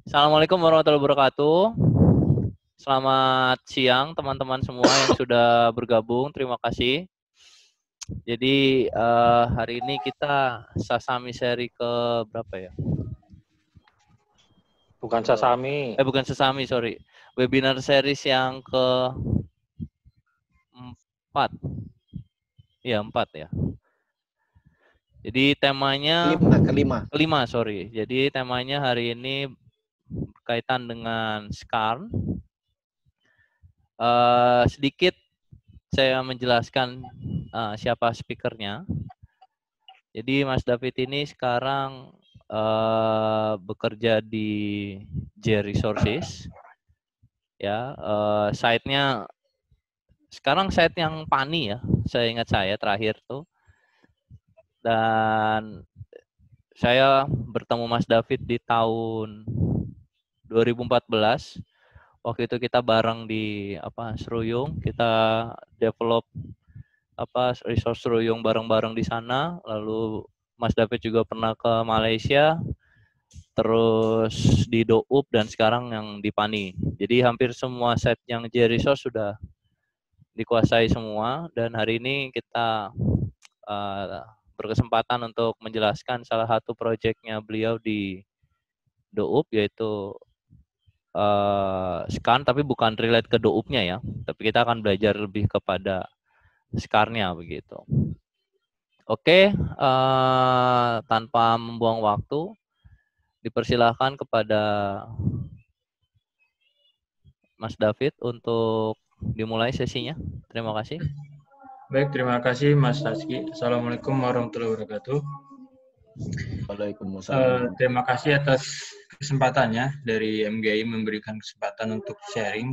Assalamualaikum warahmatullahi wabarakatuh. Selamat siang teman-teman semua yang sudah bergabung. Terima kasih. Jadi hari ini kita Sasami seri ke berapa ya? Bukan Sasami. Bukan Sasami, sorry. Webinar series yang ke 4. Iya, 4 ya. Jadi temanya kelima, sorry. Jadi temanya hari ini berkaitan dengan SCARN. Sedikit saya menjelaskan siapa speakernya. Jadi Mas David ini sekarang bekerja di J Resources. Ya, site-nya sekarang site yang Pani ya. Saya ingat terakhir tuh. Dan saya bertemu Mas David di tahun 2014. Waktu itu kita bareng di Seruyung, kita develop resource Seruyung bareng-bareng di sana. Lalu Mas David juga pernah ke Malaysia, terus di Doup dan sekarang yang di Pani. Jadi hampir semua set yang J Resource sudah dikuasai semua, dan hari ini kita berkesempatan untuk menjelaskan salah satu proyeknya beliau di Doup, yaitu SCARN, tapi bukan relate ke Doup-nya ya, tapi kita akan belajar lebih kepada SCARN-nya begitu. Oke, tanpa membuang waktu, dipersilahkan kepada Mas David untuk dimulai sesinya. Terima kasih. Baik, terima kasih Mas Taski. Assalamualaikum warahmatullahi wabarakatuh. Waalaikumsalam. Terima kasih atas kesempatannya dari MGI memberikan kesempatan untuk sharing.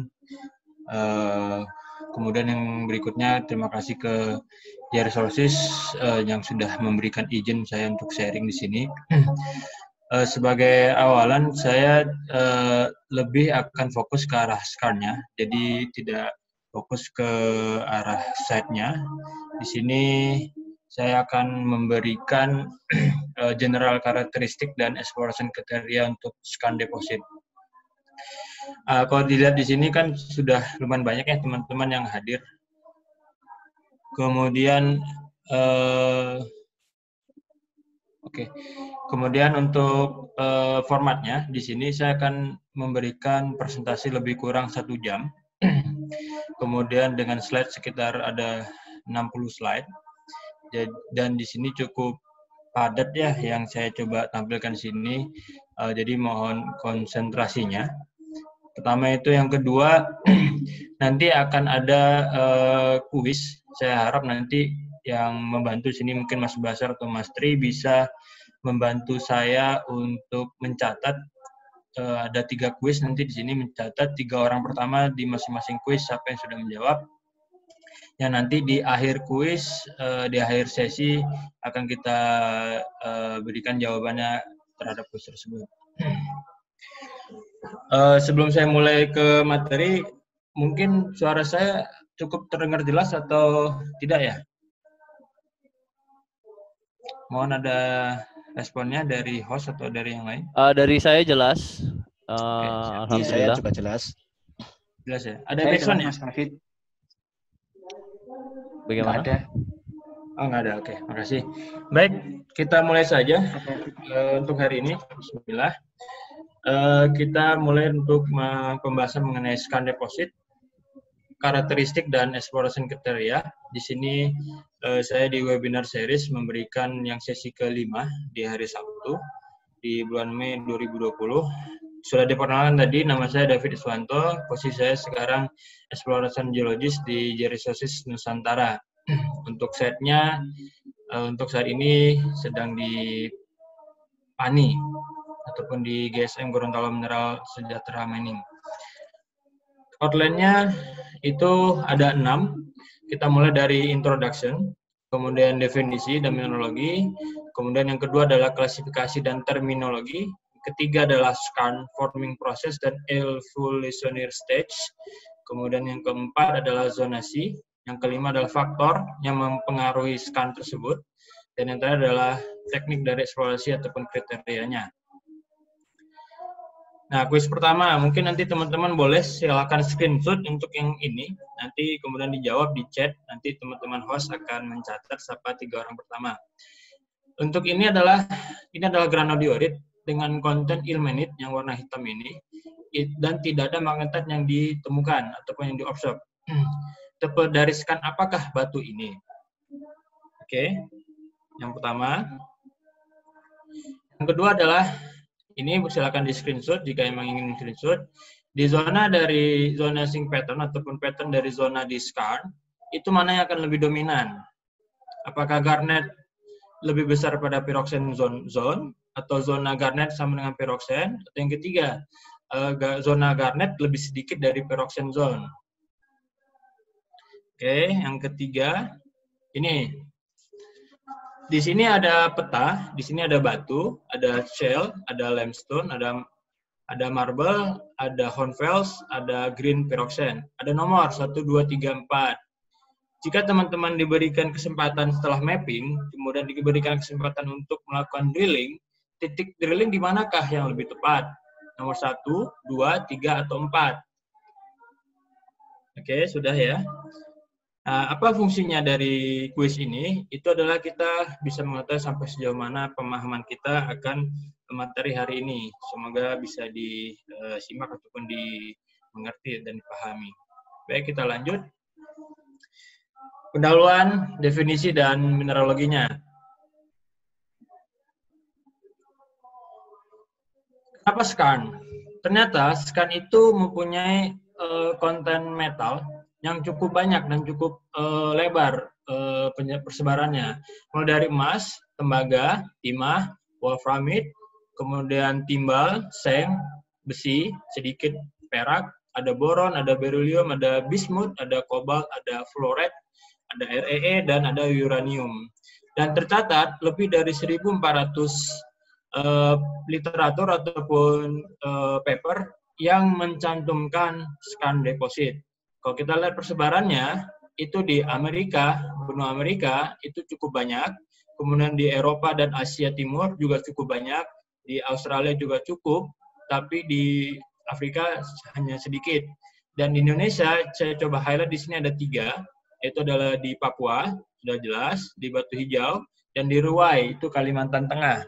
Kemudian yang berikutnya terima kasih ke J Resources yang sudah memberikan izin saya untuk sharing di sini. Sebagai awalan saya lebih akan fokus ke arah SCARN-nya, jadi tidak fokus ke arah site-nya. Di sini saya akan memberikan general karakteristik dan exploration criteria untuk SCARN deposit. Kalau dilihat di sini kan sudah lumayan banyak ya teman-teman yang hadir. Kemudian Kemudian untuk formatnya di sini saya akan memberikan presentasi lebih kurang 1 jam. Kemudian dengan slide sekitar ada 60 slide. Dan di sini cukup padat ya yang saya coba tampilkan di sini. Jadi mohon konsentrasinya. Pertama itu, yang kedua nanti akan ada kuis. Saya harap nanti yang membantu sini mungkin Mas Basar atau Mas Tri bisa membantu saya untuk mencatat. Ada 3 kuis nanti di sini, mencatat 3 orang pertama di masing-masing kuis siapa yang sudah menjawab. Yang nanti di akhir kuis, di akhir sesi akan kita berikan jawabannya terhadap kuis tersebut. Sebelum saya mulai ke materi, mungkin suara saya cukup terdengar jelas atau tidak ya? Mohon ada responnya dari host atau dari yang lain? Dari saya jelas. Alhamdulillah. Saya juga jelas. Jelas ya? Ada background ya? Bagaimana? Nggak ada. Oh, nggak ada. Oke, makasih. Baik, kita mulai saja untuk hari ini. Bismillah. Kita mulai untuk pembahasan mengenai SCARN deposit, karakteristik dan exploration criteria. Di sini saya di webinar series memberikan yang sesi ke-5 di hari Sabtu di bulan Mei 2020. Sudah diperkenalkan tadi, nama saya David Iswanto, posisi saya sekarang Exploration Geologist di J Resources Nusantara. Untuk setnya, untuk saat ini sedang di Pani, ataupun di GSM Gorontalo Mineral Sejahtera Mining. Outline-nya itu ada 6. Kita mulai dari introduction, kemudian definisi dan terminologi, kemudian yang kedua adalah klasifikasi dan terminologi, ketiga adalah SCARN forming process dan evolutionary stage, kemudian yang keempat adalah zonasi, yang kelima adalah faktor yang mempengaruhi SCARN tersebut, dan yang terakhir adalah teknik dari eksplorasi ataupun kriterianya. Nah, kuis pertama, mungkin nanti teman-teman boleh silakan screenshot untuk yang ini, nanti kemudian dijawab di chat, nanti teman-teman host akan mencatat siapa 3 orang pertama. Untuk ini adalah granodiorit dengan konten ilmenit yang warna hitam ini, dan tidak ada magnetat yang ditemukan ataupun yang diobserv. Tipe dari scan apakah batu ini? Oke, yang pertama. Yang kedua adalah ini silakan di screenshot jika memang ingin screenshot. Di zona dari zona sync pattern ataupun pattern dari zona di scan, itu mana yang akan lebih dominan? Apakah garnet lebih besar pada pyroxene zone atau zona garnet sama dengan pyroxene? Atau yang ketiga, zona garnet lebih sedikit dari pyroxene zone. Oke, yang ketiga ini. Di sini ada peta, di sini ada batu, ada shell, ada limestone, ada marble, ada hornfels, ada green pyroxene. Ada nomor 1, 2, 3, 4. Jika teman-teman diberikan kesempatan setelah mapping, kemudian diberikan kesempatan untuk melakukan drilling, titik drilling di manakah yang lebih tepat? Nomor 1, 2, 3, atau 4? Oke, sudah ya. Nah, apa fungsinya dari kuis ini? Itu adalah kita bisa mengetahui sampai sejauh mana pemahaman kita akan materi hari ini. Semoga bisa disimak ataupun dimengerti dan dipahami. Baik, kita lanjut. Pendahuluan, definisi, dan mineraloginya. Apa skarn? Ternyata skarn itu mempunyai konten metal yang cukup banyak dan cukup lebar persebarannya. Mulai dari emas, tembaga, timah, wolframit, kemudian timbal, seng, besi, sedikit perak, ada boron, ada beryllium, ada bismut, ada kobalt, ada fluoret, ada REE, dan ada uranium. Dan tercatat lebih dari 1.400 literatur ataupun paper yang mencantumkan skarn deposit. Kalau kita lihat persebarannya, itu di Amerika, benua Amerika, itu cukup banyak. Kemudian di Eropa dan Asia Timur juga cukup banyak. Di Australia juga cukup, tapi di Afrika hanya sedikit. Dan di Indonesia, saya coba highlight di sini ada 3, yaitu adalah di Papua, sudah jelas, di Batu Hijau, dan di Ruwai, itu Kalimantan Tengah.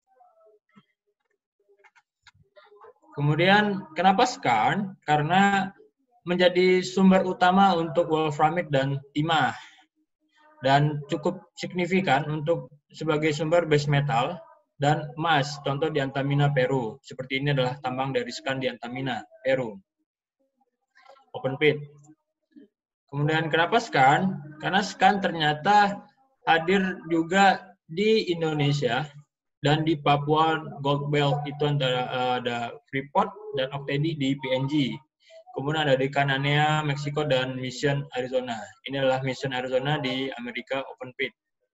Kemudian, kenapa skarn? Karena menjadi sumber utama untuk wolframit dan timah, dan cukup signifikan untuk sebagai sumber base metal dan emas. Contoh di Antamina, Peru. Seperti ini adalah tambang dari skarn di Antamina, Peru. Open pit. Kemudian kenapa skarn? Karena skarn ternyata hadir juga di Indonesia dan di Papua Gold Belt, itu antara ada Freeport dan Octedi di PNG. Kemudian ada di Cananea, Meksiko, dan Mission, Arizona. Ini adalah Mission, Arizona di Amerika open pit.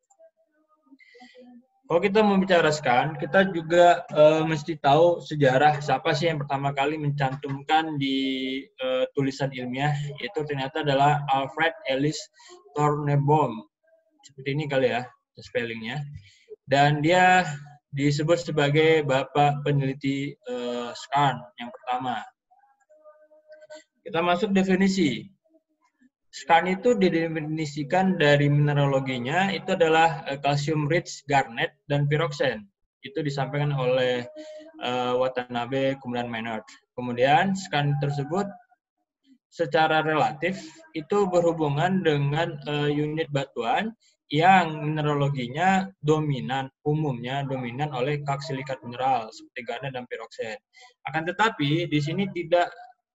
Kalau kita membicarakan, kita juga mesti tahu sejarah siapa sih yang pertama kali mencantumkan di tulisan ilmiah, yaitu ternyata adalah Alfred Ellis Tornebaum. Seperti ini kali ya spellingnya. Dan dia disebut sebagai bapak peneliti skarn yang pertama. Kita masuk definisi. Skarn itu didefinisikan dari mineraloginya, itu adalah calcium rich garnet dan pyroxene. Itu disampaikan oleh Watanabe, kemudian Maynard. Kemudian skarn tersebut secara relatif itu berhubungan dengan unit batuan yang mineraloginya dominan, umumnya dominan oleh kalsilikat mineral seperti garnet dan pyroxene. Akan tetapi di sini tidak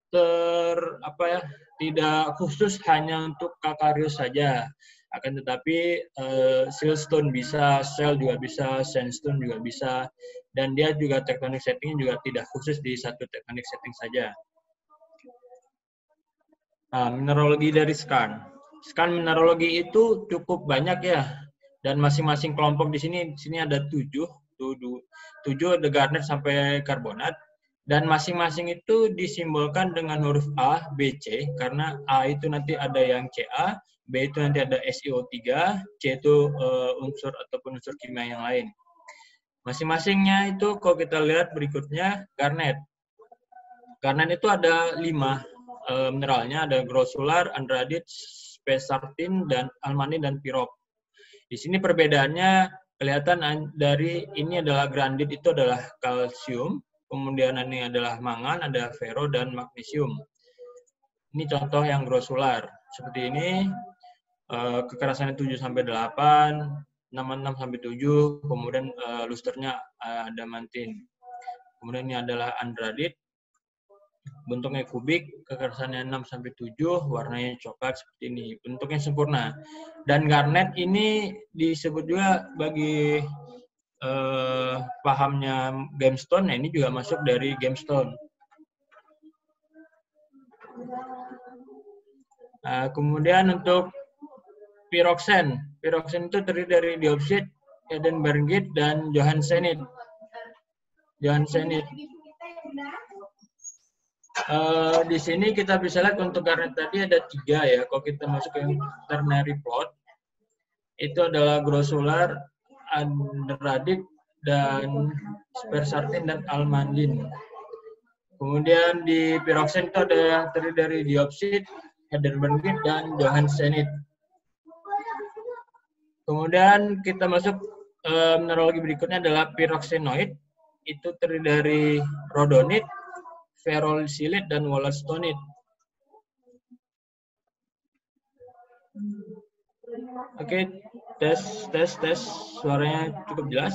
tidak khusus hanya untuk kalkarius saja. Akan tetapi siltstone bisa, shell juga bisa, sandstone juga bisa, dan dia juga tektonik setting juga tidak khusus di satu tektonik setting saja. Nah, mineralogi dari skarn. Skarn mineralogi itu cukup banyak ya, dan masing-masing kelompok di sini ada 7 ada garnet sampai karbonat. Dan masing-masing itu disimbolkan dengan huruf A, B, C, karena A itu nanti ada yang Ca, B itu nanti ada SiO3, C itu unsur ataupun unsur kimia yang lain. Masing-masingnya itu kalau kita lihat berikutnya garnet. Garnet itu ada 5 mineralnya, ada grossular, andradit, spessartin, dan almanin, dan pirop. Di sini perbedaannya kelihatan dari ini adalah grandit itu adalah kalsium, kemudian ini adalah mangan, ada ferro, dan magnesium. Ini contoh yang grossular. Seperti ini, kekerasannya 7-8, 6-7, kemudian lusternya adamantin. Kemudian ini adalah andradit, bentuknya kubik, kekerasannya 6-7, warnanya coklat seperti ini, bentuknya sempurna. Dan garnet ini disebut juga bagi pahamnya gemstone, ini juga masuk dari gemstone. Nah, kemudian untuk piroxen itu terdiri dari diopsid, Edinburghite, dan johannsenite. Di sini kita bisa lihat untuk garnet tadi ada 3 ya. Kalau kita masuk ke ternary plot, itu adalah grossular, andradit, dan spessartin, dan almanin. Kemudian di piroxen itu ada yang terdiri dari diopsid, Edinburghite, dan johannsenite. Kemudian kita masuk mineralogi berikutnya adalah piroxenoid. Itu terdiri dari rhodonit, ferrosilit, dan wollastonite. Oke, tes. Suaranya cukup jelas?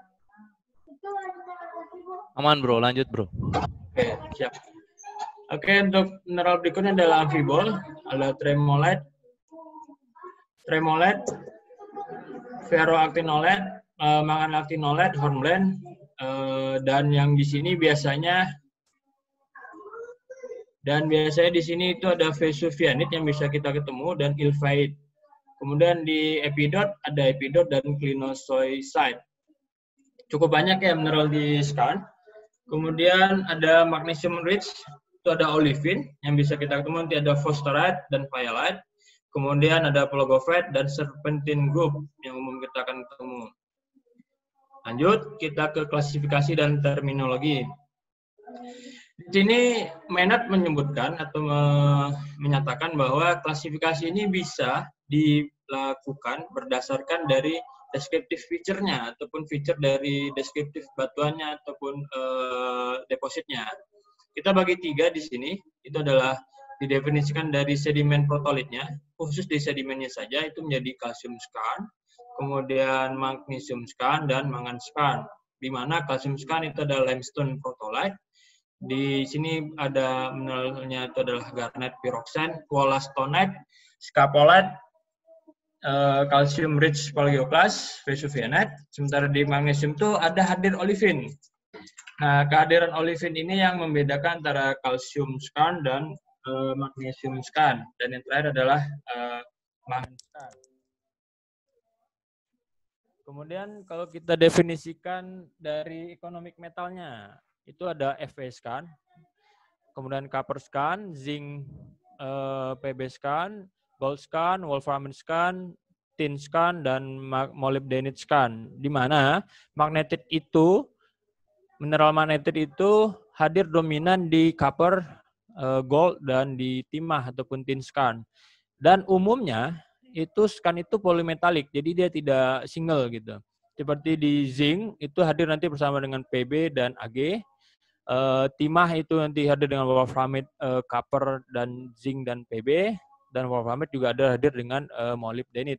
Aman bro, lanjut bro. Oke, siap. Oke, untuk mineral berikutnya adalah amfibol, ada tremolite, ferroactinolite, manganactinolite, hornblende, dan yang di sini biasanya di sini itu ada vesuvianite yang bisa kita ketemu, dan ilfait. Kemudian di epidot ada epidot dan clinozoisite. Cukup banyak ya mineral di skarn. Kemudian ada magnesium rich, itu ada olivine yang bisa kita ketemu, nanti ada phosphorite dan phyllite. Kemudian ada phlogophyte dan serpentine group yang umum kita akan ketemu. Lanjut, kita ke klasifikasi dan terminologi. Di sini Maynard menyebutkan atau menyatakan bahwa klasifikasi ini bisa dilakukan berdasarkan dari deskriptif feature-nya ataupun feature dari deskriptif batuannya ataupun depositnya. Kita bagi 3 di sini, itu adalah didefinisikan dari sedimen protolitnya, khusus di sedimennya saja itu menjadi kalsium skarn, kemudian magnesium skarn, dan mangan skarn. Di mana kalsium skarn itu adalah limestone protolite. Di sini ada mineralnya itu adalah garnet, piroxen, wollastonite, scapolite, calcium rich paleoplast, vesuvianite. Sementara di magnesium itu ada hadir olivine. Nah, kehadiran olivine ini yang membedakan antara kalsium skarn dan magnesium skarn. Dan yang terakhir adalah mangan skarn. Kemudian kalau kita definisikan dari economic metalnya, itu ada Fe skarn, kemudian copper skarn, zinc Pb skarn, gold skarn, wolframin skarn, tin skarn, dan molybdenite skarn. Di mana magnetit itu, mineral magnetit itu hadir dominan di copper, gold, dan di timah ataupun tin skarn. Dan umumnya itu skarn itu polymetallic, jadi dia tidak single gitu. Seperti di zinc itu hadir nanti bersama dengan Pb dan Ag. Timah itu nanti hadir dengan wolframite, copper, dan zinc, dan Pb. Dan wolframite juga ada hadir dengan molybdenite.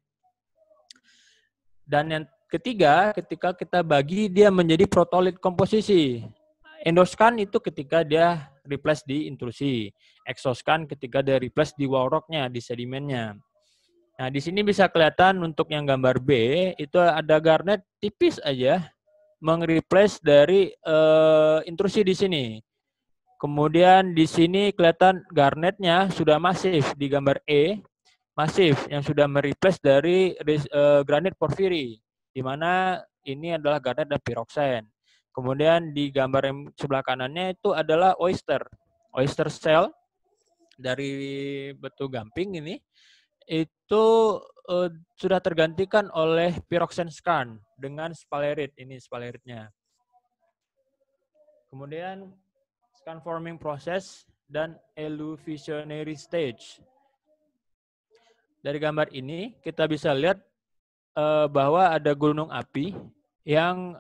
Dan yang ketiga, ketika kita bagi dia menjadi protolit komposisi. Endoskan itu ketika dia replace di intrusi. Exoskan ketika dia replace di wall rock-nya, di sedimennya. Nah, di sini bisa kelihatan untuk yang gambar B, itu ada garnet tipis aja meng-replace dari intrusi di sini. Kemudian di sini kelihatan garnetnya sudah masif di gambar E, masif yang sudah mereplace dari granit porfiri, di mana ini adalah garnet dan piroxen. Kemudian di gambar yang sebelah kanannya itu adalah oyster shell dari batu gamping ini. Itu sudah tergantikan oleh piroxen skarn dengan sphalerite. Ini sphalerite-nya. Kemudian scan forming process, dan eluvisionary stage. Dari gambar ini kita bisa lihat bahwa ada gunung api yang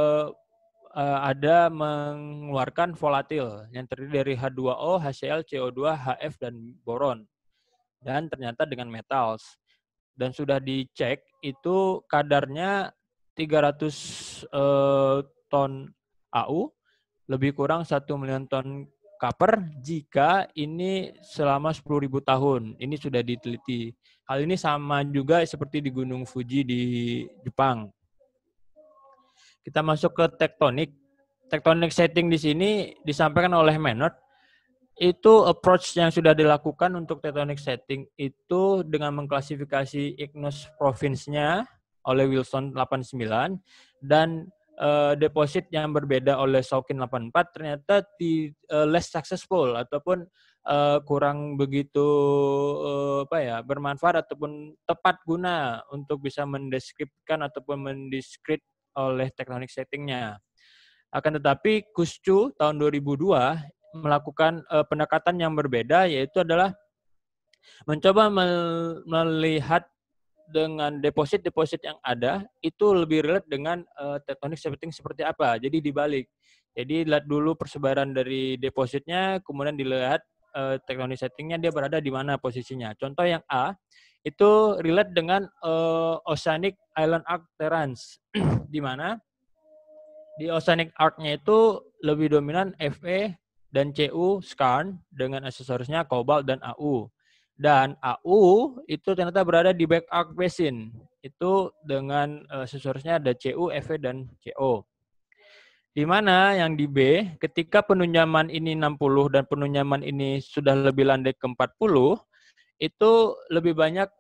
ada mengeluarkan volatil yang terdiri dari H2O, HCl, CO2, HF, dan boron. Dan ternyata dengan metals. Dan sudah dicek itu kadarnya 300 ton AU, lebih kurang 1 miliar ton copper jika ini selama 10.000 tahun. Ini sudah diteliti. Hal ini sama juga seperti di Gunung Fuji di Jepang. Kita masuk ke tektonik. Tektonik setting di sini disampaikan oleh Maynard. Itu approach yang sudah dilakukan untuk tectonic setting itu dengan mengklasifikasi igneous province-nya oleh Wilson 89 dan deposit yang berbeda oleh Shawkin 84 ternyata less successful ataupun kurang begitu bermanfaat ataupun tepat guna untuk bisa mendeskripsikan ataupun mendiskrit oleh tectonic setting-nya. Akan tetapi Kustu tahun 2002 melakukan pendekatan yang berbeda, yaitu adalah mencoba melihat dengan deposit-deposit yang ada itu lebih relate dengan tectonic setting seperti apa. Jadi dibalik. Jadi lihat dulu persebaran dari depositnya, kemudian dilihat tectonic settingnya dia berada di mana posisinya. Contoh yang A itu relate dengan oceanic island arc terrains, di mana di oceanic arc-nya itu lebih dominan Fe dan Cu skarn dengan aksesorisnya kobalt dan AU. Dan AU itu ternyata berada di back arc basin. Itu dengan aksesorisnya ada Cu, Fe, dan Co. Di mana yang di B, ketika penunjaman ini 60 dan penunjaman ini sudah lebih landai ke 40, itu lebih banyak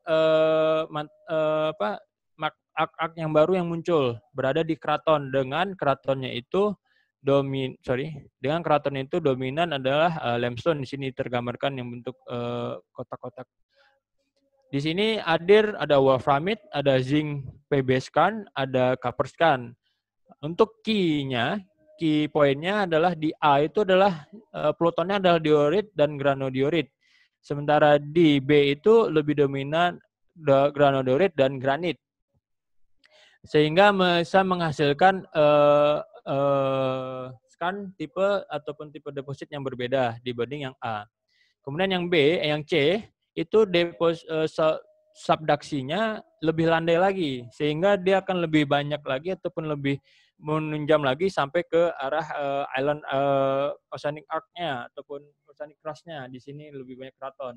arc-arc yang baru yang muncul berada di keraton dengan keratonnya itu dengan keraton itu dominan adalah limestone. Di sini tergambarkan yang bentuk kotak-kotak. Di sini ada wolframite, ada zinc PB scan, ada copper scan. Untuk key poinnya adalah di A itu adalah plutonnya adalah diorit dan granodiorit. Sementara di B itu lebih dominan granodiorit dan granit. Sehingga bisa menghasilkan scan tipe ataupun tipe deposit yang berbeda dibanding yang A. Kemudian yang B, yang C, itu subduksinya lebih landai lagi, sehingga dia akan lebih banyak lagi ataupun lebih menunjam lagi sampai ke arah island oceanic arc-nya ataupun oceanic crust-nya. Di sini lebih banyak keraton.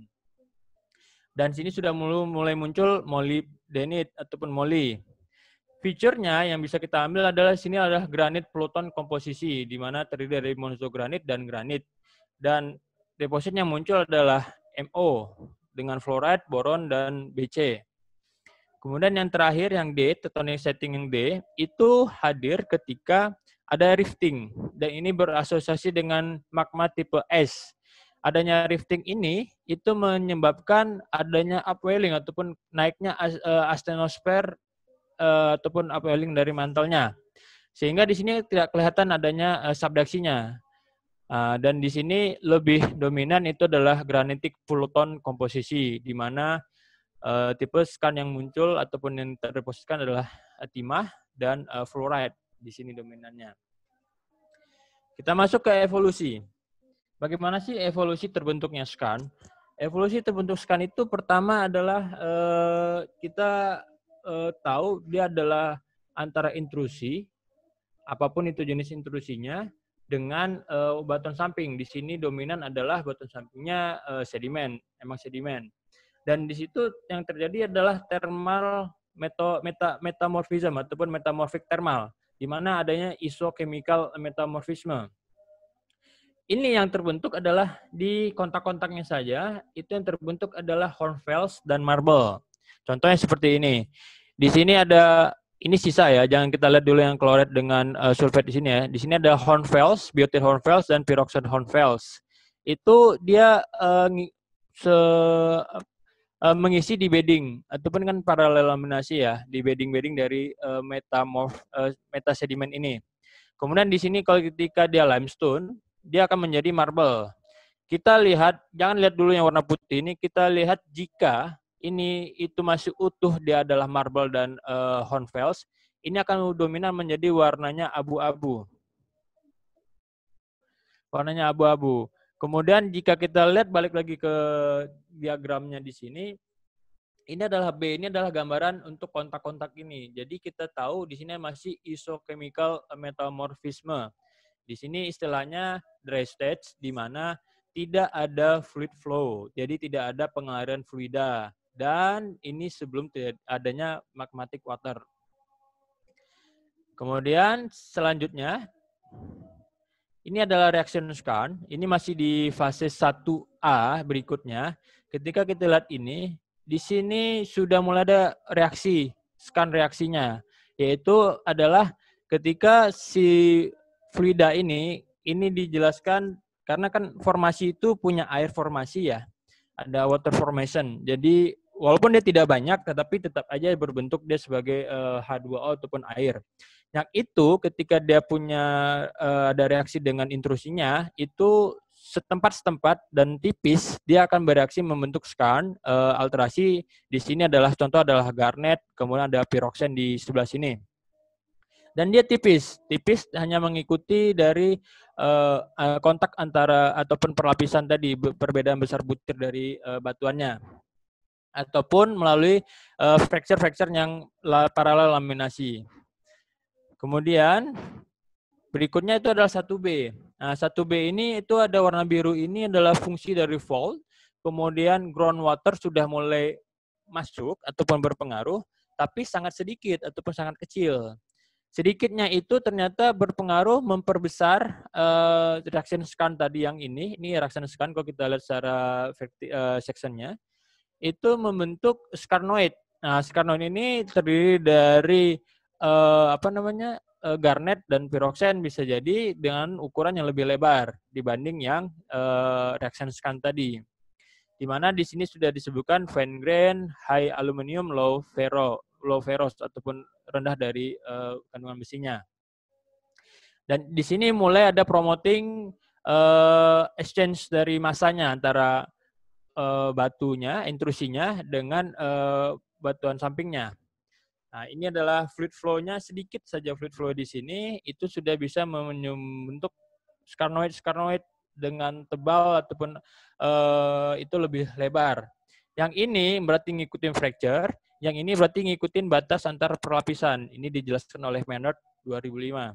Dan sini sudah mulai muncul molybdenite ataupun moly. Feature-nya yang bisa kita ambil adalah sini adalah granit pluton komposisi, di mana terdiri dari monzogranit dan granit. Dan deposit yang muncul adalah MO dengan fluoride, boron, dan BC. Kemudian yang terakhir yang D, tectonic setting yang D, itu hadir ketika ada rifting. Dan ini berasosiasi dengan magma tipe S. Adanya rifting ini itu menyebabkan adanya upwelling ataupun naiknya asthenosfer ataupun upwelling dari mantelnya, sehingga di sini tidak kelihatan adanya subduksinya. Dan di sini lebih dominan itu adalah granitic pluton komposisi, di mana tipe scan yang muncul ataupun yang terdepositkan adalah timah dan fluoride. Di sini dominannya. Kita masuk ke evolusi. Bagaimana sih evolusi terbentuknya scan? Evolusi terbentuk scan itu pertama adalah kita tahu dia adalah antara intrusi, apapun itu jenis intrusinya, dengan batuan samping. Di sini dominan adalah batuan sampingnya sedimen, emang sedimen. Dan di situ yang terjadi adalah thermal metamorphism ataupun metamorphic thermal, di mana adanya isochemical metamorphisme. Ini yang terbentuk adalah di kontak-kontaknya saja, itu yang terbentuk adalah hornfels dan marble. Contohnya seperti ini. Di sini ada, ini sisa ya, jangan kita lihat dulu yang klorid dengan sulfat di sini ya. Di sini ada hornfels, biotin hornfels, dan pyroxene hornfels. Itu dia mengisi di bedding, ataupun kan paralel laminasi ya, di bedding-bedding dari metasedimen ini. Kemudian di sini kalau ketika dia limestone, dia akan menjadi marble. Kita lihat, jangan lihat dulu yang warna putih ini, kita lihat jika ini itu masih utuh, dia adalah marble dan hornfels, ini akan dominan menjadi warnanya abu-abu. Warnanya abu-abu. Kemudian jika kita lihat balik lagi ke diagramnya di sini, ini adalah B, ini adalah gambaran untuk kontak-kontak ini. Jadi kita tahu di sini masih isochemical metamorphisme. Di sini istilahnya dry stage, di mana tidak ada fluid flow, jadi tidak ada pengaliran fluida. Dan ini sebelum adanya magmatic water. Kemudian selanjutnya, ini adalah reaction scan. Ini masih di fase 1A berikutnya. Ketika kita lihat ini, di sini sudah mulai ada reaksi, scan reaksinya. Yaitu adalah ketika si fluida ini dijelaskan, karena kan formasi itu punya air formasi ya. Ada water formation. Jadi walaupun dia tidak banyak, tetapi tetap aja berbentuk dia sebagai H2O ataupun air. Yang itu ketika dia punya ada reaksi dengan intrusinya, itu setempat-setempat dan tipis, dia akan bereaksi membentuk skarn, alterasi. Di sini adalah contoh adalah garnet, kemudian ada piroxen di sebelah sini. Dan dia tipis hanya mengikuti dari kontak antara ataupun perlapisan tadi, perbedaan besar butir dari batuannya, ataupun melalui fracture yang paralel laminasi. Kemudian berikutnya itu adalah 1B. Nah, 1B ini itu ada warna biru, ini adalah fungsi dari fault. Kemudian groundwater sudah mulai masuk ataupun berpengaruh, tapi sangat sedikit ataupun sangat kecil. Sedikitnya itu ternyata berpengaruh memperbesar reaction scan tadi yang ini reaction scan kalau kita lihat secara sectionnya, itu membentuk skarnoid. Nah, skarnoid ini terdiri dari garnet dan piroxen, bisa jadi dengan ukuran yang lebih lebar dibanding yang reaction scan tadi. Di mana di sini sudah disebutkan fine grain, high aluminium, low ferrous ataupun rendah dari kandungan besinya. Dan di sini mulai ada promoting exchange dari masanya antara batunya, intrusinya dengan batuan sampingnya. Nah, ini adalah fluid flow-nya, sedikit saja fluid flow di sini, itu sudah bisa membentuk skarnoid dengan tebal ataupun itu lebih lebar. Yang ini berarti ngikutin fracture, yang ini berarti ngikutin batas antar perlapisan. Ini dijelaskan oleh Maynard 2005.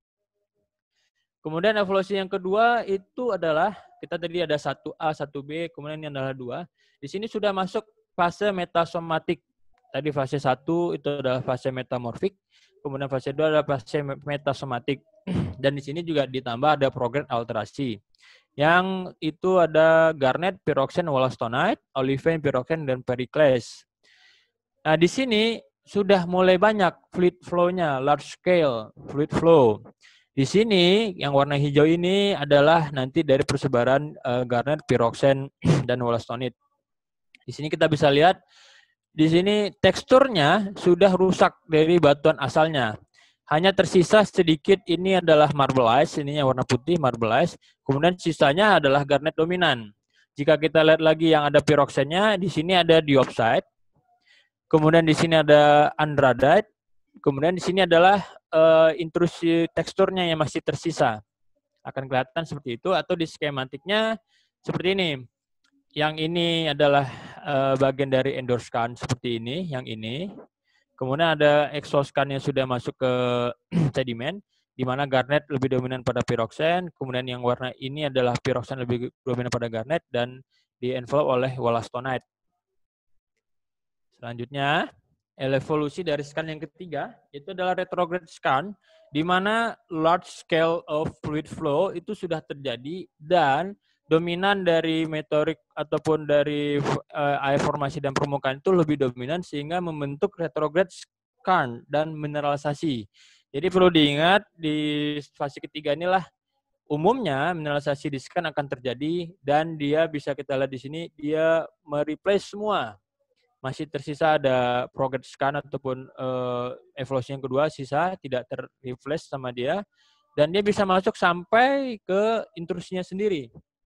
Kemudian evolusi yang kedua itu adalah, kita tadi ada 1A, 1B, kemudian ini adalah 2. Di sini sudah masuk fase metasomatik. Tadi fase 1 itu adalah fase metamorfik, kemudian fase 2 adalah fase metasomatik. Dan di sini juga ditambah ada prograde alterasi. Yang itu ada garnet, piroxen, wollastonite, olivine, piroxen, dan periclase. Nah, di sini sudah mulai banyak fluid flow-nya, large scale fluid flow. Di sini yang warna hijau ini adalah nanti dari persebaran garnet, piroxen, dan wollastonite. Di sini kita bisa lihat, di sini teksturnya sudah rusak dari batuan asalnya. Hanya tersisa sedikit, ini adalah marbleized, ini yang warna putih marbleized. Kemudian sisanya adalah garnet dominan. Jika kita lihat lagi yang ada piroxennya, di sini ada diopside. Kemudian di sini ada andradite. Kemudian di sini adalah intrusi teksturnya yang masih tersisa. Akan kelihatan seperti itu, atau di skematiknya seperti ini. Yang ini adalah bagian dari endorscan seperti ini, yang ini. Kemudian ada exoscan yang sudah masuk ke sedimen, di mana garnet lebih dominan pada piroxen. Kemudian yang warna ini adalah piroxen lebih dominan pada garnet dan di envelope oleh wollastonite. Selanjutnya, evolusi dari scan yang ketiga itu adalah retrograde scan, di mana large scale of fluid flow itu sudah terjadi dan dominan dari meteorik ataupun dari air formasi dan permukaan itu lebih dominan sehingga membentuk retrograde skarn dan mineralisasi. Jadi perlu diingat di fase ketiga inilah umumnya mineralisasi di skarn akan terjadi dan dia bisa kita lihat di sini dia mereplace semua. Masih tersisa ada prograde skarn ataupun evolusi yang kedua sisa tidak terrefresh sama dia. Dan dia bisa masuk sampai ke intrusinya sendiri.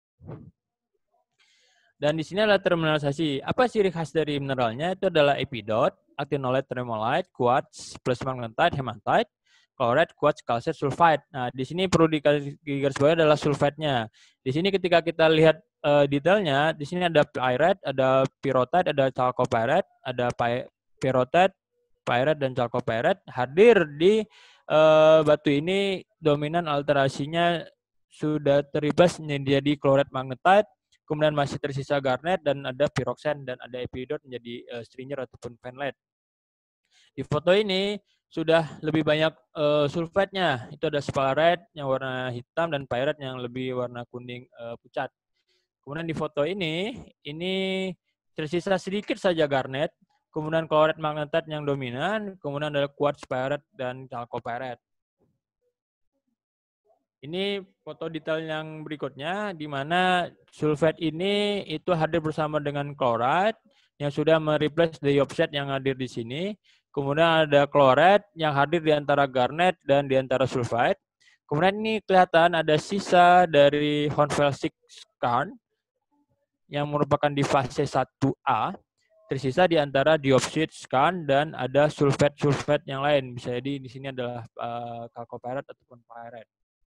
Dan di sini adalah terminalisasi. Apa ciri khas dari mineralnya? Itu adalah epidot, actinolite, tremolite, quartz, plus magnetite, hematite, chloride, quartz, calcite, sulfide. Nah, di sini perlu digarisbawahi adalah sulfide-nya. Di sini ketika kita lihat detailnya, di sini ada pyrite, ada pyrrhotite, ada chalcopyrite, ada pyrrhotite, pyrite, dan chalcopyrite hadir di batu ini. Dominan alterasinya sudah teribas menjadi chloride magnetite. Kemudian masih tersisa garnet dan ada pyroxene dan ada epidot menjadi stringer ataupun vanillite. Di foto ini sudah lebih banyak sulfide-nya. Itu ada sphalerite yang warna hitam dan pyrite yang lebih warna kuning pucat. Kemudian di foto ini tersisa sedikit saja garnet, kemudian chloride magnetite yang dominan, kemudian ada quartz, pyrite, dan chalcopyrite. Ini foto detail yang berikutnya, di mana sulfide ini itu hadir bersama dengan chloride yang sudah mereplace diopside yang hadir di sini. Kemudian ada chloride yang hadir di antara garnet dan di antara sulfide. Kemudian ini kelihatan ada sisa dari Hornfels skarn yang merupakan di fase 1A. Tersisa di antara diopside skarn dan ada sulfide yang lain. Bisa jadi di sini adalah chalcopyrite ataupun pyrite.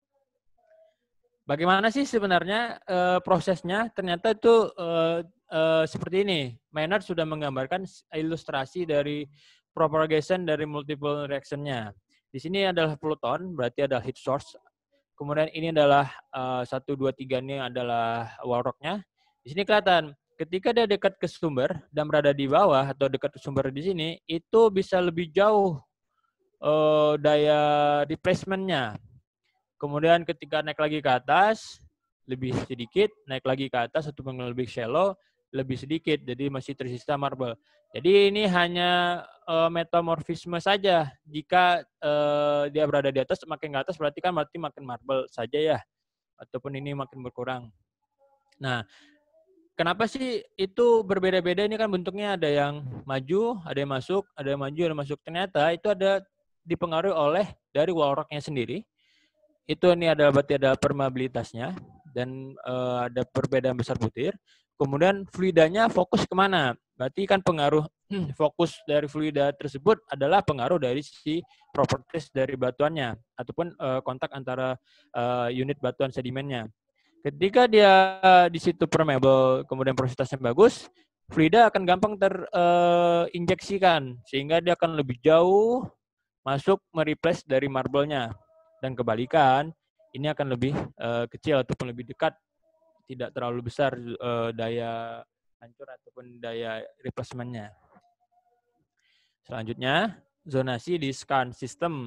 Bagaimana sih sebenarnya prosesnya? Ternyata itu seperti ini. Maynard sudah menggambarkan ilustrasi dari propagation dari multiple reaction-nya. Di sini adalah pluton, berarti ada heat source. Kemudian ini adalah 1, 2, 3 ini adalah wall rock-nya. Di sini kelihatan, ketika dia dekat ke sumber dan berada di bawah atau dekat ke sumber di sini, itu bisa lebih jauh daya replacement-nya. Kemudian ketika naik lagi ke atas, lebih sedikit, naik lagi ke atas, atau lebih shallow, lebih sedikit, jadi masih tersisa marble. Jadi ini hanya metamorfisme saja. Jika dia berada di atas, makin ke atas berarti makin marble saja ya, ataupun ini makin berkurang. Nah, kenapa sih itu berbeda-beda? Ini kan bentuknya ada yang maju, ada yang masuk, ada yang maju, ada yang masuk. Ternyata itu ada dipengaruhi oleh dari wall rock-nya sendiri. Itu ini adalah berarti ada permeabilitasnya dan ada perbedaan besar butir. Kemudian fluidanya fokus kemana? Berarti kan pengaruh fokus dari fluida tersebut adalah pengaruh dari si properties dari batuannya ataupun kontak antara unit batuan sedimennya. Ketika dia di situ permeable, kemudian porositasnya bagus, fluida akan gampang terinjeksikan sehingga dia akan lebih jauh masuk mereplace dari marble-nya. Dan kebalikan, ini akan lebih kecil ataupun lebih dekat, tidak terlalu besar daya hancur ataupun daya replacement-nya. Selanjutnya, zonasi di skarn system.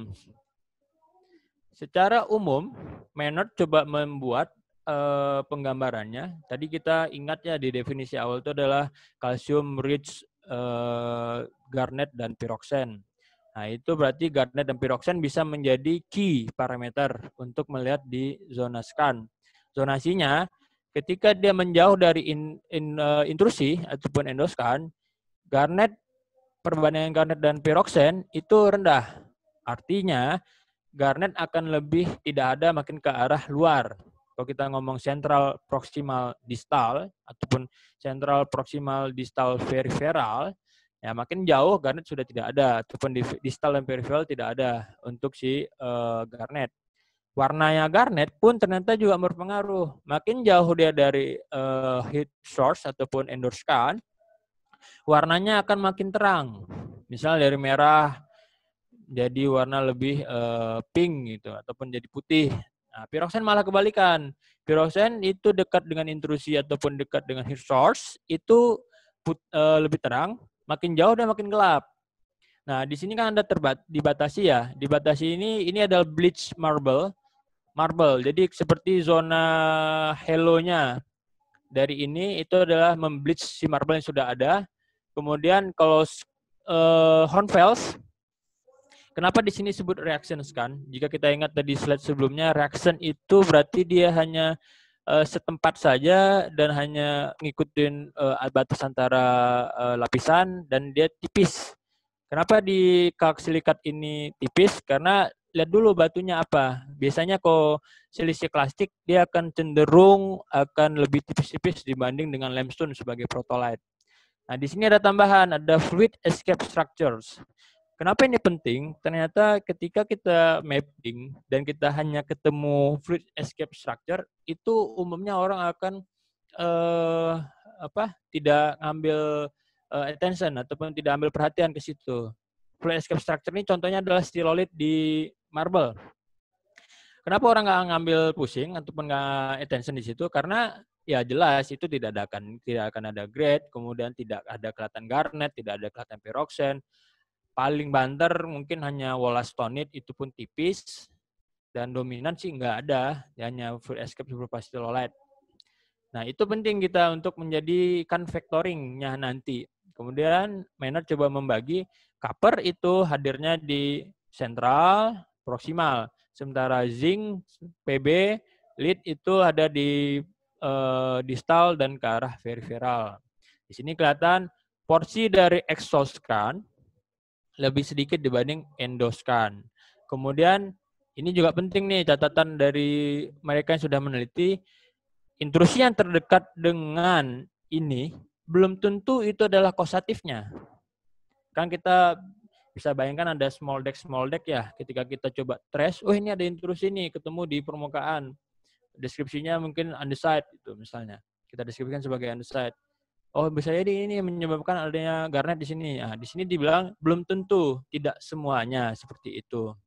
Secara umum, Maynard coba membuat penggambarannya. Tadi kita ingat ya di definisi awal itu adalah calcium rich, garnet, dan pyroxene. Nah, itu berarti garnet dan pyroxene bisa menjadi key parameter untuk melihat di zona skarn. Zonasinya, ketika dia menjauh dari intrusi ataupun endoskarn, garnet, perbandingan garnet dan pyroxene itu rendah. Artinya, garnet akan lebih tidak ada makin ke arah luar. Kalau kita ngomong central proximal distal ataupun central proximal distal peripheral, ya makin jauh garnet sudah tidak ada, ataupun di distal dan peripheral tidak ada untuk si garnet. Warnanya garnet pun ternyata juga berpengaruh. Makin jauh dia dari heat source ataupun endoskarn, warnanya akan makin terang. Misal dari merah jadi warna lebih pink gitu, ataupun jadi putih. Nah, pyroxene malah kebalikan. Pyroxene itu dekat dengan intrusi ataupun dekat dengan heat source itu lebih terang. Makin jauh dan makin gelap. Nah, di sini kan Anda dibatasi ya. Dibatasi ini adalah bleach marble. Jadi seperti zona halo-nya. Dari ini itu adalah membleach si marble yang sudah ada. Kemudian kalau Hornfels, kenapa di sini sebut reactions kan? Jika kita ingat tadi slide sebelumnya, reaction itu berarti dia hanya setempat saja dan hanya ngikutin batas antara lapisan dan dia tipis. Kenapa di kalk silikat ini tipis? Karena lihat dulu batunya apa. Biasanya kalau siliklastik dia akan cenderung akan lebih tipis-tipis dibanding dengan limestone sebagai protolite. Nah, di sini ada tambahan, ada fluid escape structures. Kenapa ini penting? Ternyata ketika kita mapping dan kita hanya ketemu fluid escape structure, itu umumnya orang akan tidak ngambil attention ataupun tidak ambil perhatian ke situ. Fluid escape structure ini contohnya adalah stilolith di marble. Kenapa orang nggak ngambil pusing ataupun nggak attention di situ? Karena ya jelas itu tidak akan ada grade, kemudian tidak ada kelihatan garnet, tidak ada kelihatan pyroxene. Paling banter mungkin hanya wollastonite, itu pun tipis, dan dominan sih nggak ada, hanya fluid escape berupa stilolith. Nah, itu penting kita untuk menjadikan factoringnya nanti. Kemudian Maynard coba membagi copper itu hadirnya di sentral, proksimal. Sementara zinc, Pb, lead itu ada di distal dan ke arah periferal. Di sini kelihatan porsi dari exoscan lebih sedikit dibanding endoscan. Kemudian ini juga penting nih catatan dari mereka yang sudah meneliti, intrusi yang terdekat dengan ini belum tentu itu adalah kosatifnya. Kan kita bisa bayangkan ada small deck ya, ketika kita coba trace, oh ini ada intrusi nih ketemu di permukaan. Deskripsinya mungkin andesite itu misalnya. Kita deskripsikan sebagai andesite. Oh, bisa jadi ini menyebabkan adanya garnet di sini. Nah, di sini dibilang belum tentu, tidak semuanya seperti itu.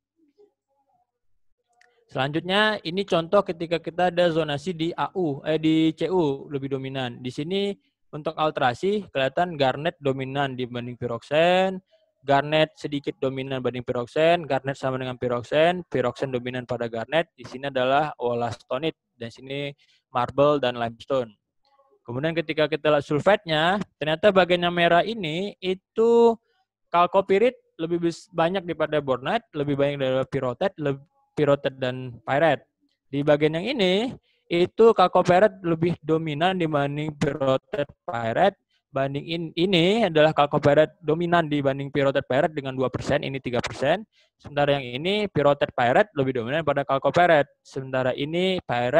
Selanjutnya, ini contoh ketika kita ada zonasi di di CU lebih dominan. Di sini untuk alterasi kelihatan garnet dominan dibanding pyroxene, garnet sedikit dominan banding pyroxene, garnet sama dengan pyroxene dominan pada garnet. Di sini adalah wollastonite, dan sini marble dan limestone. Kemudian ketika kita lihat sulfate-nya, ternyata bagian yang merah ini itu chalcopyrite lebih banyak daripada bornite, lebih banyak daripada pyrothete dan pyrite. Di bagian yang ini, itu chalcopyrite lebih dominan dibanding pyrothete pyrite. Banding ini adalah chalcopyrite dominan dibanding pyrothete pyrite dengan 2%, ini 3%. Sementara yang ini pyrothete pyrite lebih dominan pada chalcopyrite. Sementara ini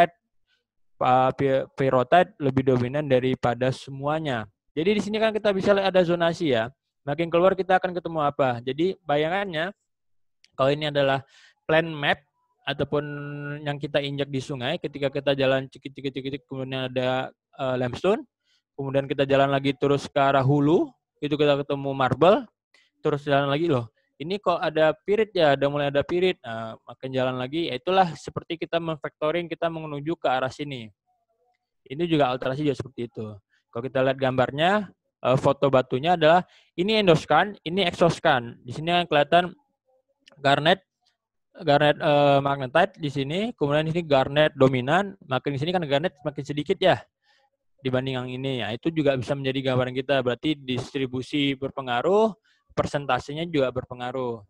pyrothete lebih dominan daripada semuanya. Jadi di sini kan kita bisa lihat ada zonasi ya. Makin keluar kita akan ketemu apa. Jadi bayangannya, kalau ini adalah plan map ataupun yang kita injak di sungai, ketika kita jalan cikit kemudian ada limestone, kemudian kita jalan lagi terus ke arah hulu, itu kita ketemu marble, terus jalan lagi loh. Ini kok ada pirit ya, mulai ada pirit. Nah, makin jalan lagi, ya itulah seperti kita memfactoring, kita menuju ke arah sini. Ini juga alterasi juga seperti itu. Kalau kita lihat gambarnya, foto batunya adalah ini endoscan, ini exoscan. Di sini yang kelihatan garnet magnetite di sini, kemudian ini garnet dominan, makin di sini kan garnet makin sedikit ya dibanding yang ini. Ya, itu juga bisa menjadi gambaran kita. Berarti distribusi berpengaruh, persentasenya juga berpengaruh.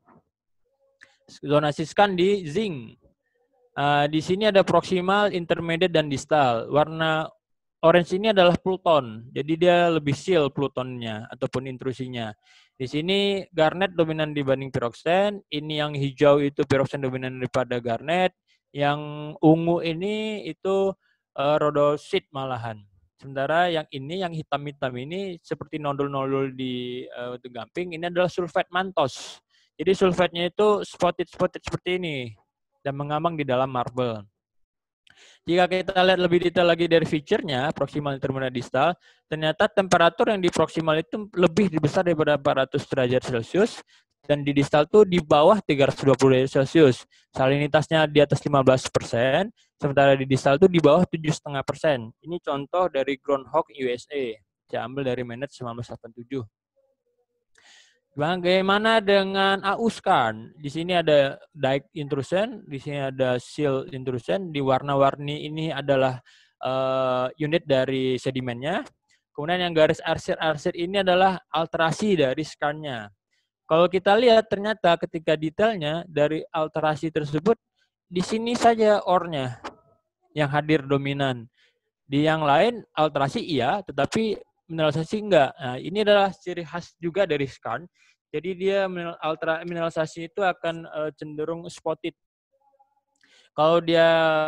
Zonasi scan di zinc. Di sini ada proximal, intermediate, dan distal. Warna orange ini adalah pluton. Jadi dia lebih seal plutonnya ataupun intrusinya. Di sini garnet dominan dibanding pyroxene. Ini yang hijau itu pyroxene dominan daripada garnet. Yang ungu ini itu rhodocite malahan. Sementara yang ini, yang hitam-hitam ini seperti nodul-nodul di gamping, ini adalah sulfat mantos. Jadi sulfatnya itu spotted seperti ini dan mengambang di dalam marble. Jika kita lihat lebih detail lagi dari feature-nya, proximal, intermediate, distal, ternyata temperatur yang di proximal itu lebih besar daripada 400 derajat Celcius, dan di distal itu di bawah 320 derajat Celcius. Salinitasnya di atas 15%, sementara di distal itu di bawah 7,5%. Ini contoh dari Groundhog USA. Saya ambil dari Maynard 1987. Bagaimana dengan AUSCAN? Di sini ada dike intrusion, di sini ada seal intrusion. Di warna-warni ini adalah unit dari sedimennya. Kemudian yang garis arsir-arsir ini adalah alterasi dari scan-nya. Kalau kita lihat ternyata ketika detailnya dari alterasi tersebut, di sini saja ore-nya yang hadir dominan. Di yang lain alterasi iya, tetapi mineralisasi enggak. Nah, ini adalah ciri khas juga dari scan. Jadi dia mineralisasi itu akan cenderung spotted. Kalau dia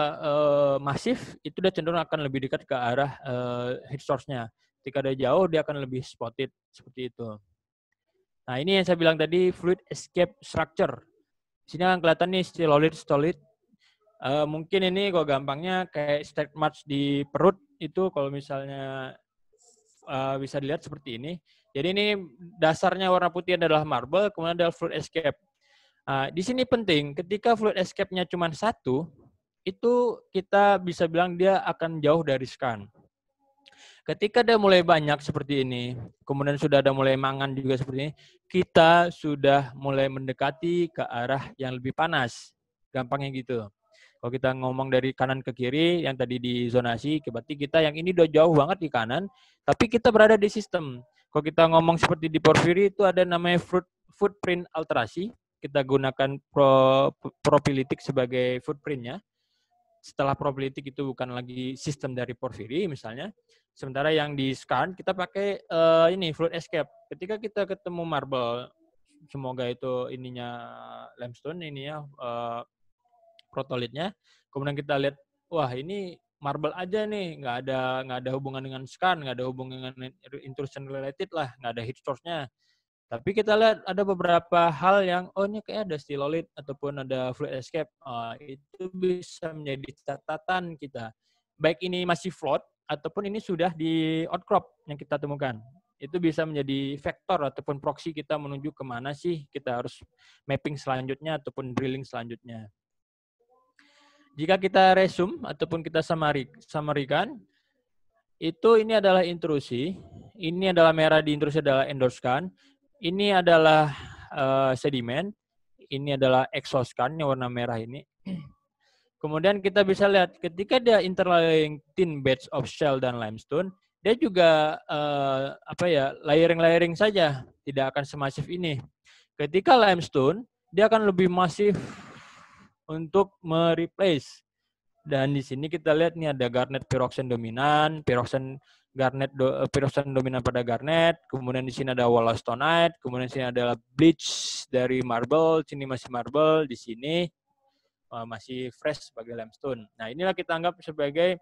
masif, itu dia cenderung akan lebih dekat ke arah heat source-nya. Ketika dia jauh, dia akan lebih spotted seperti itu. Nah, ini yang saya bilang tadi, fluid escape structure. Di sini akan kelihatan nih solid. Mungkin ini kalau gampangnya kayak stretch marks di perut itu kalau misalnya bisa dilihat seperti ini. Jadi ini dasarnya warna putih adalah marble, kemudian adalah fluid escape. Di sini penting, ketika fluid escape-nya cuma satu, itu kita bisa bilang dia akan jauh dari scan. Ketika dia mulai banyak seperti ini, kemudian sudah ada mulai mangan juga seperti ini, kita sudah mulai mendekati ke arah yang lebih panas. Gampangnya gitu. Kalau kita ngomong dari kanan ke kiri, yang tadi di zonasi, berarti kita yang ini udah jauh banget di kanan, tapi kita berada di sistem. Kalau kita ngomong seperti di porfiri, itu ada namanya footprint alterasi. Kita gunakan propylitic sebagai footprintnya. Setelah propylitic itu bukan lagi sistem dari porfiri misalnya. Sementara yang di scan kita pakai ini fluid escape. Ketika kita ketemu marble, semoga itu ininya limestone, ininya protolitnya. Kemudian kita lihat, wah ini marble aja nih, nggak ada hubungan dengan scan, nggak ada hubungan dengan intrusion related lah, nggak ada heat source-nya. Tapi kita lihat ada beberapa hal yang, oh ini kayak ada stilolit ataupun ada fluid escape. Itu bisa menjadi catatan kita. Baik ini masih float ataupun ini sudah di outcrop yang kita temukan. Itu bisa menjadi vektor ataupun proxy kita menuju kemana sih kita harus mapping selanjutnya ataupun drilling selanjutnya. Jika kita resume ataupun kita summary-kan, itu ini adalah intrusi, ini adalah merah di intrusi adalah endorscan, ini adalah sedimen, ini adalah exoscan yang warna merah ini. Kemudian kita bisa lihat ketika dia interlaying thin beds of shell dan limestone, dia juga layering saja, tidak akan semasif ini. Ketika limestone, dia akan lebih masif untuk mereplace. Dan di sini kita lihat nih ada garnet pyroxene dominan, pyroxene dominan pada garnet, kemudian di sini ada wollastonite, kemudian di sini adalah bleach dari marble, sini masih marble, di sini masih fresh sebagai limestone. Nah, inilah kita anggap sebagai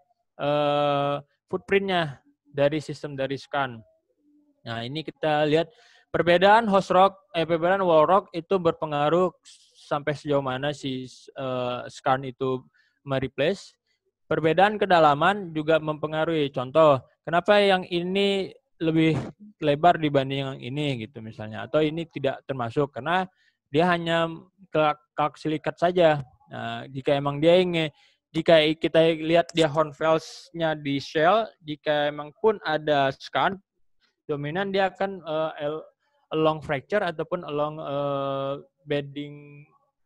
footprintnya dari sistem dari scan. Nah, ini kita lihat perbedaan perbedaan wall rock itu berpengaruh sampai sejauh mana si scan itu mereplace. Perbedaan kedalaman juga mempengaruhi. Contoh, kenapa yang ini lebih lebar dibanding yang ini gitu misalnya, atau ini tidak termasuk karena dia hanya kalk silikat saja. Nah, jika emang jika kita lihat dia hornfels-nya di shell, jika emang pun ada scan dominan, dia akan along fracture ataupun along bedding,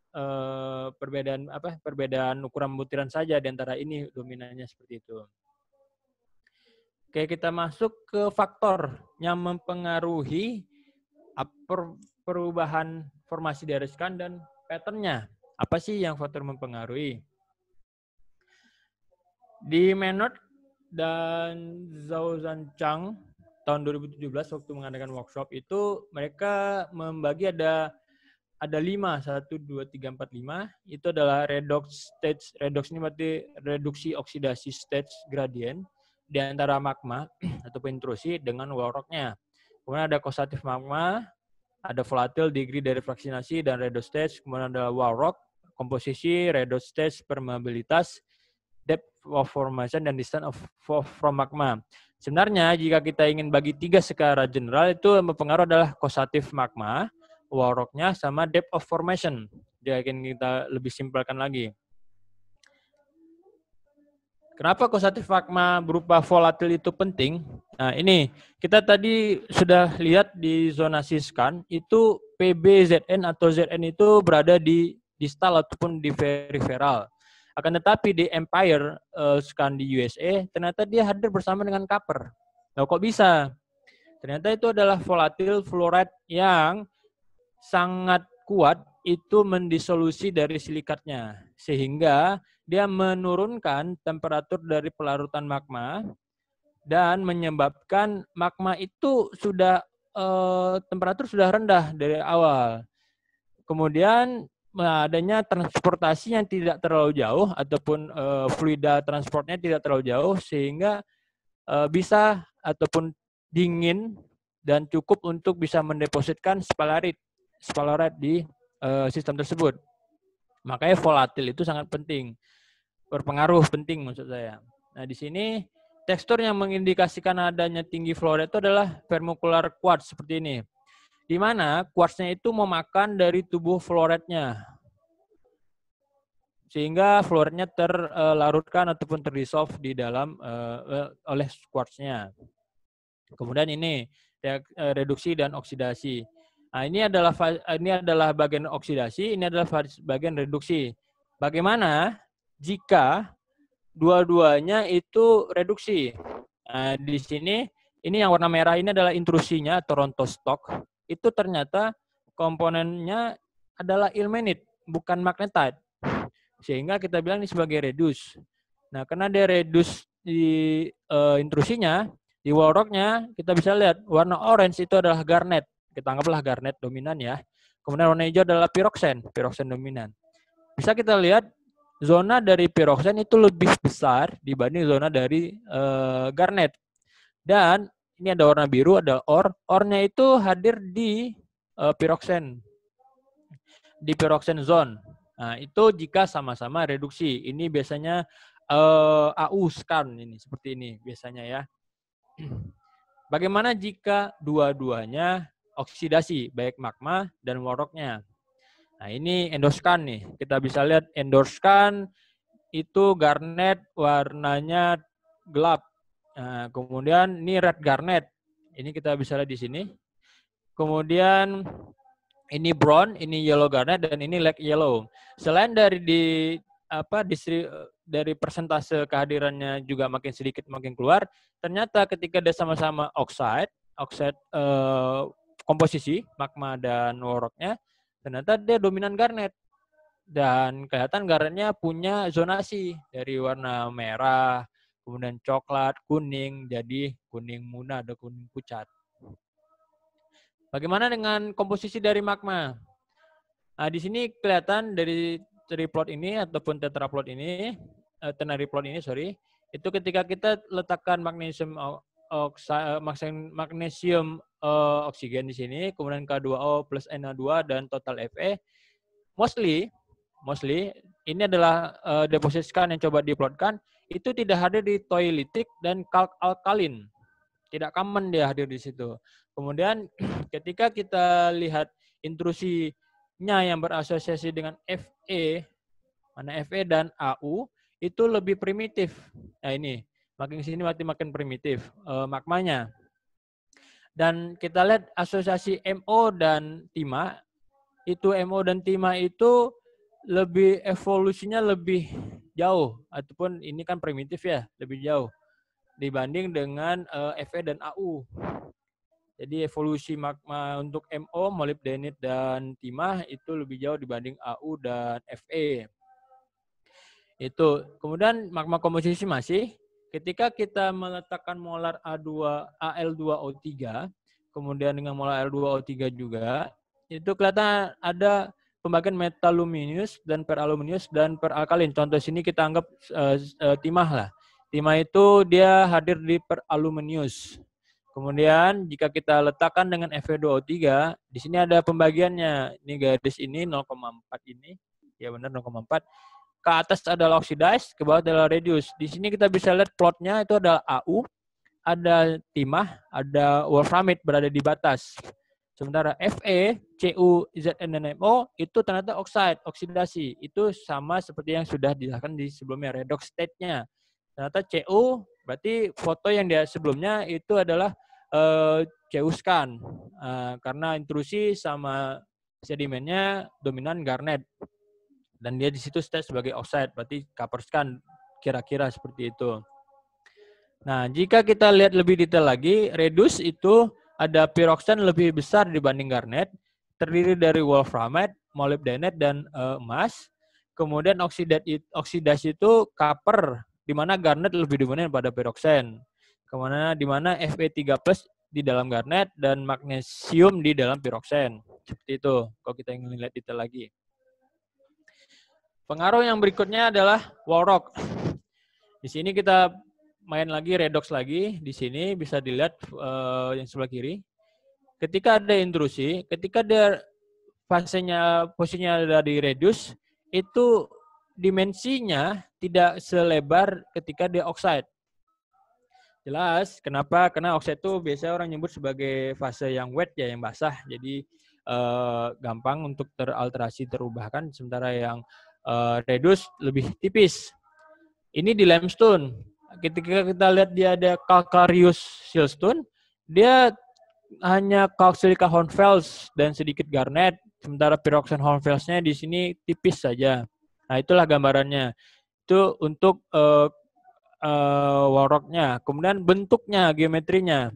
perbedaan ukuran butiran saja di antara ini dominannya seperti itu. Oke, kita masuk ke faktor yang mempengaruhi perubahan formasi dari scan dan patternnya. Apa sih yang faktor mempengaruhi? Di Menard dan Zhao Zhanchang tahun 2017 waktu mengadakan workshop itu mereka membagi ada 5, 1, 2, 3, 4, 5. Itu adalah redox stage. Redox ini berarti reduksi oksidasi stage gradient di antara magma ataupun intrusi dengan wall rock-nya. Kemudian ada causative magma, ada volatile degree dari fraksinasi dan redox stage. Kemudian ada wall rock, komposisi, redox stage, permeabilitas, depth of formation, dan distance from magma. Sebenarnya jika kita ingin bagi 3 secara general, itu mempengaruhi adalah causative magma, wall rock-nya, sama depth of formation. Dia akan kita lebih simpelkan lagi. Kenapa causative magma berupa volatil itu penting? Nah, ini kita tadi sudah lihat di zonasi scan, itu PBZN atau ZN itu berada di distal ataupun di peripheral. Akan tetapi di Empire scan di USA, ternyata dia hadir bersama dengan copper. Nah, kok bisa? Ternyata itu adalah volatil fluoride yang sangat kuat itu mendisolusi dari silikatnya. Sehingga dia menurunkan temperatur dari pelarutan magma dan menyebabkan magma itu sudah temperatur sudah rendah dari awal. Kemudian adanya transportasi yang tidak terlalu jauh ataupun fluida transportnya tidak terlalu jauh sehingga bisa ataupun dingin dan cukup untuk bisa mendepositkan spalarit di sistem tersebut. Makanya volatil itu sangat penting, berpengaruh penting maksud saya. Nah di sini tekstur yang mengindikasikan adanya tinggi fluoride itu adalah vermicular quartz seperti ini, di mana quartznya itu memakan dari tubuh fluoride-nya, sehingga fluoride-nya terlarutkan ataupun terdissolve di dalam oleh quartz-nya. Kemudian ini reduksi dan oksidasi. Nah, ini adalah bagian oksidasi, ini adalah bagian reduksi. Bagaimana jika dua-duanya itu reduksi? Nah, di sini ini yang warna merah ini adalah intrusinya Toronto Stock. Itu ternyata komponennya adalah ilmenite, bukan magnetite. Sehingga kita bilang ini sebagai reduce. Nah, karena dia reduce di intrusinya, di wall rock-nya kita bisa lihat warna orange itu adalah garnet. Kita anggaplah garnet dominan ya. Kemudian warna hijau adalah pyroxene dominan. Bisa kita lihat zona dari pyroxene itu lebih besar dibanding zona dari garnet. Dan ini ada warna biru, ada ore-nya itu hadir di pyroxene. Di pyroxene zone. Nah, itu jika sama-sama reduksi. Ini biasanya AU scan ini seperti ini biasanya ya. Bagaimana jika dua-duanya oksidasi, baik magma dan wall rock-nya? Nah, ini endoscan nih. Kita bisa lihat endoscan itu garnet warnanya gelap. Nah, kemudian ini red garnet. Ini kita bisa lihat di sini. Kemudian ini brown, ini yellow garnet, dan ini light yellow. Selain dari dari persentase kehadirannya juga makin sedikit makin keluar, ternyata ketika dia sama-sama oxide komposisi magma dan wall rock-nya, ternyata dia dominan garnet. Dan kelihatan garnetnya punya zonasi dari warna merah, kemudian coklat, kuning, jadi kuning muda atau kuning pucat. Bagaimana dengan komposisi dari magma? Nah, di sini kelihatan dari triplot ini ataupun tetraplot ini, ternary plot ini, itu ketika kita letakkan magnesium oksigen di sini, kemudian K2O plus Na2 dan total Fe, mostly ini adalah deposit scan yang coba diplotkan, itu tidak hadir di toilitik dan kalk alkalin. Tidak common dia hadir di situ. Kemudian ketika kita lihat intrusinya yang berasosiasi dengan Fe, mana Fe dan Au, itu lebih primitif. Nah ini, makin sini makin primitif magmanya. Dan kita lihat asosiasi MO dan timah, itu MO dan timah itu lebih evolusinya lebih jauh, ataupun ini kan primitif ya, lebih jauh dibanding dengan Fe dan Au. Jadi evolusi magma untuk MO, molybdenite dan timah itu lebih jauh dibanding Au dan Fe. Itu. Kemudian magma komposisi masih, ketika kita meletakkan molar Al2O3, kemudian dengan molar Al2O3 juga, itu kelihatan ada pembagian metaluminous dan peraluminius dan peralkalin. Contoh sini kita anggap timah lah. Timah itu dia hadir di peraluminius. Kemudian jika kita letakkan dengan Fe2O3, di sini ada pembagiannya. Ini garis ini 0,4 ini. Ya benar 0,4. Ke atas adalah oxidize, ke bawah adalah reduce. Di sini kita bisa lihat plotnya itu ada Au, ada timah, ada wolframite berada di batas. Sementara Fe, Cu, Zn, dan Mo itu ternyata oksidasi. Itu sama seperti yang sudah dijelaskan di sebelumnya, redox state-nya. Ternyata Cu, berarti foto yang dia sebelumnya itu adalah Cu scan. Karena intrusi sama sedimennya dominan garnet. Dan dia di situ state sebagai oxide, berarti copper scan kira-kira seperti itu. Nah, jika kita lihat lebih detail lagi, reduce itu ada pyroxene lebih besar dibanding garnet, terdiri dari wolframite, molybdenite, dan emas. Kemudian oksidasi itu copper, di mana garnet lebih dominan pada pyroxene. Kemudian di mana Fe3+ di dalam garnet dan magnesium di dalam piroksen. Seperti itu, kalau kita ingin lihat detail lagi. Pengaruh yang berikutnya adalah wall rock. Di sini kita main lagi redox lagi. Di sini bisa dilihat yang sebelah kiri. Ketika ada intrusi, ketika dia posisinya ada di reduce, itu dimensinya tidak selebar ketika dia oxide. Jelas, kenapa? Karena oxide itu biasanya orang nyebut sebagai fase yang wet ya, yang basah. Jadi gampang untuk teralterasi, terubahkan. Sementara yang reduce lebih tipis. Ini di limestone. Ketika kita lihat dia ada calcareous siltstone, dia hanya calc-silica hornfels dan sedikit garnet. Sementara pyroxene hornfelsnya di sini tipis saja. Nah, itulah gambarannya. Itu untuk wall rock-nya. Kemudian bentuknya, geometrinya.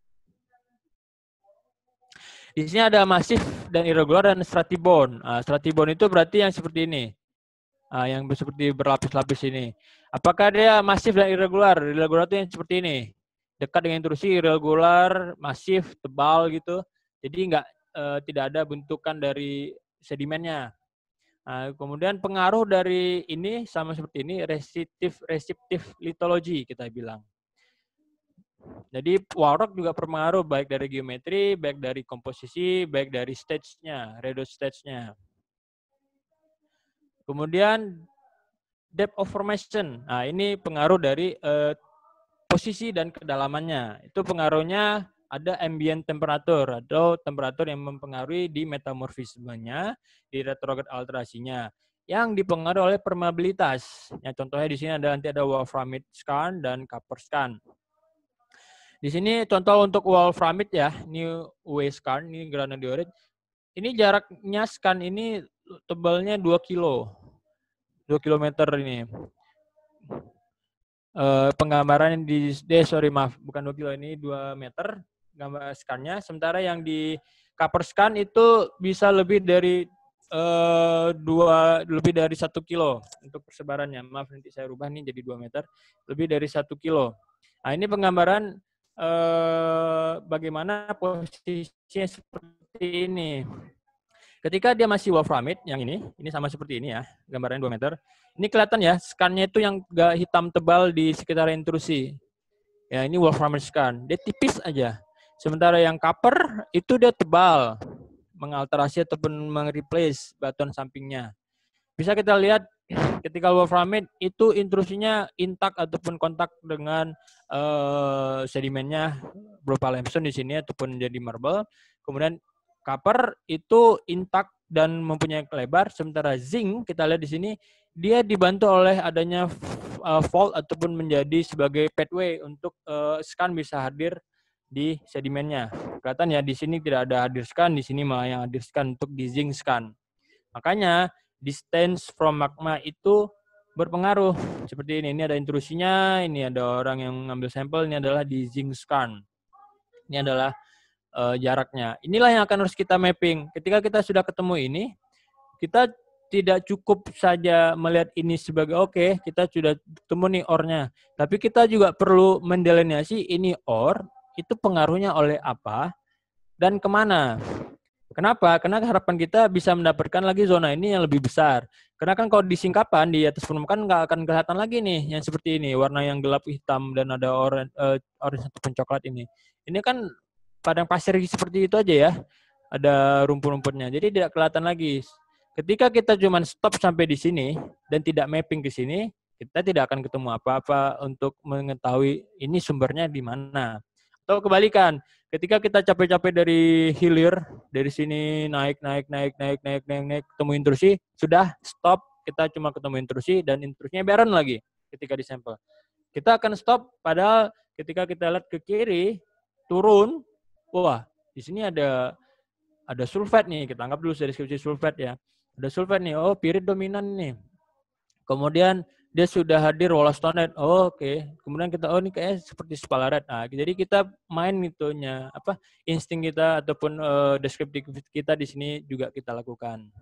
Di sini ada masif dan irregular dan stratibone. Stratibone itu berarti yang seperti ini. Yang seperti berlapis-lapis ini. Apakah dia masif dan irregular? Irregular itu yang seperti ini. Dekat dengan intrusi, irregular, masif, tebal gitu. Jadi tidak ada bentukan dari sedimennya. Kemudian pengaruh dari ini sama seperti ini, resistive lithology kita bilang. Jadi wall rock juga berpengaruh baik dari geometri, baik dari komposisi, baik dari stage-nya, reduce stage-nya. Kemudian depth of formation. Nah, ini pengaruh dari posisi dan kedalamannya. Itu pengaruhnya ada ambient temperature atau temperatur yang mempengaruhi di metamorfismenya, di retrograde alterasinya, yang dipengaruhi oleh permeabilitas. Ya, contohnya di sini nanti ada wolframite skarn dan copper skarn. Di sini contoh untuk wolframite ya, ini UV skarn, ini granodiorite. Ini jaraknya skarn ini tebalnya 2 kilo. 2 kilometer ini. Penggambaran di bukan 2 kilo, ini 2 meter gambar skannya. Sementara yang di copper scan itu bisa lebih dari 1 kilo untuk persebarannya. Maaf, nanti saya rubah nih jadi 2 meter. Lebih dari 1 kilo. Nah, ini penggambaran bagaimana posisinya seperti ini. Ketika dia masih wolframite, yang ini sama seperti ini ya, gambarannya 2 meter. Ini kelihatan ya, skannya itu yang gak hitam tebal di sekitar intrusi. Ya, ini wolframite skan. Dia tipis aja. Sementara yang copper itu dia tebal, mengalterasi ataupun mereplace batuan sampingnya. Bisa kita lihat ketika wolframite itu intrusinya intak ataupun kontak dengan sedimennya berupa limestone di sini ataupun jadi marble. Kemudian copper itu intak dan mempunyai lebar, sementara zinc kita lihat di sini dia dibantu oleh adanya fault ataupun menjadi sebagai pathway untuk skan bisa hadir di sedimennya. Kelihatan ya di sini tidak ada hadir skan, di sini malah yang hadir skan untuk di zinc skan. Makanya distance from magma itu berpengaruh. Seperti ini ada intrusinya, ini ada orang yang ngambil sampel, ini adalah di zinc skan. Ini adalah jaraknya. Inilah yang akan harus kita mapping. Ketika kita sudah ketemu ini, kita tidak cukup saja melihat ini sebagai oke, kita sudah ketemu nih ore-nya. Tapi kita juga perlu mendelineasi ini ore, itu pengaruhnya oleh apa, dan kemana. Kenapa? Karena harapan kita bisa mendapatkan lagi zona ini yang lebih besar. Karena kan kalau di singkapan, di atas permukaan nggak akan kelihatan lagi nih, yang seperti ini, warna yang gelap hitam dan ada orange ataupun coklat ini. Ini kan padang pasir seperti itu aja ya, ada rumput-rumputnya, jadi tidak kelihatan lagi. Ketika kita cuma stop sampai di sini dan tidak mapping ke sini, kita tidak akan ketemu apa-apa untuk mengetahui ini sumbernya di mana. Atau kebalikan, ketika kita capek-capek dari hilir, dari sini naik, ketemu intrusi, sudah stop, kita cuma ketemu intrusi dan intrusinya barren lagi ketika di sampel. Kita akan stop, padahal ketika kita lihat ke kiri, turun, wah, di sini ada sulfat nih. Kita anggap dulu deskripsi sulfat ya. Ada sulfat nih. Oh, pirit dominan nih. Kemudian dia sudah hadir wollastonite. Oh, oke. Kemudian kita ini kayak seperti spalaret. Nah, jadi kita main itunya insting kita ataupun deskriptif kita di sini juga kita lakukan.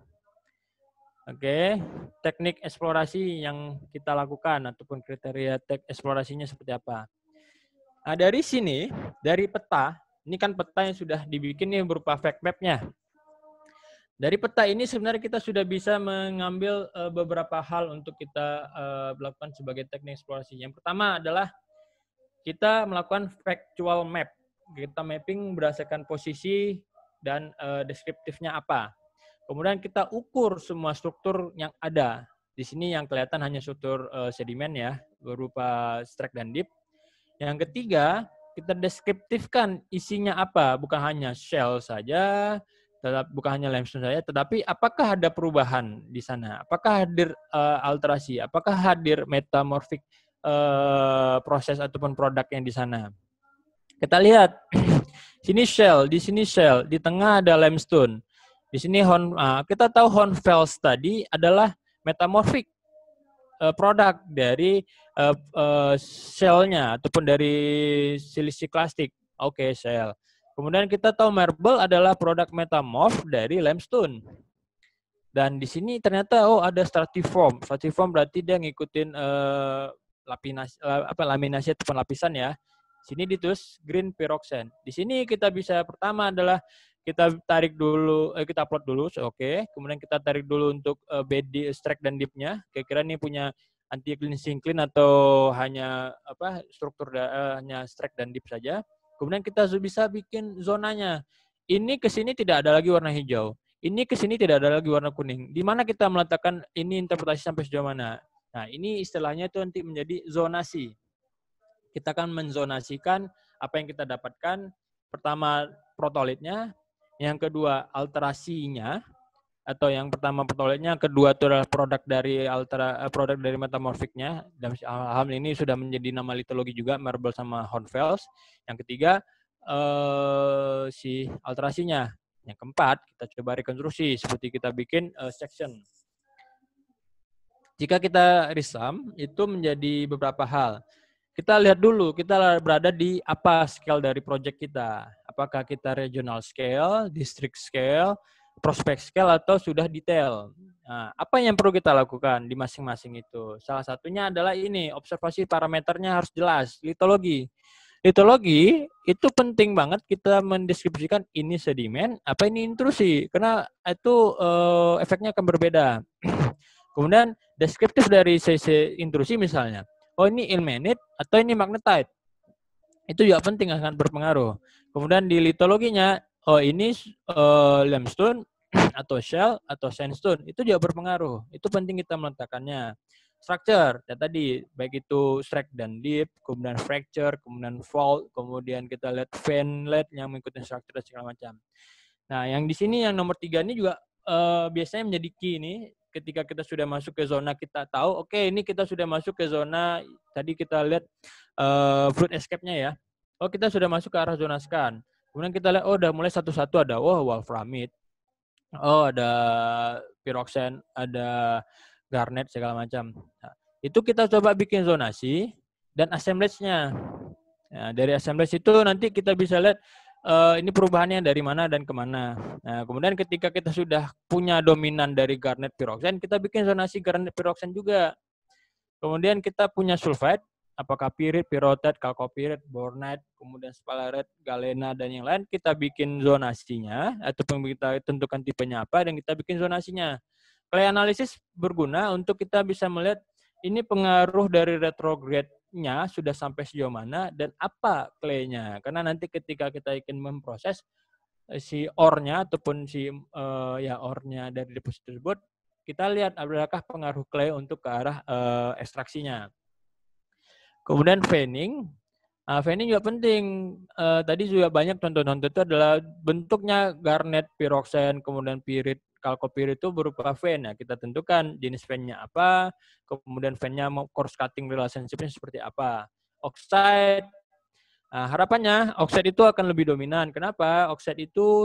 Oke. Teknik eksplorasi yang kita lakukan ataupun kriteria eksplorasinya seperti apa. Nah, dari sini, dari peta Ini kan peta yang sudah dibikin nih berupa fact map-nya. Dari peta ini sebenarnya kita sudah bisa mengambil beberapa hal untuk kita lakukan sebagai teknik eksplorasi. Yang pertama adalah kita melakukan factual map. Kita mapping berdasarkan posisi dan deskriptifnya apa. Kemudian kita ukur semua struktur yang ada. Di sini yang kelihatan hanya struktur sedimen ya, berupa strike dan dip. Yang ketiga, kita deskriptifkan isinya apa, bukan hanya shell saja, bukan hanya limestone saja, tetapi apakah ada perubahan di sana? Apakah hadir alterasi? Apakah hadir metamorphic proses ataupun produk yang di sana? Kita lihat, sini shell, di tengah ada limestone. Di sini kita tahu hornfels tadi adalah metamorphic produk dari shell-nya ataupun dari siliciclastic. Oke, shell. Kemudian kita tahu marble adalah produk metamorph dari limestone. Dan di sini ternyata ada stratiform. Stratiform berarti dia ngikutin laminasi ataupun lapisan ya. Sini ditulis green pyroxene. Di sini kita bisa pertama adalah kita tarik dulu, kita upload dulu, oke. Kemudian kita tarik dulu untuk bed strike dan dipnya. Kira-kira ini punya anti clean syncline atau hanya struktur hanya strike dan dip saja. Kemudian kita bisa bikin zonanya. Ini ke sini tidak ada lagi warna hijau. Ini ke sini tidak ada lagi warna kuning. Di mana kita meletakkan ini interpretasi sampai sejauh mana? Nah, ini istilahnya itu nanti menjadi zonasi. Kita akan menzonasikan apa yang kita dapatkan. Pertama protolitnya, yang kedua alterasinya, atau yang pertama protolitnya, yang kedua itu adalah produk dari metamorfiknya. Dan hal ini sudah menjadi nama litologi juga, marble sama hornfels. Yang ketiga si alterasinya. Yang keempat kita coba rekonstruksi seperti kita bikin section. Jika kita resum itu menjadi beberapa hal. Kita lihat dulu, kita berada di apa scale dari project kita. Apakah kita regional scale, district scale, prospect scale, atau sudah detail. Nah, apa yang perlu kita lakukan di masing-masing itu? Salah satunya adalah ini, observasi parameternya harus jelas, litologi. Litologi itu penting banget kita mendeskripsikan ini sedimen, apa ini intrusi. Karena itu efeknya akan berbeda. Kemudian deskriptif dari sisi intrusi misalnya. Oh ini ilmenite atau ini magnetite. Itu juga penting, akan berpengaruh. Kemudian di litologinya, oh ini limestone atau shell atau sandstone. Itu juga berpengaruh. Itu penting kita meletakkannya. Structure, ya tadi, baik itu strike dan dip, kemudian fracture, kemudian fault, kemudian kita lihat veinlet yang mengikuti structure dan segala macam. Nah, yang di sini yang nomor 3 ini juga biasanya menjadi key nih. Ketika kita sudah masuk ke zona, kita tahu, oke, ini kita sudah masuk ke zona, tadi kita lihat fluid escape-nya ya. Oh, kita sudah masuk ke arah zona scan. Kemudian kita lihat, udah mulai satu-satu ada, wolframite. Ada pyroxene, ada garnet, segala macam. Nah, itu kita coba bikin zonasi dan assemblage-nya. Nah, dari assemblage itu nanti kita bisa lihat ini perubahannya dari mana dan kemana. Nah, kemudian ketika kita sudah punya dominan dari garnet pyroxene, kita bikin zonasi garnet pyroxene juga. Kemudian kita punya sulfide, apakah pyrit, pyrotate, chalcopyrite, bornite, kemudian sphalerite, galena, dan yang lain, kita bikin zonasinya, ataupun kita tentukan tipenya apa, dan kita bikin zonasinya. Clay analisis berguna untuk kita bisa melihat ini pengaruh dari retrograde-nya sudah sampai sejauh mana dan apa clay-nya. Karena nanti ketika kita ingin memproses si ore-nya ataupun si ore-nya dari deposit tersebut, kita lihat apakah pengaruh clay untuk ke arah ekstraksinya. Kemudian veining. Veining juga penting. Tadi juga banyak contoh-contoh itu adalah bentuknya garnet, pyroxene, kemudian pyrit, chalcopyrite itu berupa vein. Ya, kita tentukan jenis veinnya apa, kemudian veinnya coarse cutting relationship-nya seperti apa. Oxide, harapannya oxide itu akan lebih dominan. Kenapa? Oxide itu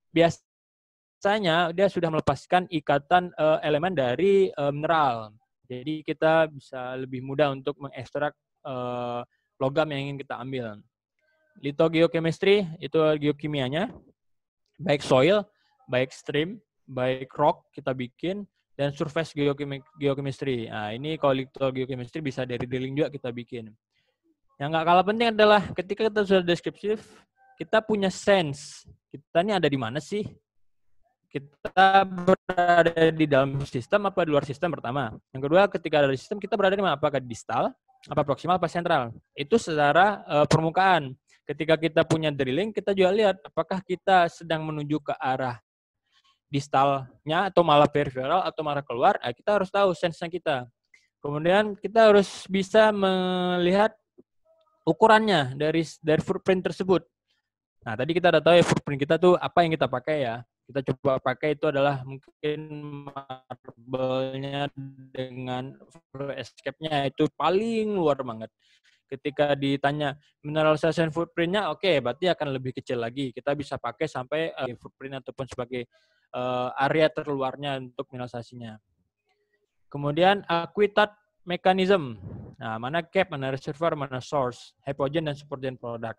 biasanya dia sudah melepaskan ikatan elemen dari mineral. Jadi kita bisa lebih mudah untuk mengekstrak logam yang ingin kita ambil. Lithogeochemistry itu geokimianya, baik soil, baik stream, baik rock kita bikin, dan surface geochemistry. Nah, ini kalau lithogeochemistry bisa dari drilling juga kita bikin. Yang nggak kalah penting adalah ketika kita sudah deskriptif, kita punya sense. Kita ini ada di mana sih? Kita berada di dalam sistem apa di luar sistem pertama. Yang kedua, ketika ada di sistem, kita berada di mana? Apakah distal, apa proksimal, apa sentral. Itu secara permukaan. Ketika kita punya drilling, kita juga lihat apakah kita sedang menuju ke arah distalnya atau malah peripheral atau malah keluar. Kita harus tahu sense-nya kita. Kemudian kita harus bisa melihat ukurannya dari footprint tersebut. Nah, tadi kita udah tahu ya footprint kita tuh apa yang kita pakai ya. Kita coba pakai itu adalah mungkin marble-nya dengan escape-nya itu paling luar banget. Ketika ditanya mineralization footprint-nya, oke, berarti akan lebih kecil lagi. Kita bisa pakai sampai footprint ataupun sebagai area terluarnya untuk mineralisasinya. Kemudian aquitard mechanism. Nah, mana cap, mana reservoir, mana source, hypogen dan supergen product.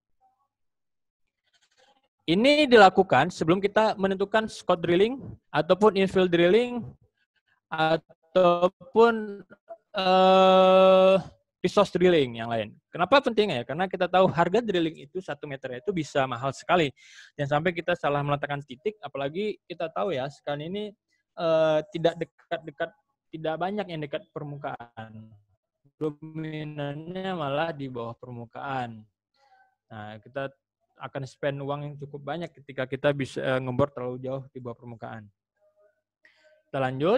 Ini dilakukan sebelum kita menentukan scout drilling ataupun infill drilling ataupun resource drilling yang lain. Kenapa pentingnya ya? Karena kita tahu harga drilling itu 1 meter itu bisa mahal sekali. Dan sampai kita salah meletakkan titik, apalagi kita tahu ya sekarang ini tidak dekat-dekat, tidak banyak yang dekat permukaan. Dominannya malah di bawah permukaan. Nah, kita akan spend uang yang cukup banyak ketika kita bisa ngebor terlalu jauh di bawah permukaan. Kita lanjut.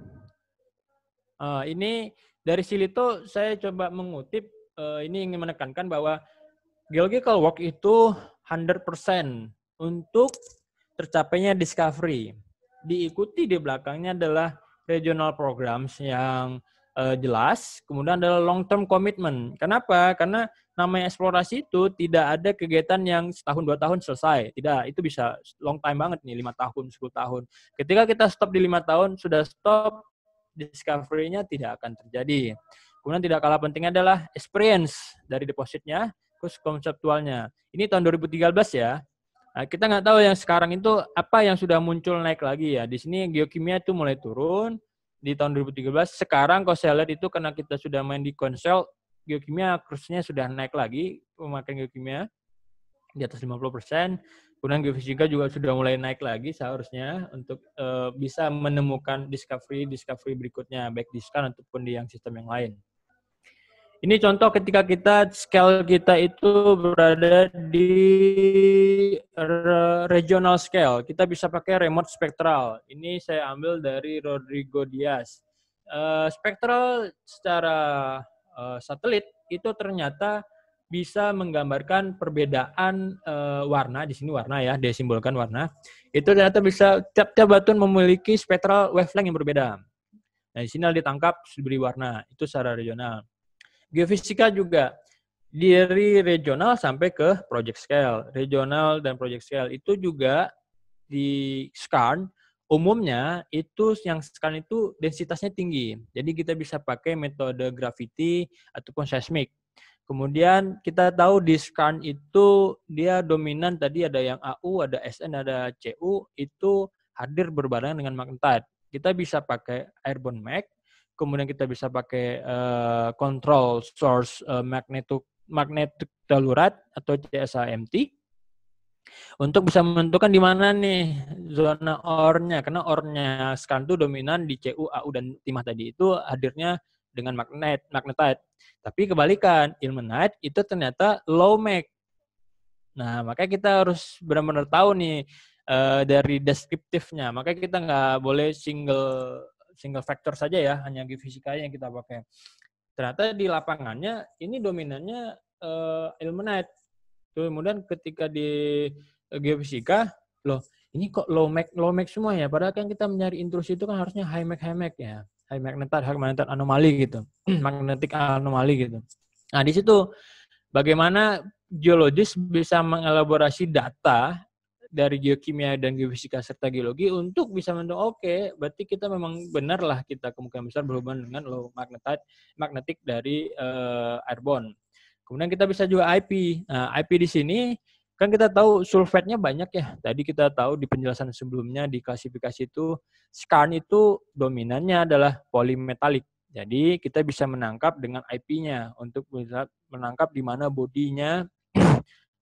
Ini dari Silito saya coba mengutip, ini ingin menekankan bahwa geological work itu 100% untuk tercapainya discovery. Diikuti di belakangnya adalah regional programs yang jelas, kemudian adalah long term commitment. Kenapa? Karena namanya eksplorasi itu tidak ada kegiatan yang setahun 2 tahun selesai. Tidak, itu bisa long time banget nih, 5 tahun, 10 tahun. Ketika kita stop di 5 tahun, sudah stop, discovery-nya tidak akan terjadi. Kemudian tidak kalah pentingnya adalah experience dari depositnya, terus konseptualnya. Ini tahun 2013 ya. Nah, kita nggak tahu yang sekarang itu apa yang sudah muncul naik lagi ya. Di sini geokimia itu mulai turun di tahun 2013. Sekarang kalau saya lihat itu karena kita sudah main di konsel, geokimia kursnya sudah naik lagi, pemakaian geokimia di atas 50%. Kemudian geofisika juga sudah mulai naik lagi seharusnya untuk bisa menemukan discovery berikutnya, baik di scan ataupun di yang sistem yang lain. Ini contoh ketika scale kita itu berada di regional scale. Kita bisa pakai remote spectral. Ini saya ambil dari Rodrigo Diaz. Spectral secara satelit itu ternyata bisa menggambarkan perbedaan warna. Di sini warna ya, dia simbolkan warna. Itu ternyata bisa tiap-tiap batu memiliki spectral wavelength yang berbeda. Nah, di sini ditangkap diberi warna. Itu secara regional. Geofisika juga dari regional sampai ke project scale. Regional dan project scale itu juga di scan umumnya itu yang scan itu densitasnya tinggi. Jadi kita bisa pakai metode gravity ataupun seismik. Kemudian kita tahu di scan itu dia dominan tadi ada yang AU, ada SN, ada CU itu hadir berbarengan dengan magnetite. Kita bisa pakai airborne mag. Kemudian kita bisa pakai control source magnetic dalurat atau CSAMT untuk bisa menentukan di mana nih zona ore-nya. Karena ore-nya sekarang itu dominan di CU, AU, dan timah tadi itu hadirnya dengan magnetite. Tapi kebalikan, ilmenite itu ternyata low mag. Nah, makanya kita harus benar-benar tahu nih dari deskriptifnya. Makanya kita nggak boleh single factor saja ya, hanya geofisika yang kita pakai. Ternyata di lapangannya ini dominannya ilmenite. Kemudian ketika di geofisika, loh ini kok low mag semua ya? Padahal kan kita mencari intrusi itu kan harusnya high mag ya, high magnetite anomali gitu, magnetic anomali gitu. Nah di situ bagaimana geologis bisa mengelaborasi data dari geokimia dan geofisika serta geologi untuk bisa menentukan oke, berarti kita memang benarlah kita kemungkinan besar berhubungan dengan low magnetic dari airborne. Kemudian kita bisa juga IP. Nah, IP di sini kan kita tahu sulfate-nya banyak ya. Tadi kita tahu di penjelasan sebelumnya di klasifikasi itu skarn itu dominannya adalah polymetallic. Jadi kita bisa menangkap dengan IP-nya untuk bisa menangkap di mana bodinya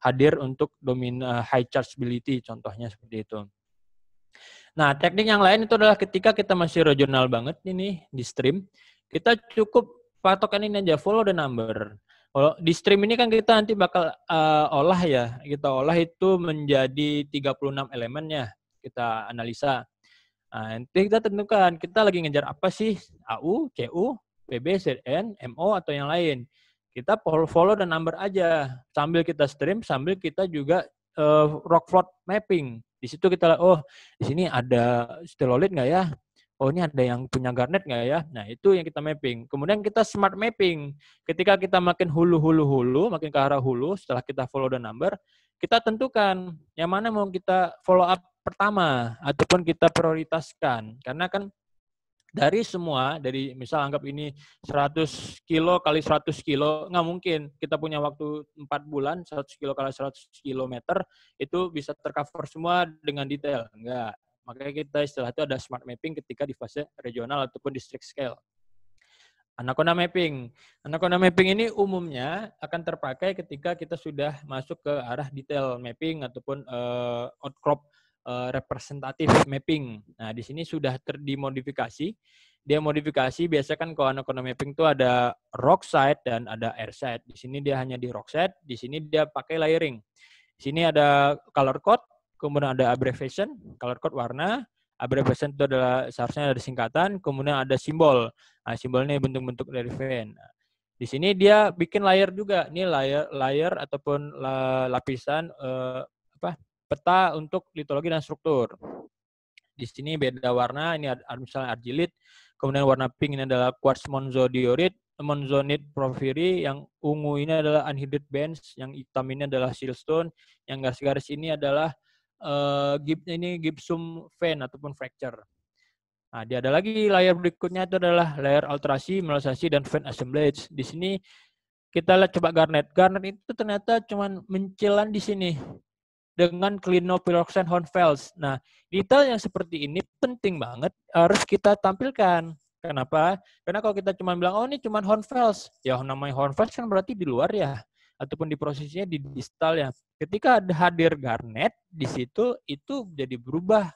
hadir untuk high chargeability, contohnya seperti itu. Nah, teknik yang lain itu adalah ketika kita masih regional banget ini di stream, kita cukup patokan ini aja, follow the number. Kalau di stream ini kan kita nanti bakal olah ya, kita olah itu menjadi 36 elemennya, kita analisa. Nah, nanti kita tentukan kita lagi ngejar apa sih, AU, CU, PB, ZN, MO atau yang lain. Kita follow the number aja, sambil kita stream, sambil kita juga rock float mapping. Di situ kita, oh di sini ada stellolith nggak ya? Oh ini ada yang punya garnet nggak ya? Nah itu yang kita mapping. Kemudian kita smart mapping. Ketika kita makin hulu, makin ke arah hulu, setelah kita follow the number, kita tentukan yang mana mau kita follow up pertama ataupun kita prioritaskan. Karena kan dari semua, dari misal anggap ini 100 kilo kali 100 kilo, nggak mungkin kita punya waktu 4 bulan, 100 kilo kali 100 kilometer, itu bisa tercover semua dengan detail. Enggak. Makanya kita istilah itu ada smart mapping ketika di fase regional ataupun district scale. Anaconda mapping. Anaconda mapping ini umumnya akan terpakai ketika kita sudah masuk ke arah detail mapping ataupun outcrop representatif mapping. Nah, di sini sudah dimodifikasi. Dia modifikasi, biasa kan kalau anaconda mapping itu ada rock side dan ada air side. Di sini dia hanya di rock side, di sini dia pakai layering. Di sini ada color code, kemudian ada abbreviation, color code warna, abbreviation itu adalah seharusnya ada singkatan, kemudian ada simbol. Nah, simbolnya bentuk-bentuk dari vein. Nah, di sini dia bikin layer juga. Ini layer ataupun lapisan peta untuk litologi dan struktur. Di sini beda warna, ini ada misalnya argilite, kemudian warna pink ini adalah quartz monzonite porphyry, yang ungu ini adalah anhydrite bench, yang hitam ini adalah siltstone, yang garis-garis ini adalah gypsum vein ataupun fracture. Nah, dia ada lagi layer berikutnya itu adalah layer alterasi, mineralisasi, dan vein assemblage. Di sini kita lihat coba garnet. Garnet itu ternyata cuma mencilan di sini dengan clinopyroxene hornfels. Nah, detail yang seperti ini penting banget, harus kita tampilkan. Kenapa? Karena kalau kita cuma bilang, oh ini cuma hornfels, ya namanya hornfels kan berarti di luar ya, ataupun di prosesnya di distal ya. Ketika ada hadir garnet di situ, itu jadi berubah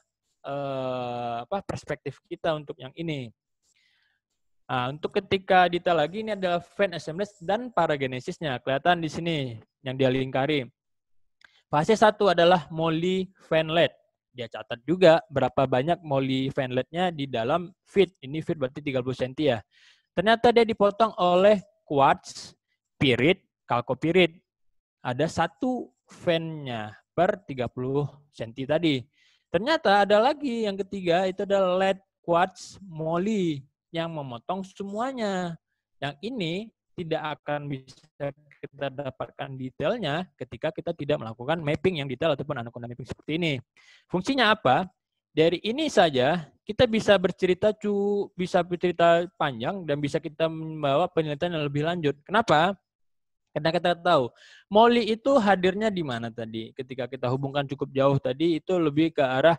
perspektif kita untuk yang ini. Nah, untuk ketika detail lagi, ini adalah vein assemblage dan paragenesisnya. Kelihatan di sini yang dia lingkari. Fase 1 adalah molybdenate. Dia catat juga berapa banyak molybdenate-nya di dalam feed. Ini feed berarti 30 cm ya. Ternyata dia dipotong oleh quartz, pyrit, chalcopyrite. Ada satu vein-nya per 30 cm tadi. Ternyata ada lagi yang ketiga, itu adalah lead quartz moly yang memotong semuanya. Yang ini tidak akan bisa kita dapatkan detailnya ketika kita tidak melakukan mapping yang detail ataupun anaconda mapping seperti ini. Fungsinya apa? Dari ini saja kita bisa bercerita panjang dan bisa kita membawa penelitian yang lebih lanjut. Kenapa? Karena kita tahu moly itu hadirnya di mana tadi? Ketika kita hubungkan cukup jauh tadi, itu lebih ke arah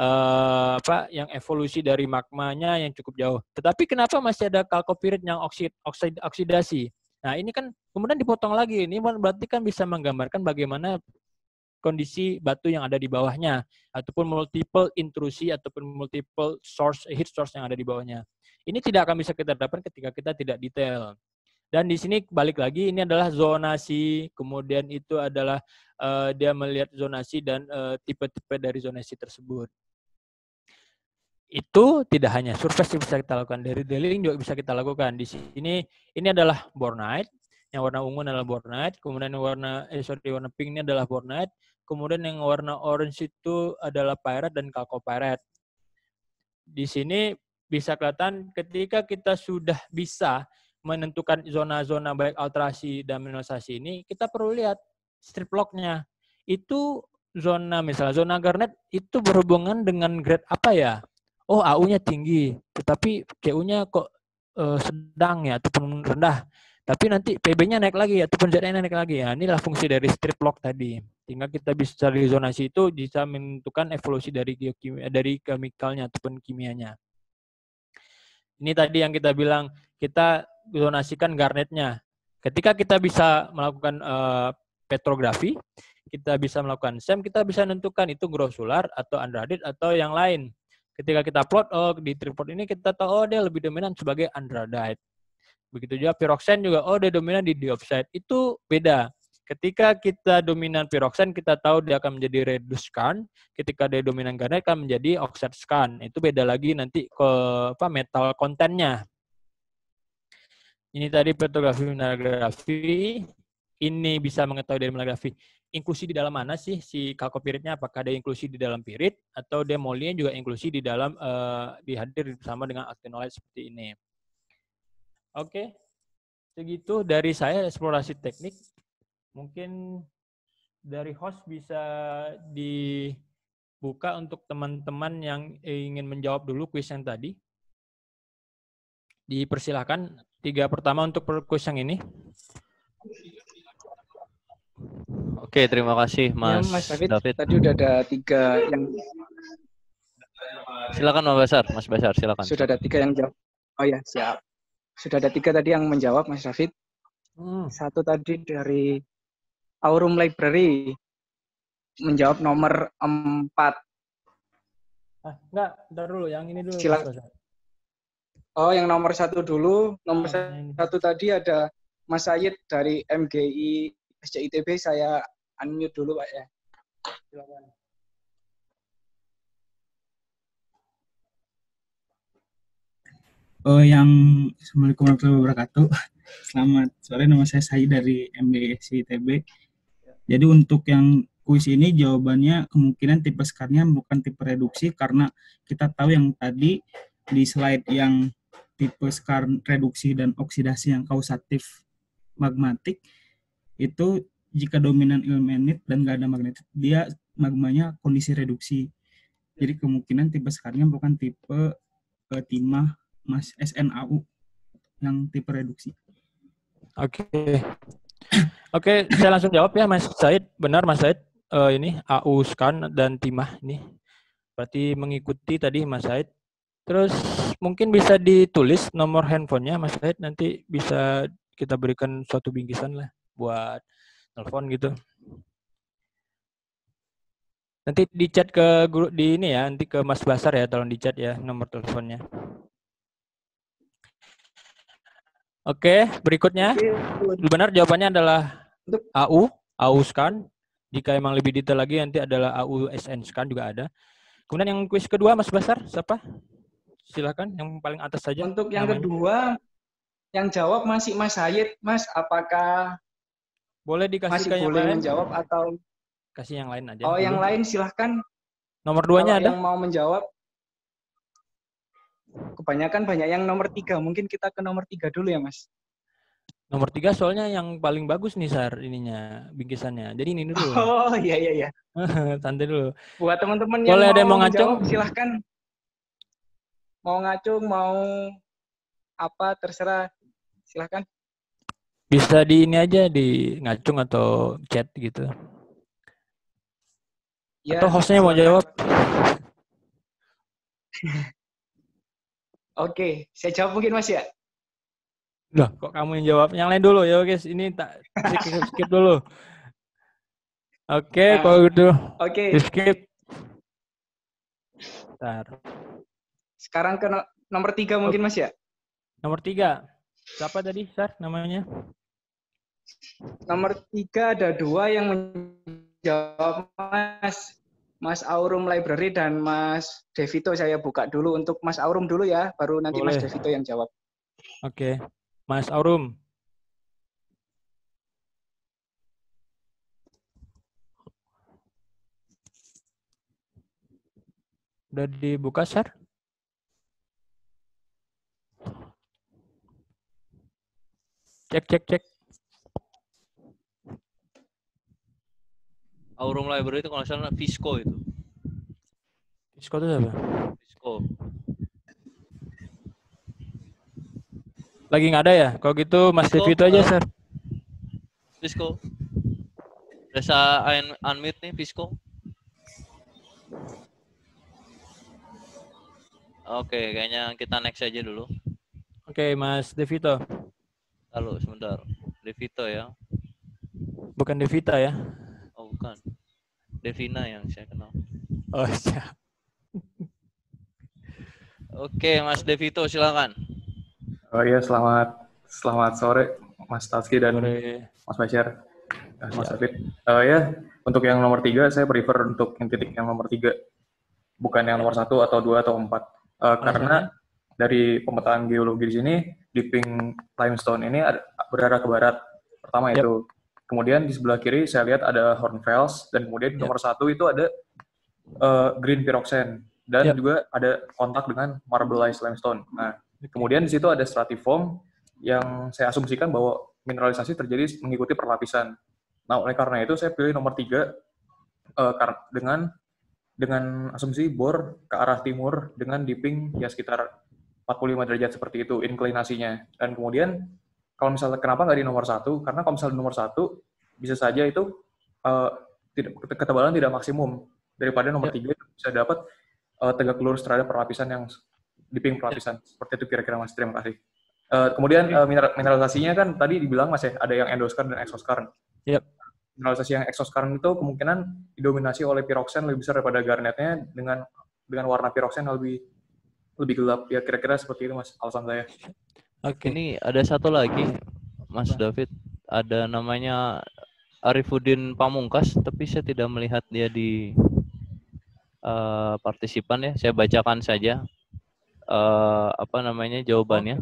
yang evolusi dari magmanya yang cukup jauh. Tetapi kenapa masih ada chalcopyrite yang oksidasi? Nah, ini kan kemudian dipotong lagi. Ini berarti kan bisa menggambarkan bagaimana kondisi batu yang ada di bawahnya, ataupun multiple intrusi ataupun multiple heat source yang ada di bawahnya. Ini tidak akan bisa kita dapatkan ketika kita tidak detail. Dan di sini balik lagi, ini adalah zonasi, kemudian itu adalah dia melihat zonasi dan tipe-tipe dari zonasi tersebut. Itu tidak hanya surface yang bisa kita lakukan, dari drilling juga bisa kita lakukan. Di sini ini adalah bornite, yang warna ungu adalah bornite, kemudian yang warna pink ini adalah bornite, kemudian yang warna orange itu adalah pyrite dan chalcopyrite. Di sini bisa kelihatan ketika kita sudah bisa menentukan zona-zona baik alterasi dan mineralisasi ini, kita perlu lihat strip log-nya. Itu zona, misalnya zona garnet itu berhubungan dengan grade apa ya? Oh, AU-nya tinggi, tetapi CU-nya kok sedang ya, ataupun rendah. Tapi nanti PB-nya naik lagi, ataupun ZN-nya naik lagi. Ya, inilah fungsi dari strip log tadi. Sehingga kita bisa dari zonasi itu bisa menentukan evolusi dari kemikalnya ataupun kimianya. Ini tadi yang kita bilang, kita zonasikan garnetnya. Ketika kita bisa melakukan petrografi, kita bisa melakukan SEM, kita bisa menentukan itu grossular atau andradit atau yang lain. Ketika kita plot, oh di tripod ini kita tahu, oh dia lebih dominan sebagai andradite. Begitu juga piroxen juga, oh dia dominan di diopside. Itu beda. Ketika kita dominan piroxen, kita tahu dia akan menjadi reduced scan. Ketika dia dominan garnet akan menjadi oxide scan. Itu beda lagi nanti ke metal kontennya. Ini tadi petrografi mineralografi. Ini bisa mengetahui dari mineralografi. Inklusi di dalam mana sih si kalkopiritnya? Apakah ada inklusi di dalam pirit atau dia molnya juga inklusi di dalam dihadir bersama dengan actinolite seperti ini. Oke, segitu dari saya eksplorasi teknik. Mungkin dari host bisa dibuka untuk teman-teman yang ingin menjawab dulu kuis yang tadi. Dipersilahkan 3 pertama untuk kuis yang ini. Oke, terima kasih Mas, ya, Mas David. Tadi udah ada 3 yang. Silakan Mas Basar, silakan. Sudah ada 3 yang jawab. Oh ya, siap. Sudah ada 3 tadi yang menjawab, Mas David. 1 tadi dari Aurum Library menjawab nomor 4. Enggak, bentar dulu, yang ini dulu. Silakan. Oh, yang nomor 1 dulu. Nomor 1 tadi ada Mas Sayid dari MGI SCITB. Saya unmute dulu, Pak ya. Silakan. Yang Assalamualaikum warahmatullahi wabarakatuh. Selamat sore, nama saya Sayid dari MGI SCITB. Jadi untuk yang kuis ini jawabannya kemungkinan tipe skarnya bukan tipe reduksi, karena kita tahu yang tadi di slide yang tipe skar reduksi dan oksidasi yang kausatif magmatik itu jika dominan ilmenit dan nggak ada magnetit, dia magmanya kondisi reduksi. Jadi kemungkinan tipe skarnya bukan tipe timah Mas SNAU yang tipe reduksi. Oke, saya langsung jawab ya Mas Said. Benar Mas Said, ini AU scan dan timah ini. Berarti mengikuti tadi Mas Said. Terus mungkin bisa ditulis nomor handphonenya Mas Said, nanti bisa kita berikan suatu bingkisan lah buat telepon gitu. Nanti di chat ke grup di ini ya, nanti ke Mas Basar ya, tolong di chat ya nomor teleponnya. Oke, berikutnya. Benar jawabannya adalah AU scan. Jika emang lebih detail lagi nanti adalah AU SN scan juga ada. Kemudian yang kuis kedua Mas Basar, siapa? Silakan yang paling atas saja. Untuk yang kedua, yang jawab masih Mas Sayid. Mas, apakah boleh dikasih masih ke yang boleh lain? Menjawab atau kasih yang lain aja? Oh, dulu. yang lain silahkan. Nomor 2-nya ada? Yang mau menjawab. Kebanyakan banyak yang nomor 3. Mungkin kita ke nomor 3 dulu ya, Mas. Nomor 3 soalnya yang paling bagus nih, Sar, ininya, bingkisannya. Jadi ini dulu. Oh, iya. Santai dulu. Buat teman-teman yang boleh ada yang mau ngacung, ngacung? silahkan. Mau ngacung, mau apa, terserah. Silahkan. Bisa di ini aja, di ngacung atau chat gitu. Ya, atau hostnya mau jawab? Oke, saya jawab mungkin Mas ya. Loh, kok kamu yang jawab? Yang lain dulu ya guys, ini tak skip dulu. Oke, kalau gitu. Oke. Skip. Bentar. Sekarang ke nomor 3 mungkin Mas ya. Nomor 3. Siapa tadi, Sar, namanya? Nomor 3 ada 2 yang menjawab Mas Aurum Library dan Mas Devito. Saya buka dulu untuk Mas Aurum dulu ya, baru nanti boleh. Mas Devito yang jawab. Oke, Mas Aurum. Udah dibuka, Sar? Cek. Aurum Library itu kalau salah Visco itu. Visco itu apa? Visco. Lagi nggak ada ya? Kalau gitu Mas Devito aja, Sar. Visco. Bisa unmute nih Visco. Oke, kayaknya kita next aja dulu. Oke, Mas Devito. Lalu sebentar. Devito ya. Bukan Devita ya? Oh, bukan. Devina yang saya kenal. Oh, siap. Oke, Mas Devito silakan. Oh iya, selamat sore Mas Taski dan Sore. Mas Bashar, Mas David. Ya, untuk yang nomor 3 saya prefer untuk yang titik yang nomor 3, bukan yang nomor 1 atau 2 atau 4. Karena dari pemetaan geologi di sini, dipping limestone ini berarah ke barat. Pertama itu. Kemudian di sebelah kiri saya lihat ada hornfels, dan kemudian di nomor 1 itu ada green pyroxene, dan juga ada kontak dengan marbleized limestone. Nah, kemudian di situ ada stratiform yang saya asumsikan bahwa mineralisasi terjadi mengikuti perlapisan. Nah, oleh karena itu saya pilih nomor 3 dengan asumsi bor ke arah timur dengan dipping ya sekitar 45 derajat seperti itu inklinasinya. Dan kemudian kalau misalnya kenapa nggak di nomor 1? Karena kalau misalnya di nomor 1 bisa saja itu ketebalan tidak maksimum, daripada nomor 3 itu bisa dapat tegak lurus terhadap perlapisan yang dipping perlapisan. Seperti itu kira-kira Mas. Terima kasih. Kemudian mineralisasinya kan tadi dibilang Mas ya, ada yang endoskarn dan exoskarn. Mineralisasi yang exoskarn itu kemungkinan didominasi oleh pyroxene lebih besar daripada garnetnya, dengan warna pyroxene lebih gelap. Ya kira-kira seperti itu Mas alasan saya. Oke. Ini ada satu lagi Mas David, ada namanya Arifuddin Pamungkas, tapi saya tidak melihat dia di partisipan ya. Saya bacakan saja jawabannya.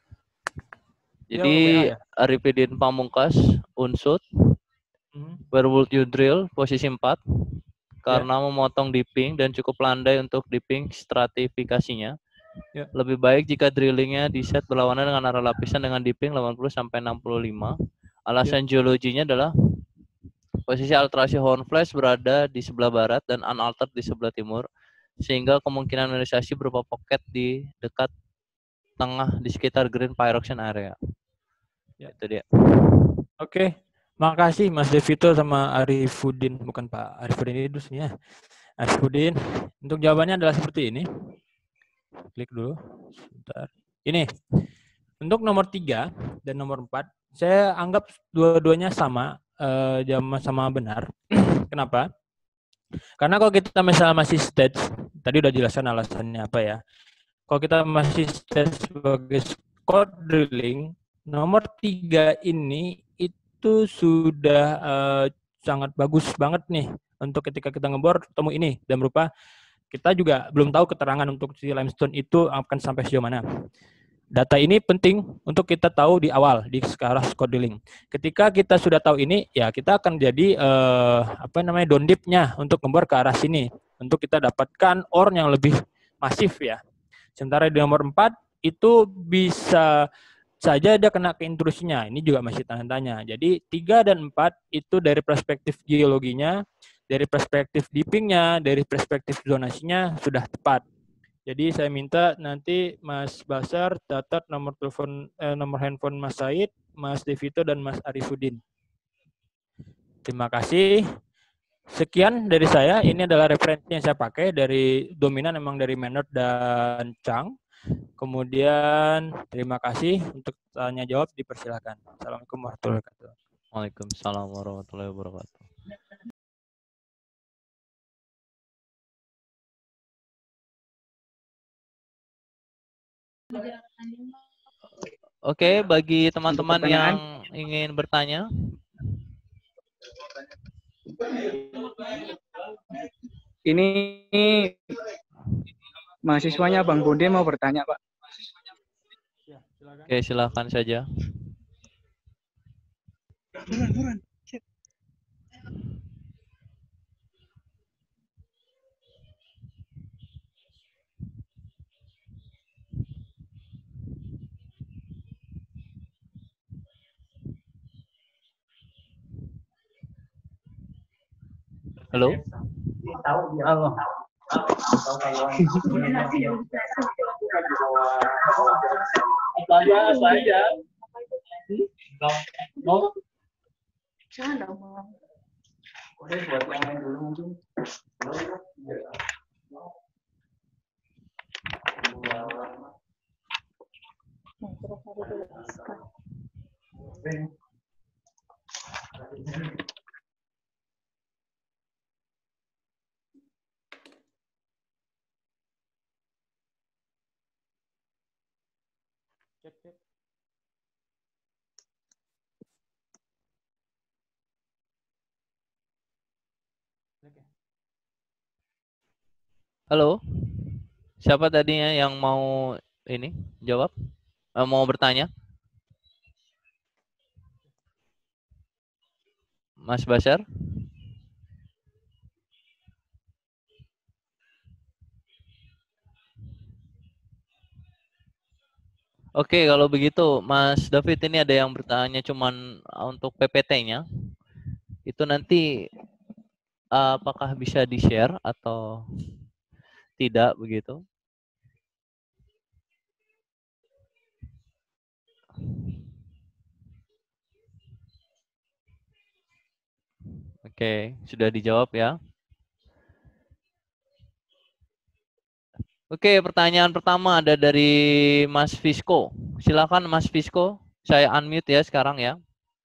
Jadi Arifuddin Pamungkas, Unsud, where would you drill, posisi 4, karena memotong dipping dan cukup landai untuk dipping stratifikasinya. Lebih baik jika drillingnya di set berlawanan dengan arah lapisan dengan dipping 80-65. Alasan geologinya adalah posisi alterasi hornfels berada di sebelah barat dan unaltered di sebelah timur, sehingga kemungkinan mineralisasi berupa pocket di dekat tengah di sekitar green pyroxene area. Itu dia. Oke. Makasih Mas Devito sama Arifuddin, bukan Pak Arifuddin Idrus ya. Arifuddin. Untuk jawabannya adalah seperti ini. Klik dulu. Sebentar. Ini. Untuk nomor 3 dan nomor 4, saya anggap dua-duanya sama benar. Kenapa? Karena kalau kita misalnya masih stage, tadi udah jelaskan alasannya apa ya. Kalau kita masih stage sebagai scout drilling, nomor 3 ini itu sudah sangat bagus banget nih untuk ketika kita ngebor ketemu ini, dan berupa kita juga belum tahu keterangan untuk si limestone itu akan sampai sejauh mana. Data ini penting untuk kita tahu di awal di sekarang scout drilling. Ketika kita sudah tahu ini, ya kita akan jadi down dip-nya untuk ngebor ke arah sini untuk kita dapatkan ore yang lebih masif ya. Sementara di nomor 4 itu bisa saja dia kena ke intrusinya. Ini juga masih tanda-tanya. Jadi 3 dan 4 itu dari perspektif geologinya, dari perspektif dippingnya, dari perspektif zonasinya sudah tepat. Jadi saya minta nanti Mas Basar catat nomor handphone Mas Said, Mas Devito, dan Mas Arifuddin. Terima kasih. Sekian dari saya. Ini adalah referensi yang saya pakai dari dominan, memang dari Maynard dan Chang. Kemudian terima kasih, untuk tanya jawab dipersilakan. Assalamualaikum warahmatullahi wabarakatuh. Waalaikumsalam warahmatullahi wabarakatuh. Oke, bagi teman-teman yang ingin bertanya. Ini mahasiswanya Bang Bonde mau bertanya, Pak. Oke, silakan saja. Buruan. Halo? Halo. Apa aja? Mau? Jangan dong. Udah buat yang lain dulu mungkin. Cek. Halo, siapa tadinya yang mau ini jawab? Mau bertanya? Mas Basar? Oke, kalau begitu Mas David ini ada yang bertanya cuman untuk PPT-nya. Itu nanti apakah bisa di-share atau tidak begitu? Oke, sudah dijawab ya. Oke, pertanyaan pertama ada dari Mas Fisco. Silakan Mas Fisco, saya unmute ya sekarang ya.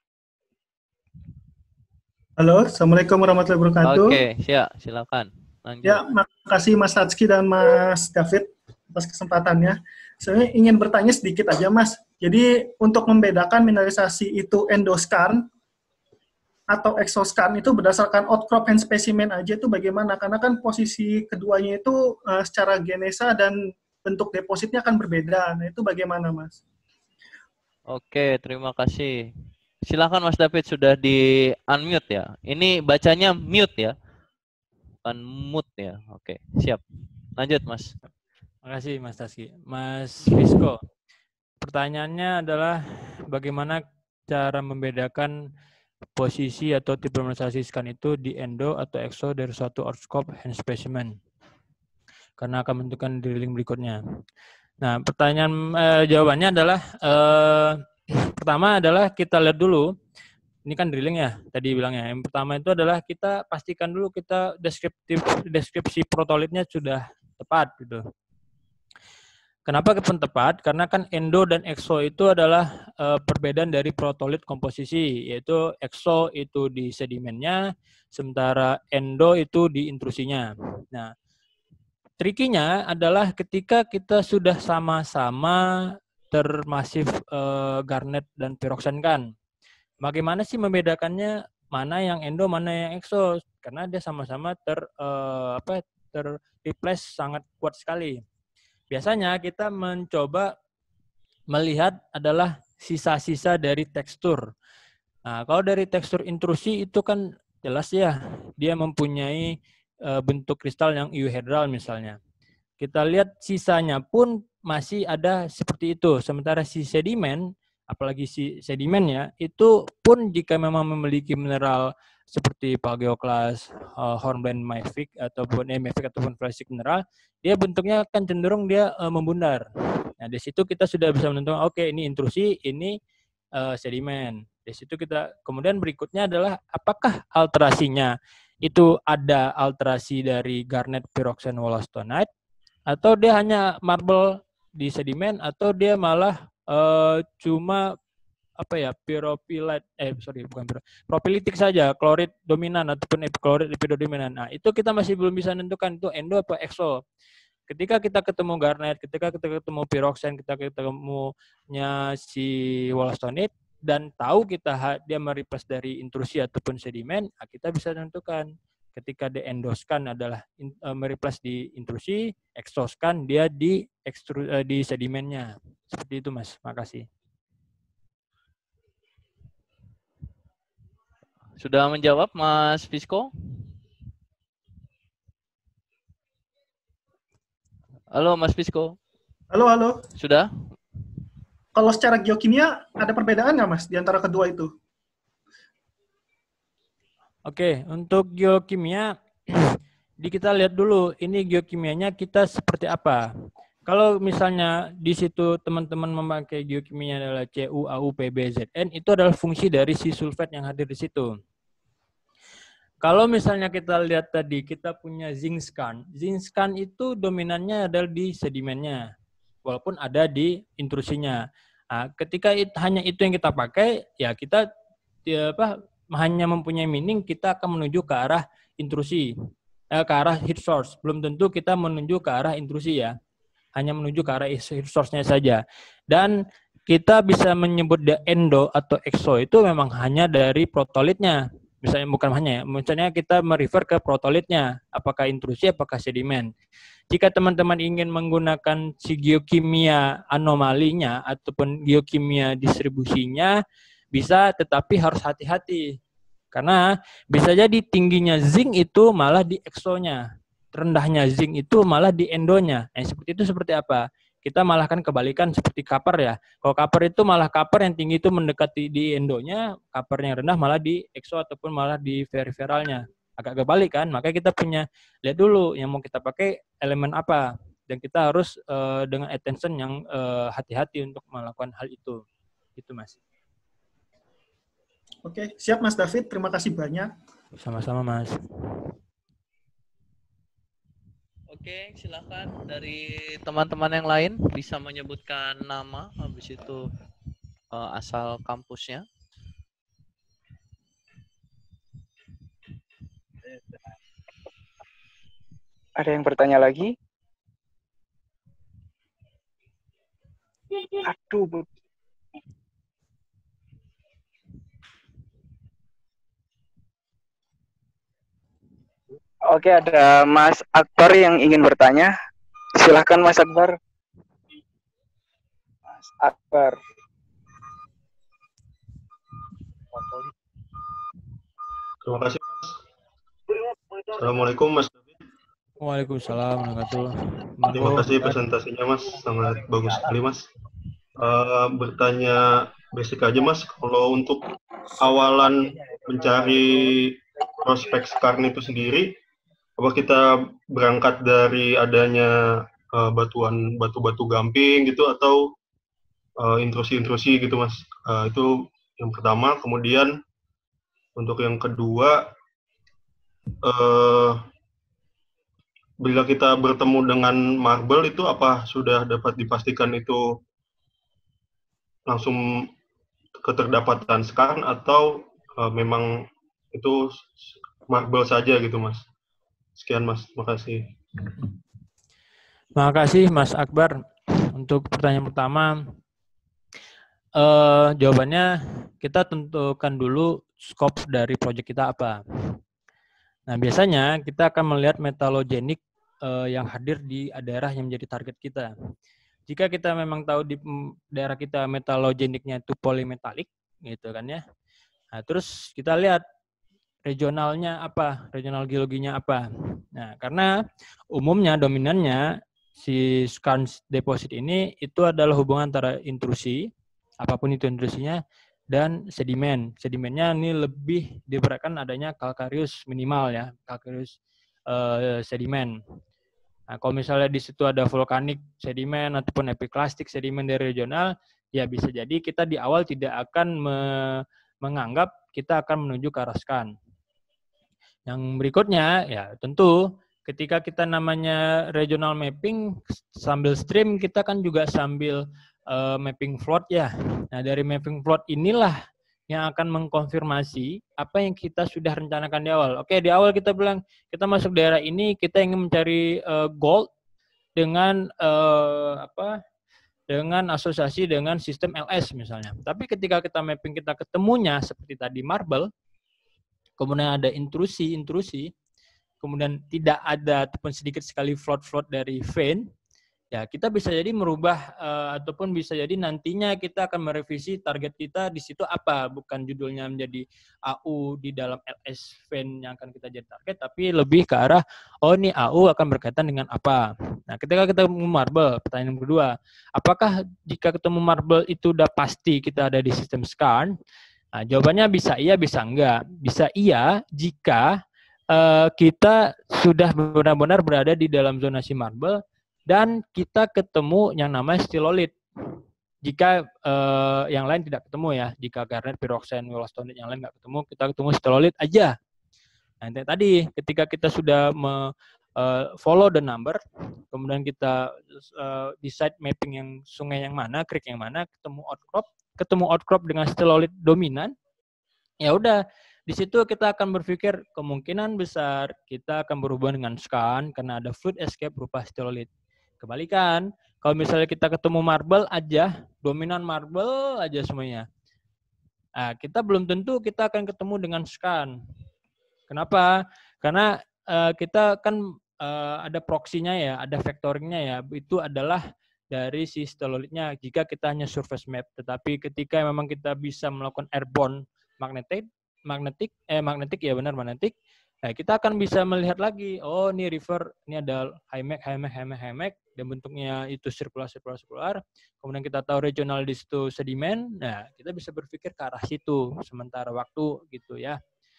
Halo, Assalamualaikum warahmatullahi wabarakatuh. Oke, silakan. Lanjut. Ya, makasih Mas Satski dan Mas David atas kesempatannya. Saya ingin bertanya sedikit aja, Mas. Jadi, untuk membedakan mineralisasi itu endoskarn atau exoskarn itu berdasarkan outcrop hand specimen aja itu bagaimana? Karena kan posisi keduanya itu secara genesa dan bentuk depositnya akan berbeda. Nah, itu bagaimana, Mas? Oke, terima kasih. Silakan Mas David, sudah di unmute ya. Ini bacanya mute ya. Bukan mute ya. Oke, siap. Lanjut, Mas. Makasih Mas Taski. Mas Fisco, pertanyaannya adalah bagaimana cara membedakan posisi atau tipe mineralisasi scan itu di endo atau exo dari suatu outcrop hand specimen, karena akan menentukan drilling berikutnya. Nah, jawabannya adalah pertama adalah kita lihat dulu, ini kan drilling ya tadi bilangnya. Yang pertama itu adalah kita pastikan dulu kita deskripsi protolitnya sudah tepat gitu. Kenapa tepat? Karena kan endo dan exo itu adalah perbedaan dari protolit komposisi, yaitu exo itu di sedimennya, sementara endo itu di intrusinya. Nah, trikinya adalah ketika kita sudah sama-sama termasif garnet dan piroxen kan, bagaimana sih membedakannya mana yang endo, mana yang exo? Karena dia sama-sama terreplace sangat kuat sekali. Biasanya kita mencoba melihat adalah sisa-sisa dari tekstur. Nah, kalau dari tekstur intrusi itu kan jelas ya, dia mempunyai bentuk kristal yang euhedral misalnya. Kita lihat sisanya pun masih ada seperti itu. Sementara si sedimen, apalagi si sedimennya, itu pun jika memang memiliki mineral seperti Paleoclast, Hornblende mafic ataupun flagship mineral, dia bentuknya kan cenderung dia membundar. Nah, di situ kita sudah bisa menentukan oke, ini intrusi, ini sedimen. Di situ kita kemudian berikutnya adalah apakah alterasinya itu ada alterasi dari garnet, pyroxene, wollastonite, atau dia hanya marble di sedimen, atau dia malah cuma propilitik saja, klorid dominan ataupun klorid lipidodominan. Nah, itu kita masih belum bisa menentukan itu endo atau exo. Ketika kita ketemu garnet, ketika kita ketemu pyroxene, kita ketemunya si wollastonite dan tahu dia mereplace dari intrusi ataupun sedimen, nah kita bisa menentukan. Ketika di endoskan adalah mereplace di intrusi, exoskan dia di sedimennya. Seperti itu, Mas. Makasih. Sudah menjawab, Mas Fisco? Halo, Mas Fisco. Halo. Sudah? Kalau secara geokimia, ada perbedaan nggak, Mas, di antara kedua itu? Oke, untuk geokimia, kita lihat dulu, ini geokimianya kita seperti apa. Kalau misalnya di situ teman-teman memakai geokimia adalah Cu, Au, Pb, Zn, itu adalah fungsi dari si sulfat yang hadir di situ. Kalau misalnya kita lihat tadi, kita punya zinc scan. Zinc scan itu dominannya adalah di sedimennya, walaupun ada di intrusinya. Nah, ketika hanya itu yang kita pakai, ya kita hanya mempunyai meaning kita akan menuju ke arah intrusi, ke arah heat source. Belum tentu kita menuju ke arah intrusi ya. Hanya menuju ke arah heat source-nya saja. Dan kita bisa menyebut dia endo atau exo itu memang hanya dari protolitnya. Misalnya bukan hanya ya, misalnya kita merefer ke protolitnya, apakah intrusi, apakah sedimen. Jika teman-teman ingin menggunakan si geokimia anomalinya ataupun geokimia distribusinya, bisa, tetapi harus hati-hati. Karena bisa jadi tingginya zinc itu malah di exonya, rendahnya zinc itu malah di endonya. Seperti itu seperti apa? Kita malah kan kebalikan seperti copper ya. Kalau copper itu malah copper yang tinggi itu mendekati di endonya, copper yang rendah malah di exo ataupun malah di periferalnya. Agak kebalik kan, makanya kita punya lihat dulu yang mau kita pakai elemen apa. Dan kita harus dengan attention yang hati-hati untuk melakukan hal itu. Itu Mas. Oke, siap Mas David. Terima kasih banyak. Sama-sama Mas. Oke, silakan dari teman-teman yang lain bisa menyebutkan nama, habis itu asal kampusnya. Ada yang bertanya lagi? Aduh. Oke, ada Mas Akbar yang ingin bertanya. Silahkan Mas Akbar. Mas Akbar. Terima kasih, Mas. Assalamualaikum, Mas. Waalaikumsalam warahmatullahi wabarakatuh. Terima kasih presentasinya, Mas. Sangat bagus sekali, Mas. Bertanya basic aja, Mas. Kalau untuk awalan mencari prospek skarn itu sendiri, apa kita berangkat dari adanya batu-batu gamping gitu atau intrusi-intrusi gitu, Mas? Itu yang pertama. Kemudian untuk yang kedua, bila kita bertemu dengan marble itu apa sudah dapat dipastikan itu langsung keterdapatan skarn atau memang itu marble saja gitu, Mas? Sekian, Mas. Terima kasih. Terima kasih Mas Akbar. Untuk pertanyaan pertama, jawabannya kita tentukan dulu scope dari proyek kita apa. Nah, biasanya kita akan melihat metalogenik yang hadir di daerah yang menjadi target kita. Jika kita memang tahu di daerah kita metalogeniknya itu polimetalik, gitu kan ya. Nah, terus kita lihat regionalnya apa, regional geologinya apa. Nah, karena umumnya dominannya si skarn deposit ini itu adalah hubungan antara intrusi, apapun itu intrusinya, dan sedimen. Sedimennya ini lebih diberatkan adanya calcareous minimal ya, calcareous sedimen. Nah, kalau misalnya di situ ada vulkanik sedimen ataupun epiklastik sedimen dari regional, ya bisa jadi kita di awal tidak akan menganggap kita akan menuju ke arah skarn. Yang berikutnya, ya tentu ketika kita namanya regional mapping, sambil stream kita kan juga sambil mapping float ya. Nah, dari mapping float inilah yang akan mengkonfirmasi apa yang kita sudah rencanakan di awal. Oke, di awal kita bilang kita masuk daerah ini, kita ingin mencari gold dengan dengan asosiasi dengan sistem LS misalnya. Tapi ketika kita mapping kita ketemunya seperti tadi marble, kemudian ada intrusi, kemudian tidak ada ataupun sedikit sekali float dari vein, ya kita bisa jadi merubah ataupun bisa jadi nantinya kita akan merevisi target kita di situ apa, bukan judulnya menjadi AU di dalam LS vein yang akan kita jadi target, tapi lebih ke arah oh ini AU akan berkaitan dengan apa. Nah, ketika kita ketemu marble, pertanyaan kedua, apakah jika ketemu marble itu udah pasti kita ada di sistem skarn? Nah, jawabannya bisa iya, bisa enggak. Bisa iya jika kita sudah benar-benar berada di dalam zonasi marble dan kita ketemu yang namanya stilolit. Jika yang lain tidak ketemu ya, jika garnet, pyroxene, wollastonite yang lain nggak ketemu, kita ketemu stilolit aja. Nah, tadi ketika kita sudah follow the number, kemudian kita decide mapping yang sungai yang mana, creek yang mana, ketemu outcrop dengan stilolit dominan, ya udah di situ kita akan berpikir kemungkinan besar kita akan berhubungan dengan skarn karena ada fluid escape berupa stilolit. Kebalikan, Kalau misalnya kita ketemu marble aja, dominan marble aja semuanya. Nah, kita belum tentu kita akan ketemu dengan scan. Kenapa? Karena kita kan ada proksinya ya, ada factoringnya ya. Itu adalah dari si stellolitnya jika kita hanya surface map. Tetapi ketika memang kita bisa melakukan airborne magnetic ya benar magnetic. Nah, kita akan bisa melihat lagi, oh ini river, ini ada high mag, dan bentuknya itu sirkular. Kemudian kita tahu regional di situ sedimen, nah kita bisa berpikir ke arah situ sementara waktu gitu ya.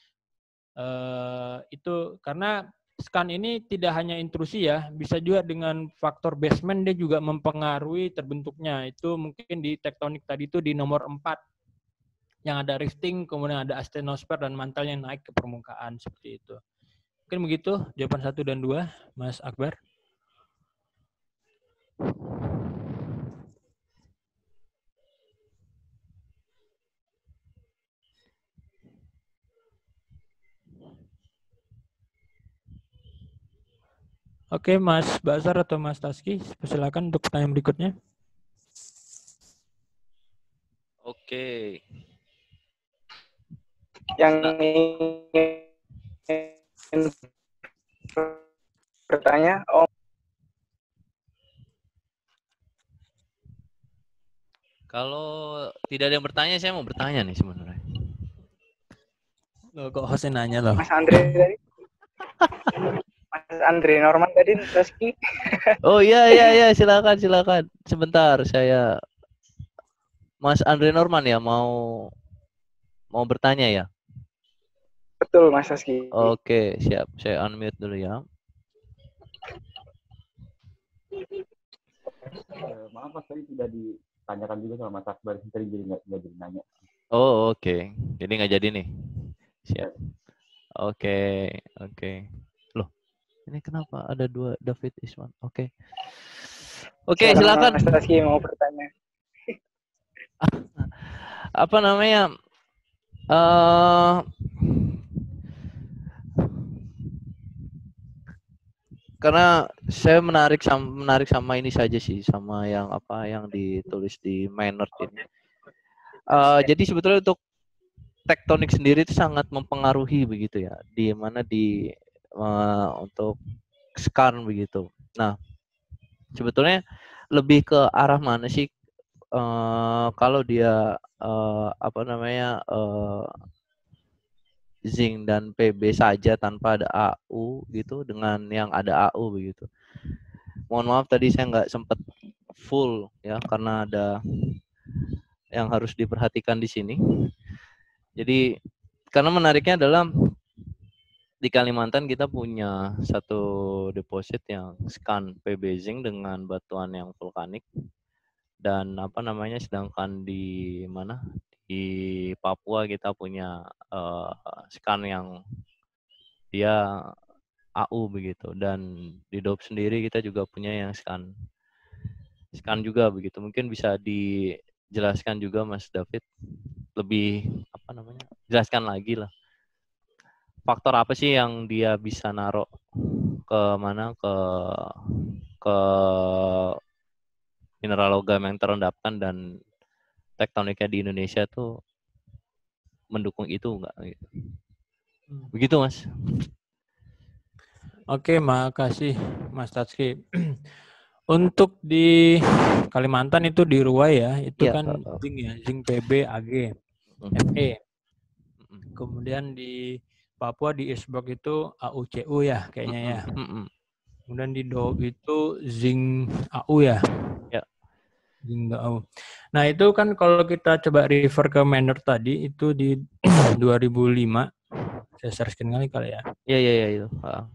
Itu karena scan ini tidak hanya intrusi ya, bisa juga dengan faktor basement dia juga mempengaruhi terbentuknya. Itu mungkin di tektonik tadi itu di nomor 4 yang ada rifting, kemudian ada astenosfer dan mantel yang naik ke permukaan seperti itu. Mungkin begitu jawaban 1 dan 2, Mas Akbar. Oke, Mas Basar atau Mas Taski, silakan untuk pertanyaan berikutnya. Oke. Yang ingin bertanya, Kalau tidak ada yang bertanya, saya mau bertanya nih sebenarnya. Loh, kok hostnya nanya loh? Mas Andre tadi. Mas Andre Norman tadi, Taski. Oh iya, silakan. Sebentar, saya Mas Andre Norman ya mau bertanya ya. Betul, Mas Taski. Oke, siap. Saya unmute dulu ya. Maaf Mas, tadi sudah ditanyakan juga sama Mas Akbar, tadi jadi nggak jadi nanya. Oh oke. Jadi nggak jadi nih. Siap. Oke. Loh, ini kenapa ada 2 David Iswan? Oke, silakan. Mas Taski mau bertanya. Apa namanya? Karena saya menarik sama ini saja sih, sama yang ditulis di Maynard ini. Jadi sebetulnya untuk tektonik sendiri itu sangat mempengaruhi begitu ya, di mana untuk scan begitu. Nah, sebetulnya lebih ke arah mana sih kalau dia zinc dan PB saja tanpa ada AU gitu dengan yang ada AU begitu. Mohon maaf tadi saya nggak sempat full ya karena ada yang harus diperhatikan di sini. Jadi karena menariknya adalah di Kalimantan kita punya satu deposit yang scan PB zinc dengan batuan yang vulkanik, dan sedangkan di Papua kita punya scan yang dia AU begitu, dan di DOP sendiri kita juga punya yang scan juga begitu. Mungkin bisa dijelaskan juga Mas David lebih jelaskan lagi lah. Faktor apa sih yang dia bisa naruh ke mineral logam yang terendapkan, dan tektoniknya di Indonesia tuh mendukung itu enggak gitu. Begitu Mas. Oke, makasih Mas Tatski. Untuk di Kalimantan itu di Ruwai ya, itu kan zinc ya, zinc PB AG FE. Kemudian di Papua di Isbok itu AUCU ya kayaknya ya. Kemudian di DOP itu zinc AU ya. Nah itu kan kalau kita coba refer ke Maynard tadi itu di 2005, saya searchkan kali ya. Iya itu.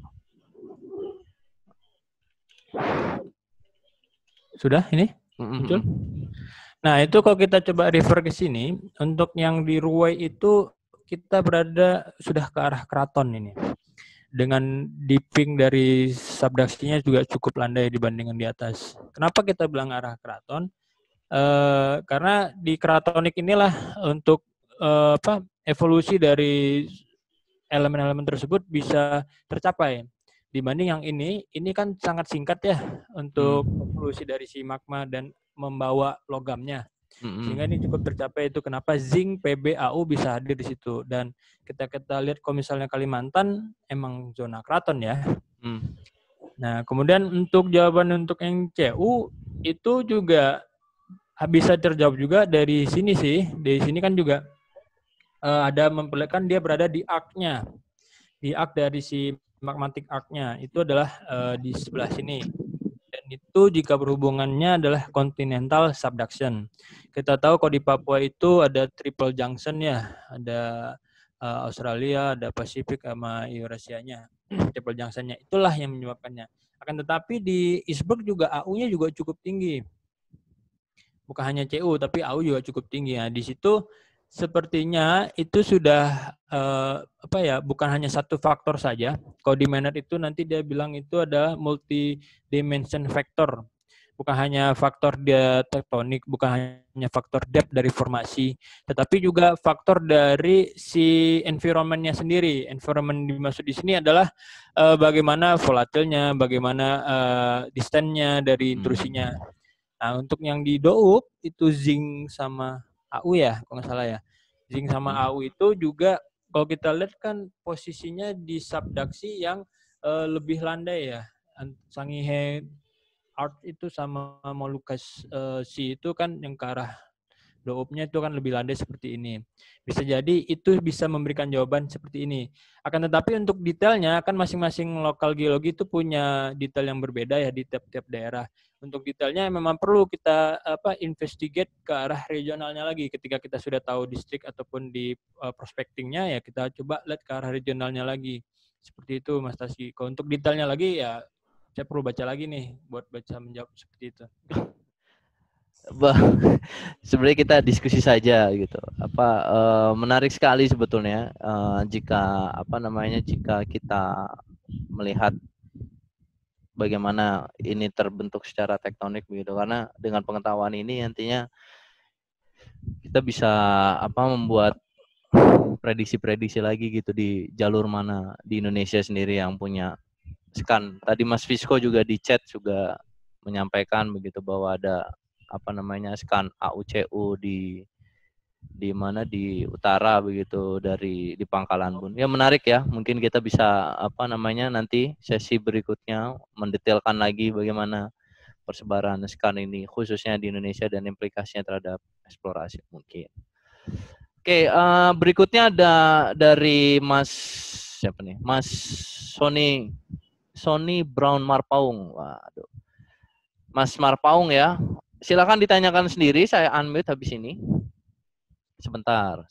Sudah ini? Betul? Nah itu kalau kita coba refer ke sini, untuk yang di Ruwai itu kita berada sudah ke arah keraton ini. Dengan dipping dari subduksinya juga cukup landai dibandingkan di atas. Kenapa kita bilang arah keraton? Karena di keratonik inilah untuk evolusi dari elemen-elemen tersebut bisa tercapai. Dibanding yang ini kan sangat singkat ya untuk evolusi dari si magma dan membawa logamnya. Sehingga ini cukup tercapai, itu kenapa zinc PbAU bisa hadir di situ. Dan kita lihat kalau misalnya Kalimantan emang zona keraton ya. Nah, kemudian untuk jawaban untuk yang CU itu juga bisa terjawab juga dari sini sih. Dari sini kan juga ada memperlihatkan dia berada di arc-nya. Di arc dari si magmatic arc-nya itu adalah di sebelah sini. Dan itu jika berhubungannya adalah continental subduction. Kita tahu kalau di Papua itu ada triple junction ya, ada Australia, ada Pasifik sama Eurasia-nya. Triple junction-nya itulah yang menyebabkannya. Akan tetapi di iceberg juga AU-nya juga cukup tinggi. Bukan hanya CU tapi AU juga cukup tinggi. Nah, di situ sepertinya itu sudah bukan hanya satu faktor saja. Kalau di Maynard itu nanti dia bilang itu ada multi-dimension factor. Bukan hanya faktor dia tektonik, bukan hanya faktor depth dari formasi, tetapi juga faktor dari si environment-nya sendiri. Environment dimaksud di sini adalah bagaimana volatilnya, bagaimana distance-nya dari intrusinya. Nah, untuk yang di DOUP itu zinc sama AU ya, kalau nggak salah ya. Zinc sama AU itu juga kalau kita lihat kan posisinya di subduksi yang lebih landai ya. Sangihe Art itu sama Molucas C itu kan yang ke arah DOUP-nya itu kan lebih landai seperti ini. Bisa jadi itu bisa memberikan jawaban seperti ini. Akan tetapi untuk detailnya kan masing-masing lokal geologi itu punya detail yang berbeda ya di tiap-tiap daerah. Untuk detailnya memang perlu kita investigate ke arah regionalnya lagi. Ketika kita sudah tahu distrik ataupun di prospectingnya ya kita coba lihat ke arah regionalnya lagi. Seperti itu Mas Taski. Kalau untuk detailnya lagi ya saya perlu baca lagi nih buat baca menjawab seperti itu. Sebenarnya kita diskusi saja gitu. Menarik sekali sebetulnya jika jika kita melihat bagaimana ini terbentuk secara tektonik begitu, karena dengan pengetahuan ini nantinya kita bisa membuat prediksi-prediksi lagi gitu di jalur mana di Indonesia sendiri yang punya scan. Tadi Mas Fisco juga di chat juga menyampaikan begitu bahwa ada scan AUCU di mana di utara begitu di Pangkalan Bun. Ya menarik ya. Mungkin kita bisa nanti sesi berikutnya mendetailkan lagi bagaimana persebaran scan ini khususnya di Indonesia dan implikasinya terhadap eksplorasi mungkin. Oke, berikutnya ada dari Mas siapa nih? Mas Sony Brown Marpaung. Waduh. Mas Marpaung ya. Silakan ditanyakan sendiri, saya unmute habis ini. Sebentar.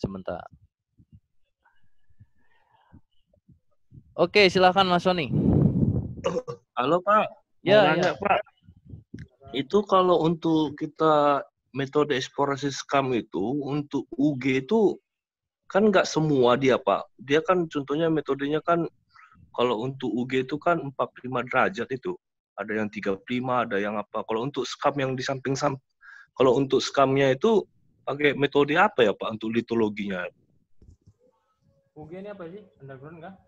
Oke, silakan Mas Sony. Halo Pak. Ya. Pak. Itu kalau untuk kita metode eksplorasi SCAM itu untuk UG itu kan nggak semua dia Pak. Dia kan contohnya metodenya kan kalau untuk UG itu kan 45 derajat itu. Ada yang 35, ada yang apa. Kalau untuk SCAM yang di samping-samping, kalau untuk SCAM-nya itu pakai metode apa ya Pak untuk litologinya? UG ini apa sih? Underground nggak?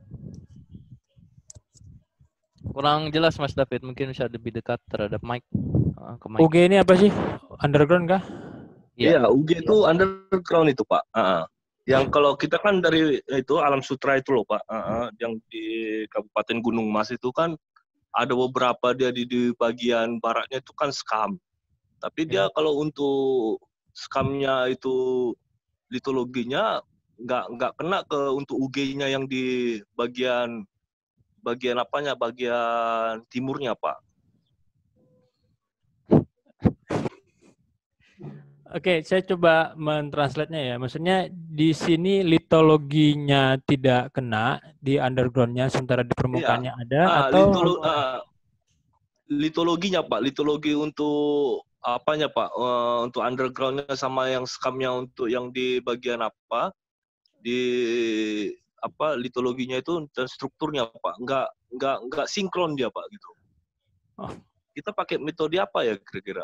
Kurang jelas Mas David, mungkin bisa lebih dekat terhadap mic. UG ini apa sih? Underground kah? Iya, UG itu underground itu Pak. Yang kalau kita kan dari itu Alam Sutra itu loh Pak, yang di Kabupaten Gunung Mas itu kan ada beberapa dia di bagian baratnya itu kan SCAM. Tapi dia kalau untuk SCAM-nya itu litologinya nggak kena ke untuk UG-nya yang di bagian apanya, bagian timurnya Pak. Oke, saya coba mentranslate-nya ya. Maksudnya di sini litologinya tidak kena di underground-nya, sementara di permukaannya ada atau litologinya Pak, litologi untuk apanya Pak? Untuk underground-nya sama yang SCAM-nya untuk yang di bagian apa? Di apa litologinya itu dan strukturnya Pak? Enggak sinkron dia Pak gitu. Kita pakai metode apa ya kira-kira?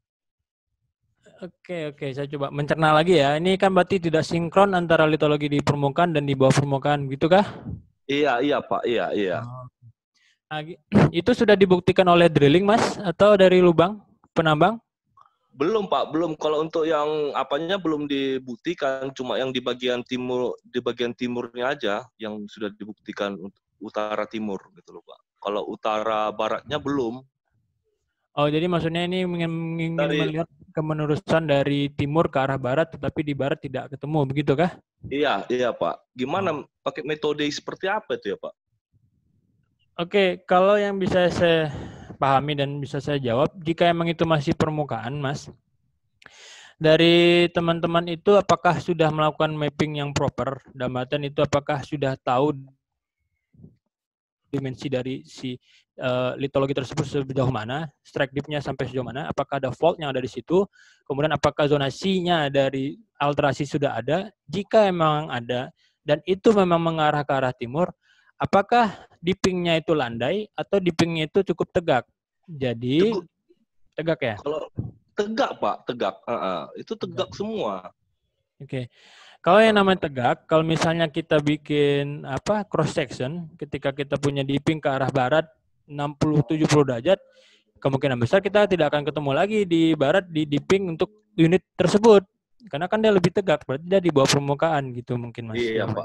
Oke, saya coba mencerna lagi ya. Ini kan berarti tidak sinkron antara litologi di permukaan dan di bawah permukaan, gitu kah? Iya Pak, iya. Itu sudah dibuktikan oleh drilling, Mas, atau dari lubang penambang? Belum Pak, belum. Kalau untuk yang apanya belum dibuktikan, cuma yang di bagian timurnya aja yang sudah dibuktikan untuk utara timur gitu loh Pak. Kalau utara baratnya belum. Oh, jadi maksudnya ini ingin melihat kemenerusan dari timur ke arah barat, tetapi di barat tidak ketemu, begitu kah? Iya Pak. Gimana pakai metode seperti apa itu ya Pak? Oke, kalau yang bisa saya pahami dan bisa saya jawab, jika emang itu masih permukaan, Mas, dari teman-teman itu apakah sudah melakukan mapping yang proper? Dalam artian itu apakah sudah tahu dimensi dari si litologi tersebut sejauh mana, strike depth-nya sampai sejauh mana, apakah ada fault yang ada di situ, kemudian apakah zonasinya dari alterasi sudah ada, jika memang ada, dan itu memang mengarah ke arah timur, apakah dipping-nya itu landai atau dipping-nya itu cukup tegak? Jadi, cukup tegak ya? Kalau tegak Pak, tegak. Itu tegak semua. Oke. Kalau yang namanya tegak, kalau misalnya kita bikin cross section, ketika kita punya dipping ke arah barat 60-70 derajat, kemungkinan besar kita tidak akan ketemu lagi di barat di dipping untuk unit tersebut. Karena kan dia lebih tegak, berarti dia di bawah permukaan gitu mungkin Mas. Iya Pak.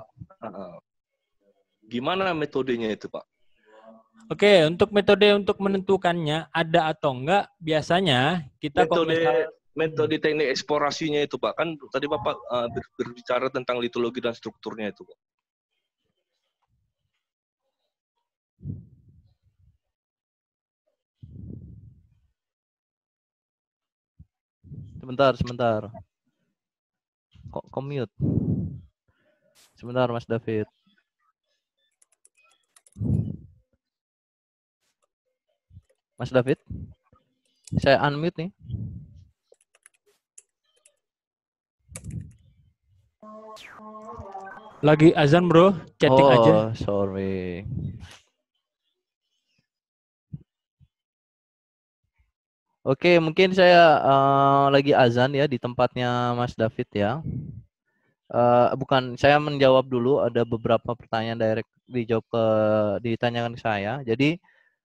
Gimana metodenya itu Pak? Oke, untuk metode untuk menentukannya ada atau enggak, biasanya kita metode teknik eksplorasinya itu Pak, kan tadi Bapak berbicara tentang litologi dan strukturnya itu Pak. Sebentar. Kok mute? Sebentar Mas David. Mas David, saya unmute nih. Lagi azan bro, chatting aja. Oh, sorry. Oke, mungkin saya lagi azan ya di tempatnya Mas David ya. Bukan, saya menjawab dulu, ada beberapa pertanyaan direct ditanyakan ke saya. Jadi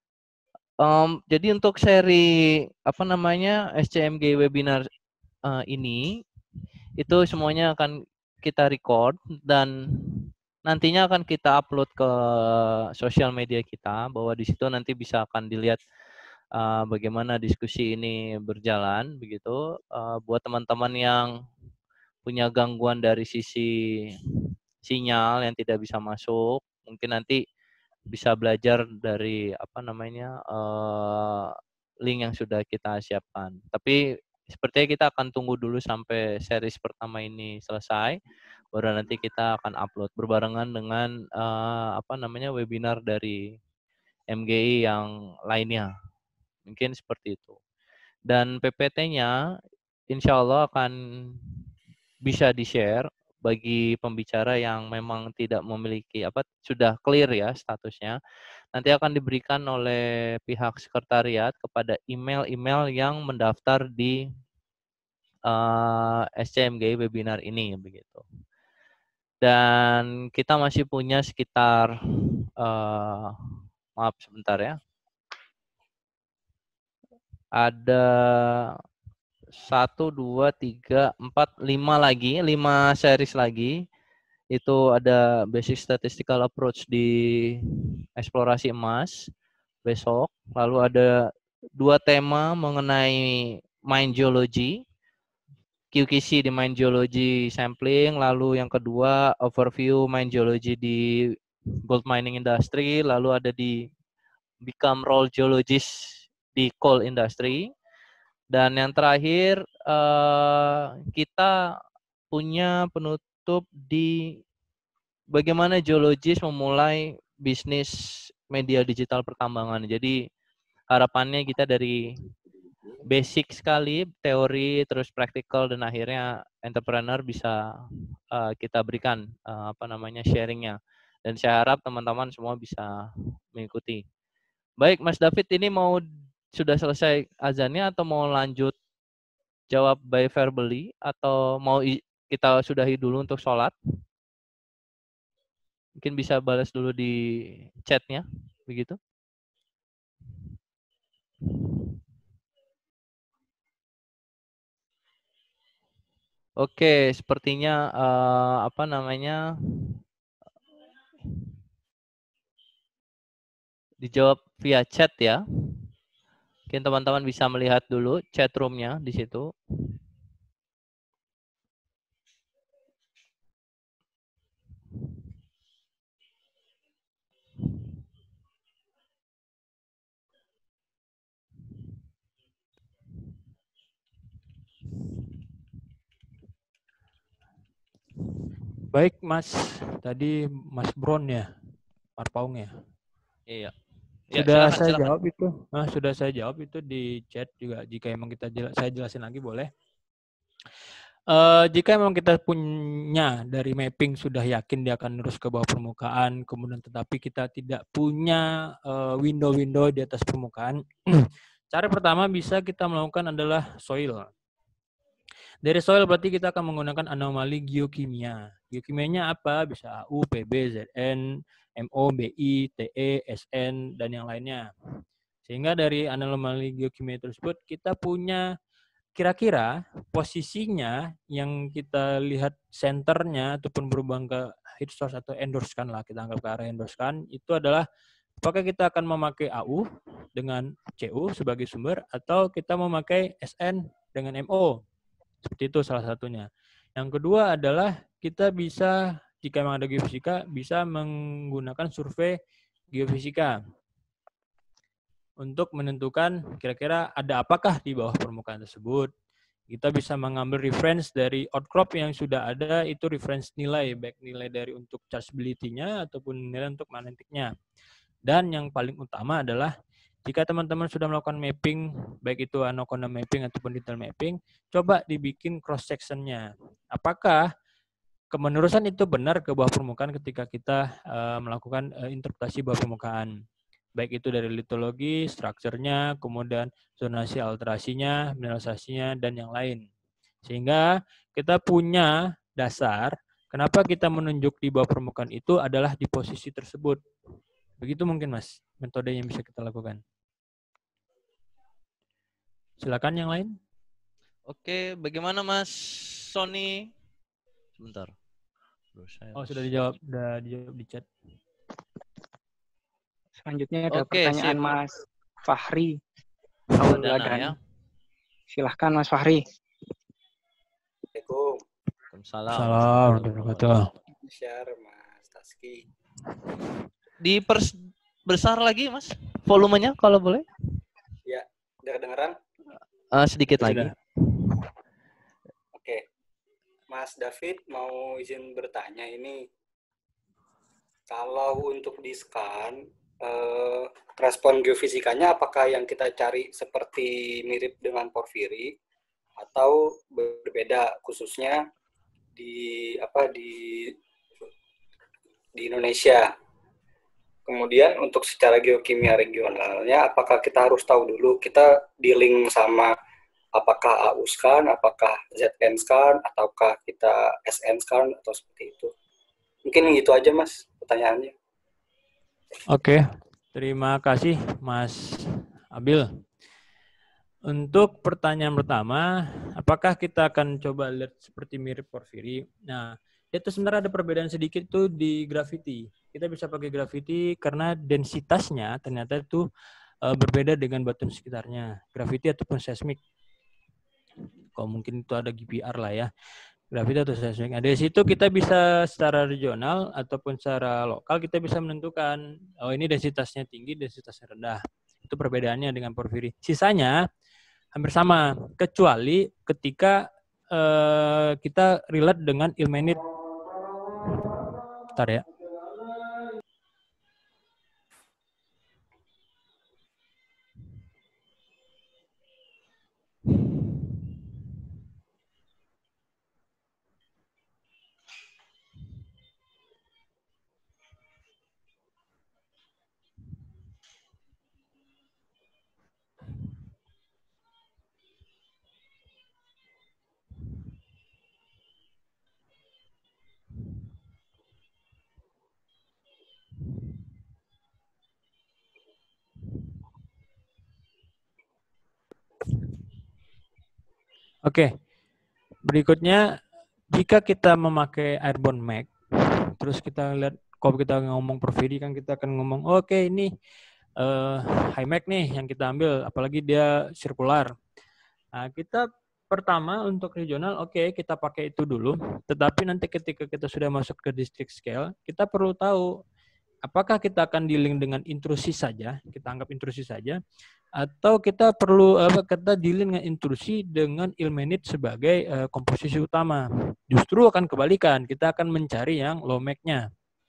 untuk seri SCMG webinar ini itu semuanya akan kita record dan nantinya akan kita upload ke sosial media kita, bahwa di situ nanti bisa akan dilihat bagaimana diskusi ini berjalan begitu. Buat teman-teman yang punya gangguan dari sisi sinyal yang tidak bisa masuk, mungkin nanti bisa belajar dari link yang sudah kita siapkan. Tapi sepertinya kita akan tunggu dulu sampai series pertama ini selesai, baru nanti kita akan upload berbarengan dengan webinar dari MGI yang lainnya. Mungkin seperti itu. Dan PPT-nya insya Allah akan bisa di-share bagi pembicara yang memang tidak memiliki sudah clear ya statusnya. Nanti akan diberikan oleh pihak sekretariat kepada email-email yang mendaftar di SCMG webinar ini begitu. Dan kita masih punya sekitar maaf sebentar ya. Ada 1, 2, 3, 4, 5 lagi, 5 series lagi. Itu ada basic statistical approach di eksplorasi emas besok. Lalu ada 2 tema mengenai mine geology, QQC di mine geology sampling. Lalu yang kedua overview mine geology di gold mining industry. Lalu ada di become role geologist di coal industry. Dan yang terakhir kita punya penutup di bagaimana geologis memulai bisnis media digital pertambangan. Jadi harapannya kita dari basic sekali, teori, terus praktikal, dan akhirnya entrepreneur bisa kita berikan sharingnya. Dan saya harap teman-teman semua bisa mengikuti. Baik, Mas David, ini sudah selesai azannya atau mau lanjut jawab by verbally atau mau kita sudahi dulu untuk sholat? Mungkin bisa balas dulu di chatnya, begitu? Oke, sepertinya apa namanya dijawab via chat ya. Mungkin teman-teman bisa melihat dulu chat room-nya di situ. Baik, Mas. Tadi Mas Bron ya, Marpaung ya. Iya. Ya, Sudah silakan, saya silakan. jawab itu. Nah, sudah saya jawab itu di chat juga. Jika emang saya jelasin lagi boleh. Jika memang kita punya dari mapping sudah yakin dia akan terus ke bawah permukaan, kemudian tetapi kita tidak punya window-window di atas permukaan, cara pertama bisa kita melakukan adalah soil. Dari soil berarti kita akan menggunakan anomali geokimia. Geokimianya apa? Bisa AU, PB, ZN, MO, BI, TE, SN, dan yang lainnya. Sehingga dari anomali geokimia tersebut kita punya kira-kira posisinya yang kita lihat senternya ataupun berubah ke heat source atau endorsekan lah, kita anggap ke arah endorsekan, itu adalah apakah kita akan memakai AU dengan CU sebagai sumber atau kita memakai SN dengan MO. Seperti itu salah satunya. Yang kedua adalah kita bisa, jika memang ada geofisika, bisa menggunakan survei geofisika untuk menentukan kira-kira ada apakah di bawah permukaan tersebut. Kita bisa mengambil reference dari outcrop yang sudah ada, itu reference nilai, baik nilai dari untuk chargeability-nya ataupun nilai untuk magnetiknya. Dan yang paling utama adalah jika teman-teman sudah melakukan mapping, baik itu anaconda mapping ataupun detail mapping, coba dibikin cross section-nya. Apakah kemenerusan itu benar ke bawah permukaan ketika kita melakukan interpretasi bawah permukaan? Baik itu dari litologi, strukturnya, kemudian zonasi alterasinya, mineralisasinya, dan yang lain. Sehingga kita punya dasar kenapa kita menunjuk di bawah permukaan itu adalah di posisi tersebut. Begitu mungkin, Mas, metode yang bisa kita lakukan. Silakan yang lain. Oke, bagaimana Mas Sony? Sebentar. Oh, sudah dijawab di chat. Selanjutnya ada Oke, pertanyaan sip. Mas Fahri. Pradana ya. Silahkan Mas Fahri. Assalamualaikum. Assalamualaikum. Share Mas Taski. Besar lagi Mas volumenya kalau boleh. Ya, udah kedengeran? Sedikit lagi. Oke. Mas David mau izin bertanya ini. Kalau untuk di scan, respon geofisikanya apakah yang kita cari seperti mirip dengan porfiri atau berbeda, khususnya di Indonesia? Kemudian untuk secara geokimia regionalnya, apakah kita harus tahu dulu kita dealing sama apakah AU scan, apakah ZN scan, ataukah kita SN scan atau seperti itu? Mungkin gitu aja Mas pertanyaannya. Oke, terima kasih Mas Abil. Untuk pertanyaan pertama, apakah kita akan coba lihat seperti mirip porfiri? Nah, itu sebenarnya ada perbedaan sedikit tuh di gravity. Kita bisa pakai gravity karena densitasnya ternyata itu berbeda dengan batu sekitarnya. Gravity ataupun seismik. Kalau mungkin itu ada GPR lah ya. Gravity atau seismik. Nah, dari situ kita bisa secara regional ataupun secara lokal kita bisa menentukan, oh ini densitasnya tinggi, densitasnya rendah. Itu perbedaannya dengan porfiri. Sisanya hampir sama, kecuali ketika kita relate dengan ilmenite. Bentar ya. Oke. Berikutnya, jika kita memakai airborne mag, terus kita lihat, kalau kita ngomong Porphyry kan kita akan ngomong, oke, ini high mag nih yang kita ambil, apalagi dia sirkular. Nah, kita pertama untuk regional, oke, kita pakai itu dulu. Tetapi nanti ketika kita sudah masuk ke district scale, kita perlu tahu apakah kita akan dealing dengan intrusi saja, kita anggap intrusi saja, atau kita perlu kita dealing dengan intrusi dengan Ilmenite sebagai komposisi utama. Justru akan kebalikan, kita akan mencari yang low mag-nya.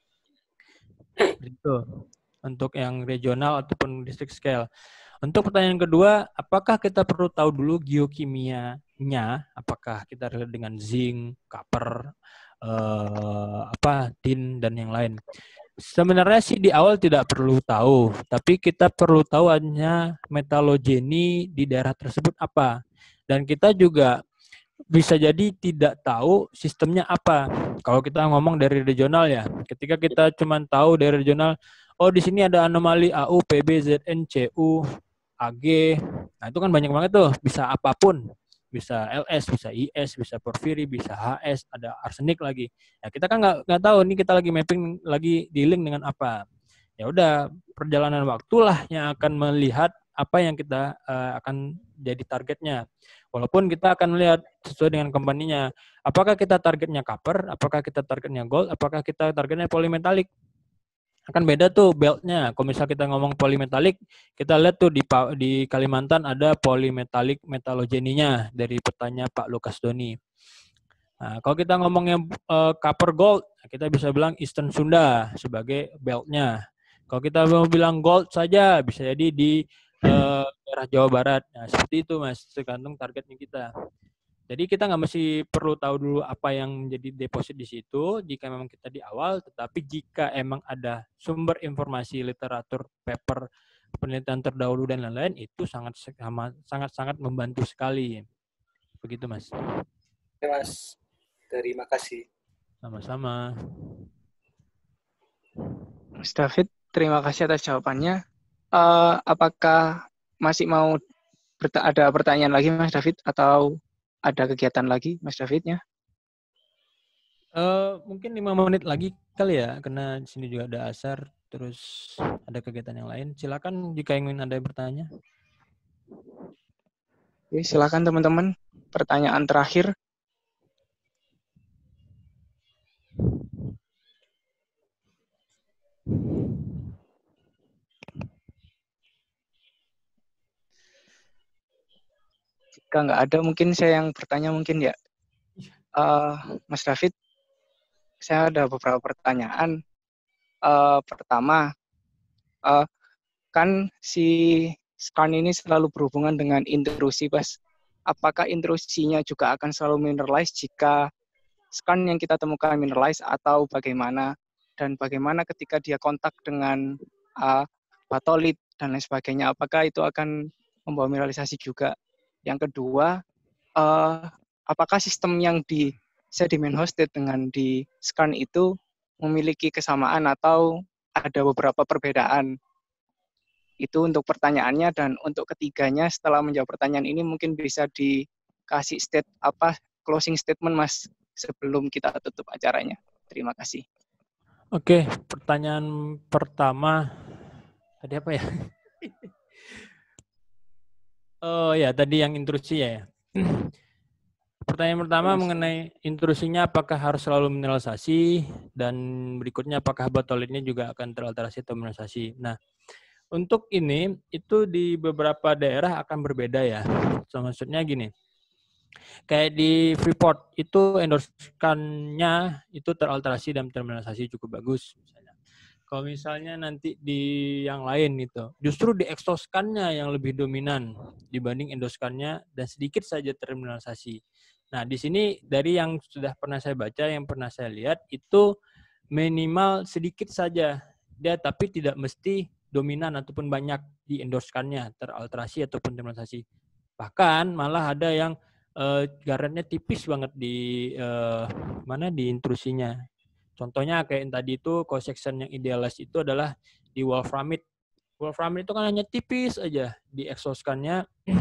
Gitu. Untuk yang regional ataupun district scale. Untuk pertanyaan kedua, apakah kita perlu tahu dulu geokimianya? Apakah kita relate dengan zinc, copper, tin dan yang lain? Sebenarnya sih di awal tidak perlu tahu, tapi kita perlu tahu hanya metalogeni di daerah tersebut apa. Dan kita juga bisa jadi tidak tahu sistemnya apa. Kalau kita ngomong dari regional ya, ketika kita cuma tahu dari regional, oh di sini ada anomali AU, PB, ZN, CU, AG. Nah itu kan banyak banget tuh, bisa apapun. Bisa LS, bisa IS, bisa Porphyry, bisa HS, ada arsenik lagi. Ya kita kan nggak tahu nih kita lagi mapping, lagi dealing dengan apa. Ya udah, perjalanan waktulah yang akan melihat apa yang kita akan jadi targetnya. Walaupun kita akan melihat sesuai dengan company-nya. Apakah kita targetnya copper, apakah kita targetnya gold, apakah kita targetnya polymetallic. Akan beda tuh beltnya. Kalau misalnya kita ngomong polymetallic, kita lihat tuh di Kalimantan ada polymetallic metalogeninya dari petanya Pak Lukas Doni. Nah, kalau kita ngomongnya copper gold, kita bisa bilang Eastern Sunda sebagai beltnya. Kalau kita mau bilang gold saja, bisa jadi di daerah Jawa Barat. Nah, seperti itu Mas, tergantung targetnya kita. Jadi kita nggak mesti perlu tahu dulu apa yang menjadi deposit di situ jika memang kita di awal, tetapi jika emang ada sumber informasi literatur, paper, penelitian terdahulu dan lain-lain, itu sangat membantu sekali. Begitu Mas. Oke Mas, terima kasih. Sama-sama. Mas David, terima kasih atas jawabannya. Apakah masih mau ada pertanyaan lagi Mas David atau ada kegiatan lagi, Mas Davidnya? Mungkin 5 menit lagi kali ya, karena di sini juga ada asar, terus ada kegiatan yang lain. Silakan jika ingin ada yang bertanya. Oke, silakan teman-teman. Pertanyaan terakhir. Jika nggak ada, mungkin saya yang bertanya mungkin ya. Mas David, saya ada beberapa pertanyaan. Pertama, kan si scan ini selalu berhubungan dengan intrusi, Mas. Apakah intrusinya juga akan selalu mineralize jika scan yang kita temukan mineralize atau bagaimana? Dan bagaimana ketika dia kontak dengan batolit dan lain sebagainya? Apakah itu akan membawa mineralisasi juga? Yang kedua, apakah sistem yang di sedimen hosted dengan di scan itu memiliki kesamaan atau ada beberapa perbedaan? Itu untuk pertanyaannya. Dan untuk ketiganya, setelah menjawab pertanyaan ini mungkin bisa dikasih closing statement Mas sebelum kita tutup acaranya. Terima kasih. Oke, pertanyaan pertama tadi apa ya? Oh ya, tadi yang intrusi ya. Pertanyaan pertama mengenai intrusinya apakah harus selalu mineralisasi, dan berikutnya apakah batolitnya juga akan teralterasi atau mineralisasi. Nah, untuk ini itu di beberapa daerah akan berbeda ya. So, maksudnya gini, kayak di Freeport itu endorse-nya itu teralterasi dan termineralisasi cukup bagus misalnya. Kalau misalnya nanti di yang lain itu, justru di exoscan-nya yang lebih dominan dibanding endoscan-nya dan sedikit saja termineralisasi. Nah, di sini dari yang sudah pernah saya baca, yang pernah saya lihat, itu minimal sedikit saja dia, tapi tidak mesti dominan ataupun banyak di endoscan-nya, teralterasi ataupun termineralisasi. Bahkan malah ada yang garetnya tipis banget di di intrusinya. Contohnya kayak yang tadi itu cross section yang idealis itu adalah di wolframite. Wolframite itu kan hanya tipis aja di exoscan-nya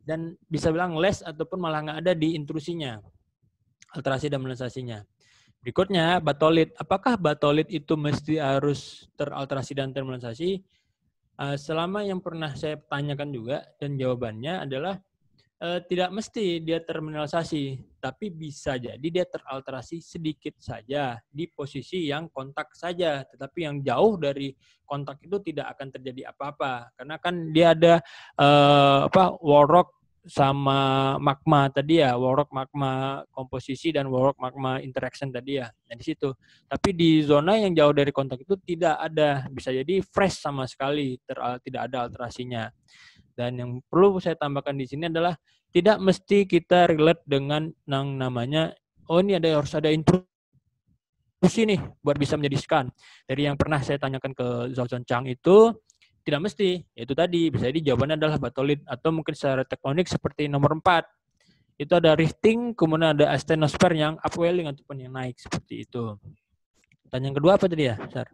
dan bisa bilang less ataupun malah nggak ada di intrusinya, alterasi dan melansasinya. Berikutnya, batolit. Apakah batolit itu mesti harus teralterasi dan termelansasi? Selama yang pernah saya tanyakan juga, dan jawabannya adalah tidak mesti dia termineralisasi, tapi bisa jadi dia teralterasi sedikit saja di posisi yang kontak saja, tetapi yang jauh dari kontak itu tidak akan terjadi apa-apa, karena kan dia ada Warrock sama magma tadi ya, Warrock magma komposisi dan Warrock magma interaction tadi ya, nah di situ. Tapi di zona yang jauh dari kontak itu tidak ada, bisa jadi fresh sama sekali, tidak ada alterasinya. Dan yang perlu saya tambahkan di sini adalah tidak mesti kita relate dengan yang namanya, oh ini harus ada intrusi nih buat bisa menjadi scan. Dari yang pernah saya tanyakan ke Zhao Chang itu, tidak mesti. Itu tadi, bisa jadi jawabannya adalah batolit. Atau mungkin secara tektonik seperti nomor 4. Itu ada rifting, kemudian ada astenosfer yang upwelling ataupun yang naik, seperti itu. Dan yang kedua apa tadi ya, Sar?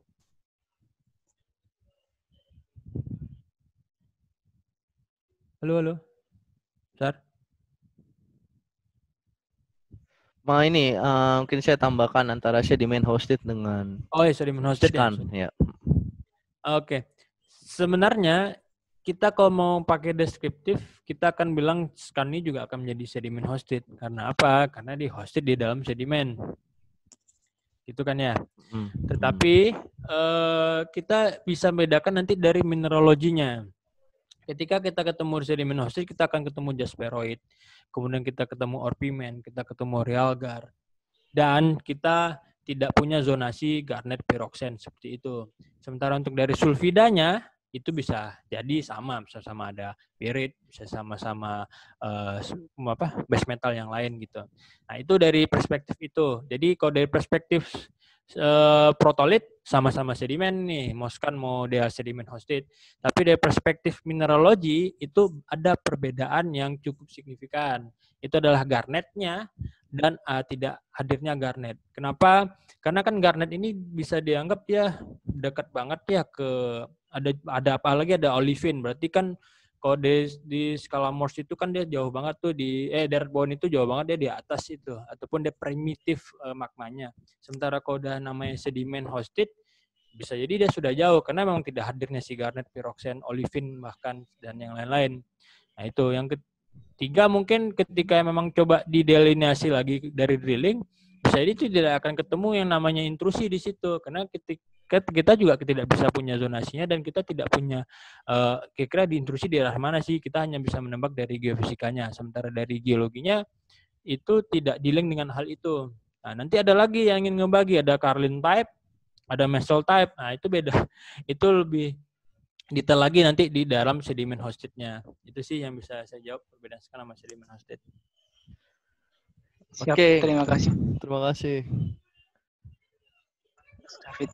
Halo. Sar? Ini mungkin saya tambahkan antara sedimen hosted dengan sedimen hosted scan, ya. Oke. Sebenarnya kita kalau mau pakai deskriptif, kita akan bilang scan ini juga akan menjadi sedimen hosted. Karena apa? Karena di hosted di dalam sedimen. Gitu kan ya. Tetapi kita bisa bedakan nanti dari mineraloginya. Ketika kita ketemu sedimen hosted, kita akan ketemu jasperoid. Kemudian kita ketemu orpimen, kita ketemu realgar. Dan kita tidak punya zonasi garnet pyroxene seperti itu. Sementara untuk dari sulfidanya, itu bisa jadi sama, bisa sama ada pirit, bisa sama-sama base metal yang lain gitu. Nah itu dari perspektif itu. Jadi kalau dari perspektif protolit sama-sama sedimen nih, mau scan mau dia sedimen hosted. Tapi dari perspektif mineralogi itu ada perbedaan yang cukup signifikan. Itu adalah garnetnya dan tidak hadirnya garnet. Kenapa? Karena kan garnet ini bisa dianggap ya dekat banget ya ke ada apa lagi ada olivine, berarti kan kalau di skala Morse itu kan dia jauh banget tuh dari bawah itu jauh banget dia di atas itu, ataupun dia primitif magmanya. Sementara kalau udah namanya sedimen hosted bisa jadi dia sudah jauh karena memang tidak hadirnya si garnet, pyroxene, olivine bahkan dan yang lain-lain. Nah itu yang ketiga, mungkin ketika memang coba didelineasi lagi dari drilling, bisa jadi itu tidak akan ketemu yang namanya intrusi di situ karena kita juga tidak bisa punya zonasinya dan kita tidak punya kira-kira di intrusi di arah mana sih, kita hanya bisa menebak dari geofisikanya, sementara dari geologinya itu tidak di-link dengan hal itu. Nah nanti ada lagi yang ingin ngebagi, ada Carlin type, ada Mesel type, nah itu beda, itu lebih detail lagi nanti di dalam sedimen hosted-nya. Itu sih yang bisa saya jawab perbedaan skala sama sedimen hosted. Siap, Oke. terima kasih. Terima kasih. David.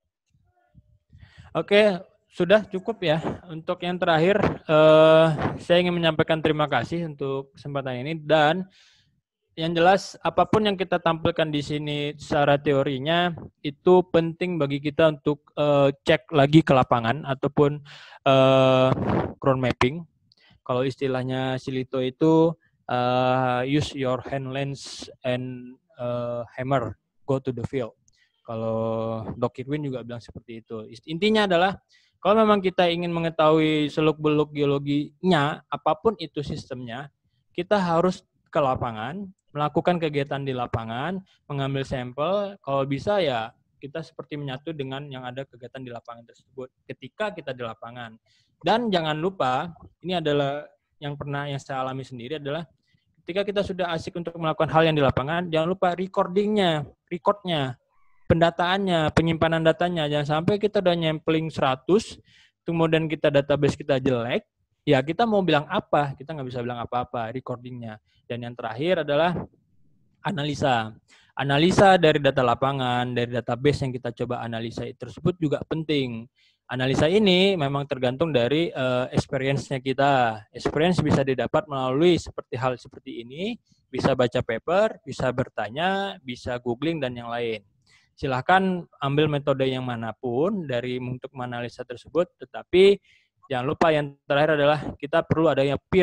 Oke, sudah cukup ya. Untuk yang terakhir, saya ingin menyampaikan terima kasih untuk kesempatan ini. Dan yang jelas, apapun yang kita tampilkan di sini secara teorinya, itu penting bagi kita untuk cek lagi ke lapangan, ataupun ground mapping. Kalau istilahnya Silito itu, use your hand lens and hammer, go to the field. Kalau Doc Irwin juga bilang seperti itu. Intinya adalah kalau memang kita ingin mengetahui seluk-beluk geologinya, apapun itu sistemnya, kita harus ke lapangan, melakukan kegiatan di lapangan, mengambil sampel. Kalau bisa ya kita seperti menyatu dengan yang ada kegiatan di lapangan tersebut ketika kita di lapangan. Dan jangan lupa, ini adalah yang saya alami sendiri adalah ketika kita sudah asik untuk melakukan hal yang di lapangan, jangan lupa recordnya, pendataannya, penyimpanan datanya. Jangan sampai kita udah nyempling 100, kemudian kita database kita jelek, ya kita mau bilang apa? Kita nggak bisa bilang apa-apa, recordingnya. Dan yang terakhir adalah analisa. Analisa dari data lapangan, dari database yang kita coba analisa tersebut juga penting. Analisa ini memang tergantung dari experience-nya kita. Experience bisa didapat melalui hal seperti ini, bisa baca paper, bisa bertanya, bisa googling, dan yang lain. Silahkan ambil metode yang manapun untuk menganalisa tersebut, tetapi jangan lupa yang terakhir adalah kita perlu adanya peer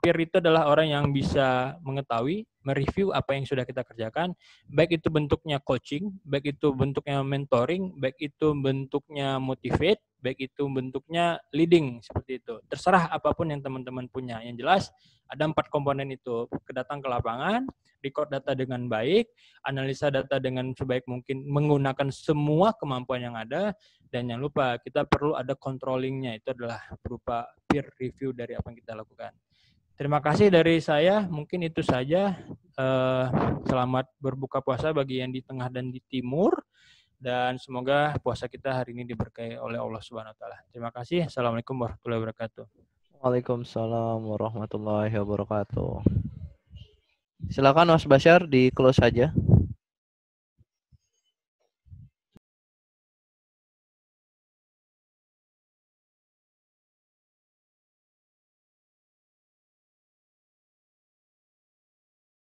Peer itu adalah orang yang bisa mengetahui, mereview apa yang sudah kita kerjakan, baik itu bentuknya coaching, baik itu bentuknya mentoring, baik itu bentuknya motivate, baik itu bentuknya leading, seperti itu. Terserah apapun yang teman-teman punya. Yang jelas ada 4 komponen itu. Datang ke lapangan, record data dengan baik, analisa data dengan sebaik mungkin, menggunakan semua kemampuan yang ada, dan jangan lupa kita perlu ada controllingnya, itu adalah berupa peer review dari apa yang kita lakukan. Terima kasih dari saya, mungkin itu saja. Selamat berbuka puasa bagi yang di tengah dan di timur, dan semoga puasa kita hari ini diberkahi oleh Allah Subhanahu wa taala. Terima kasih. Assalamualaikum warahmatullahi wabarakatuh. Waalaikumsalam warahmatullahi wabarakatuh. Silakan Mas Basyar di close saja.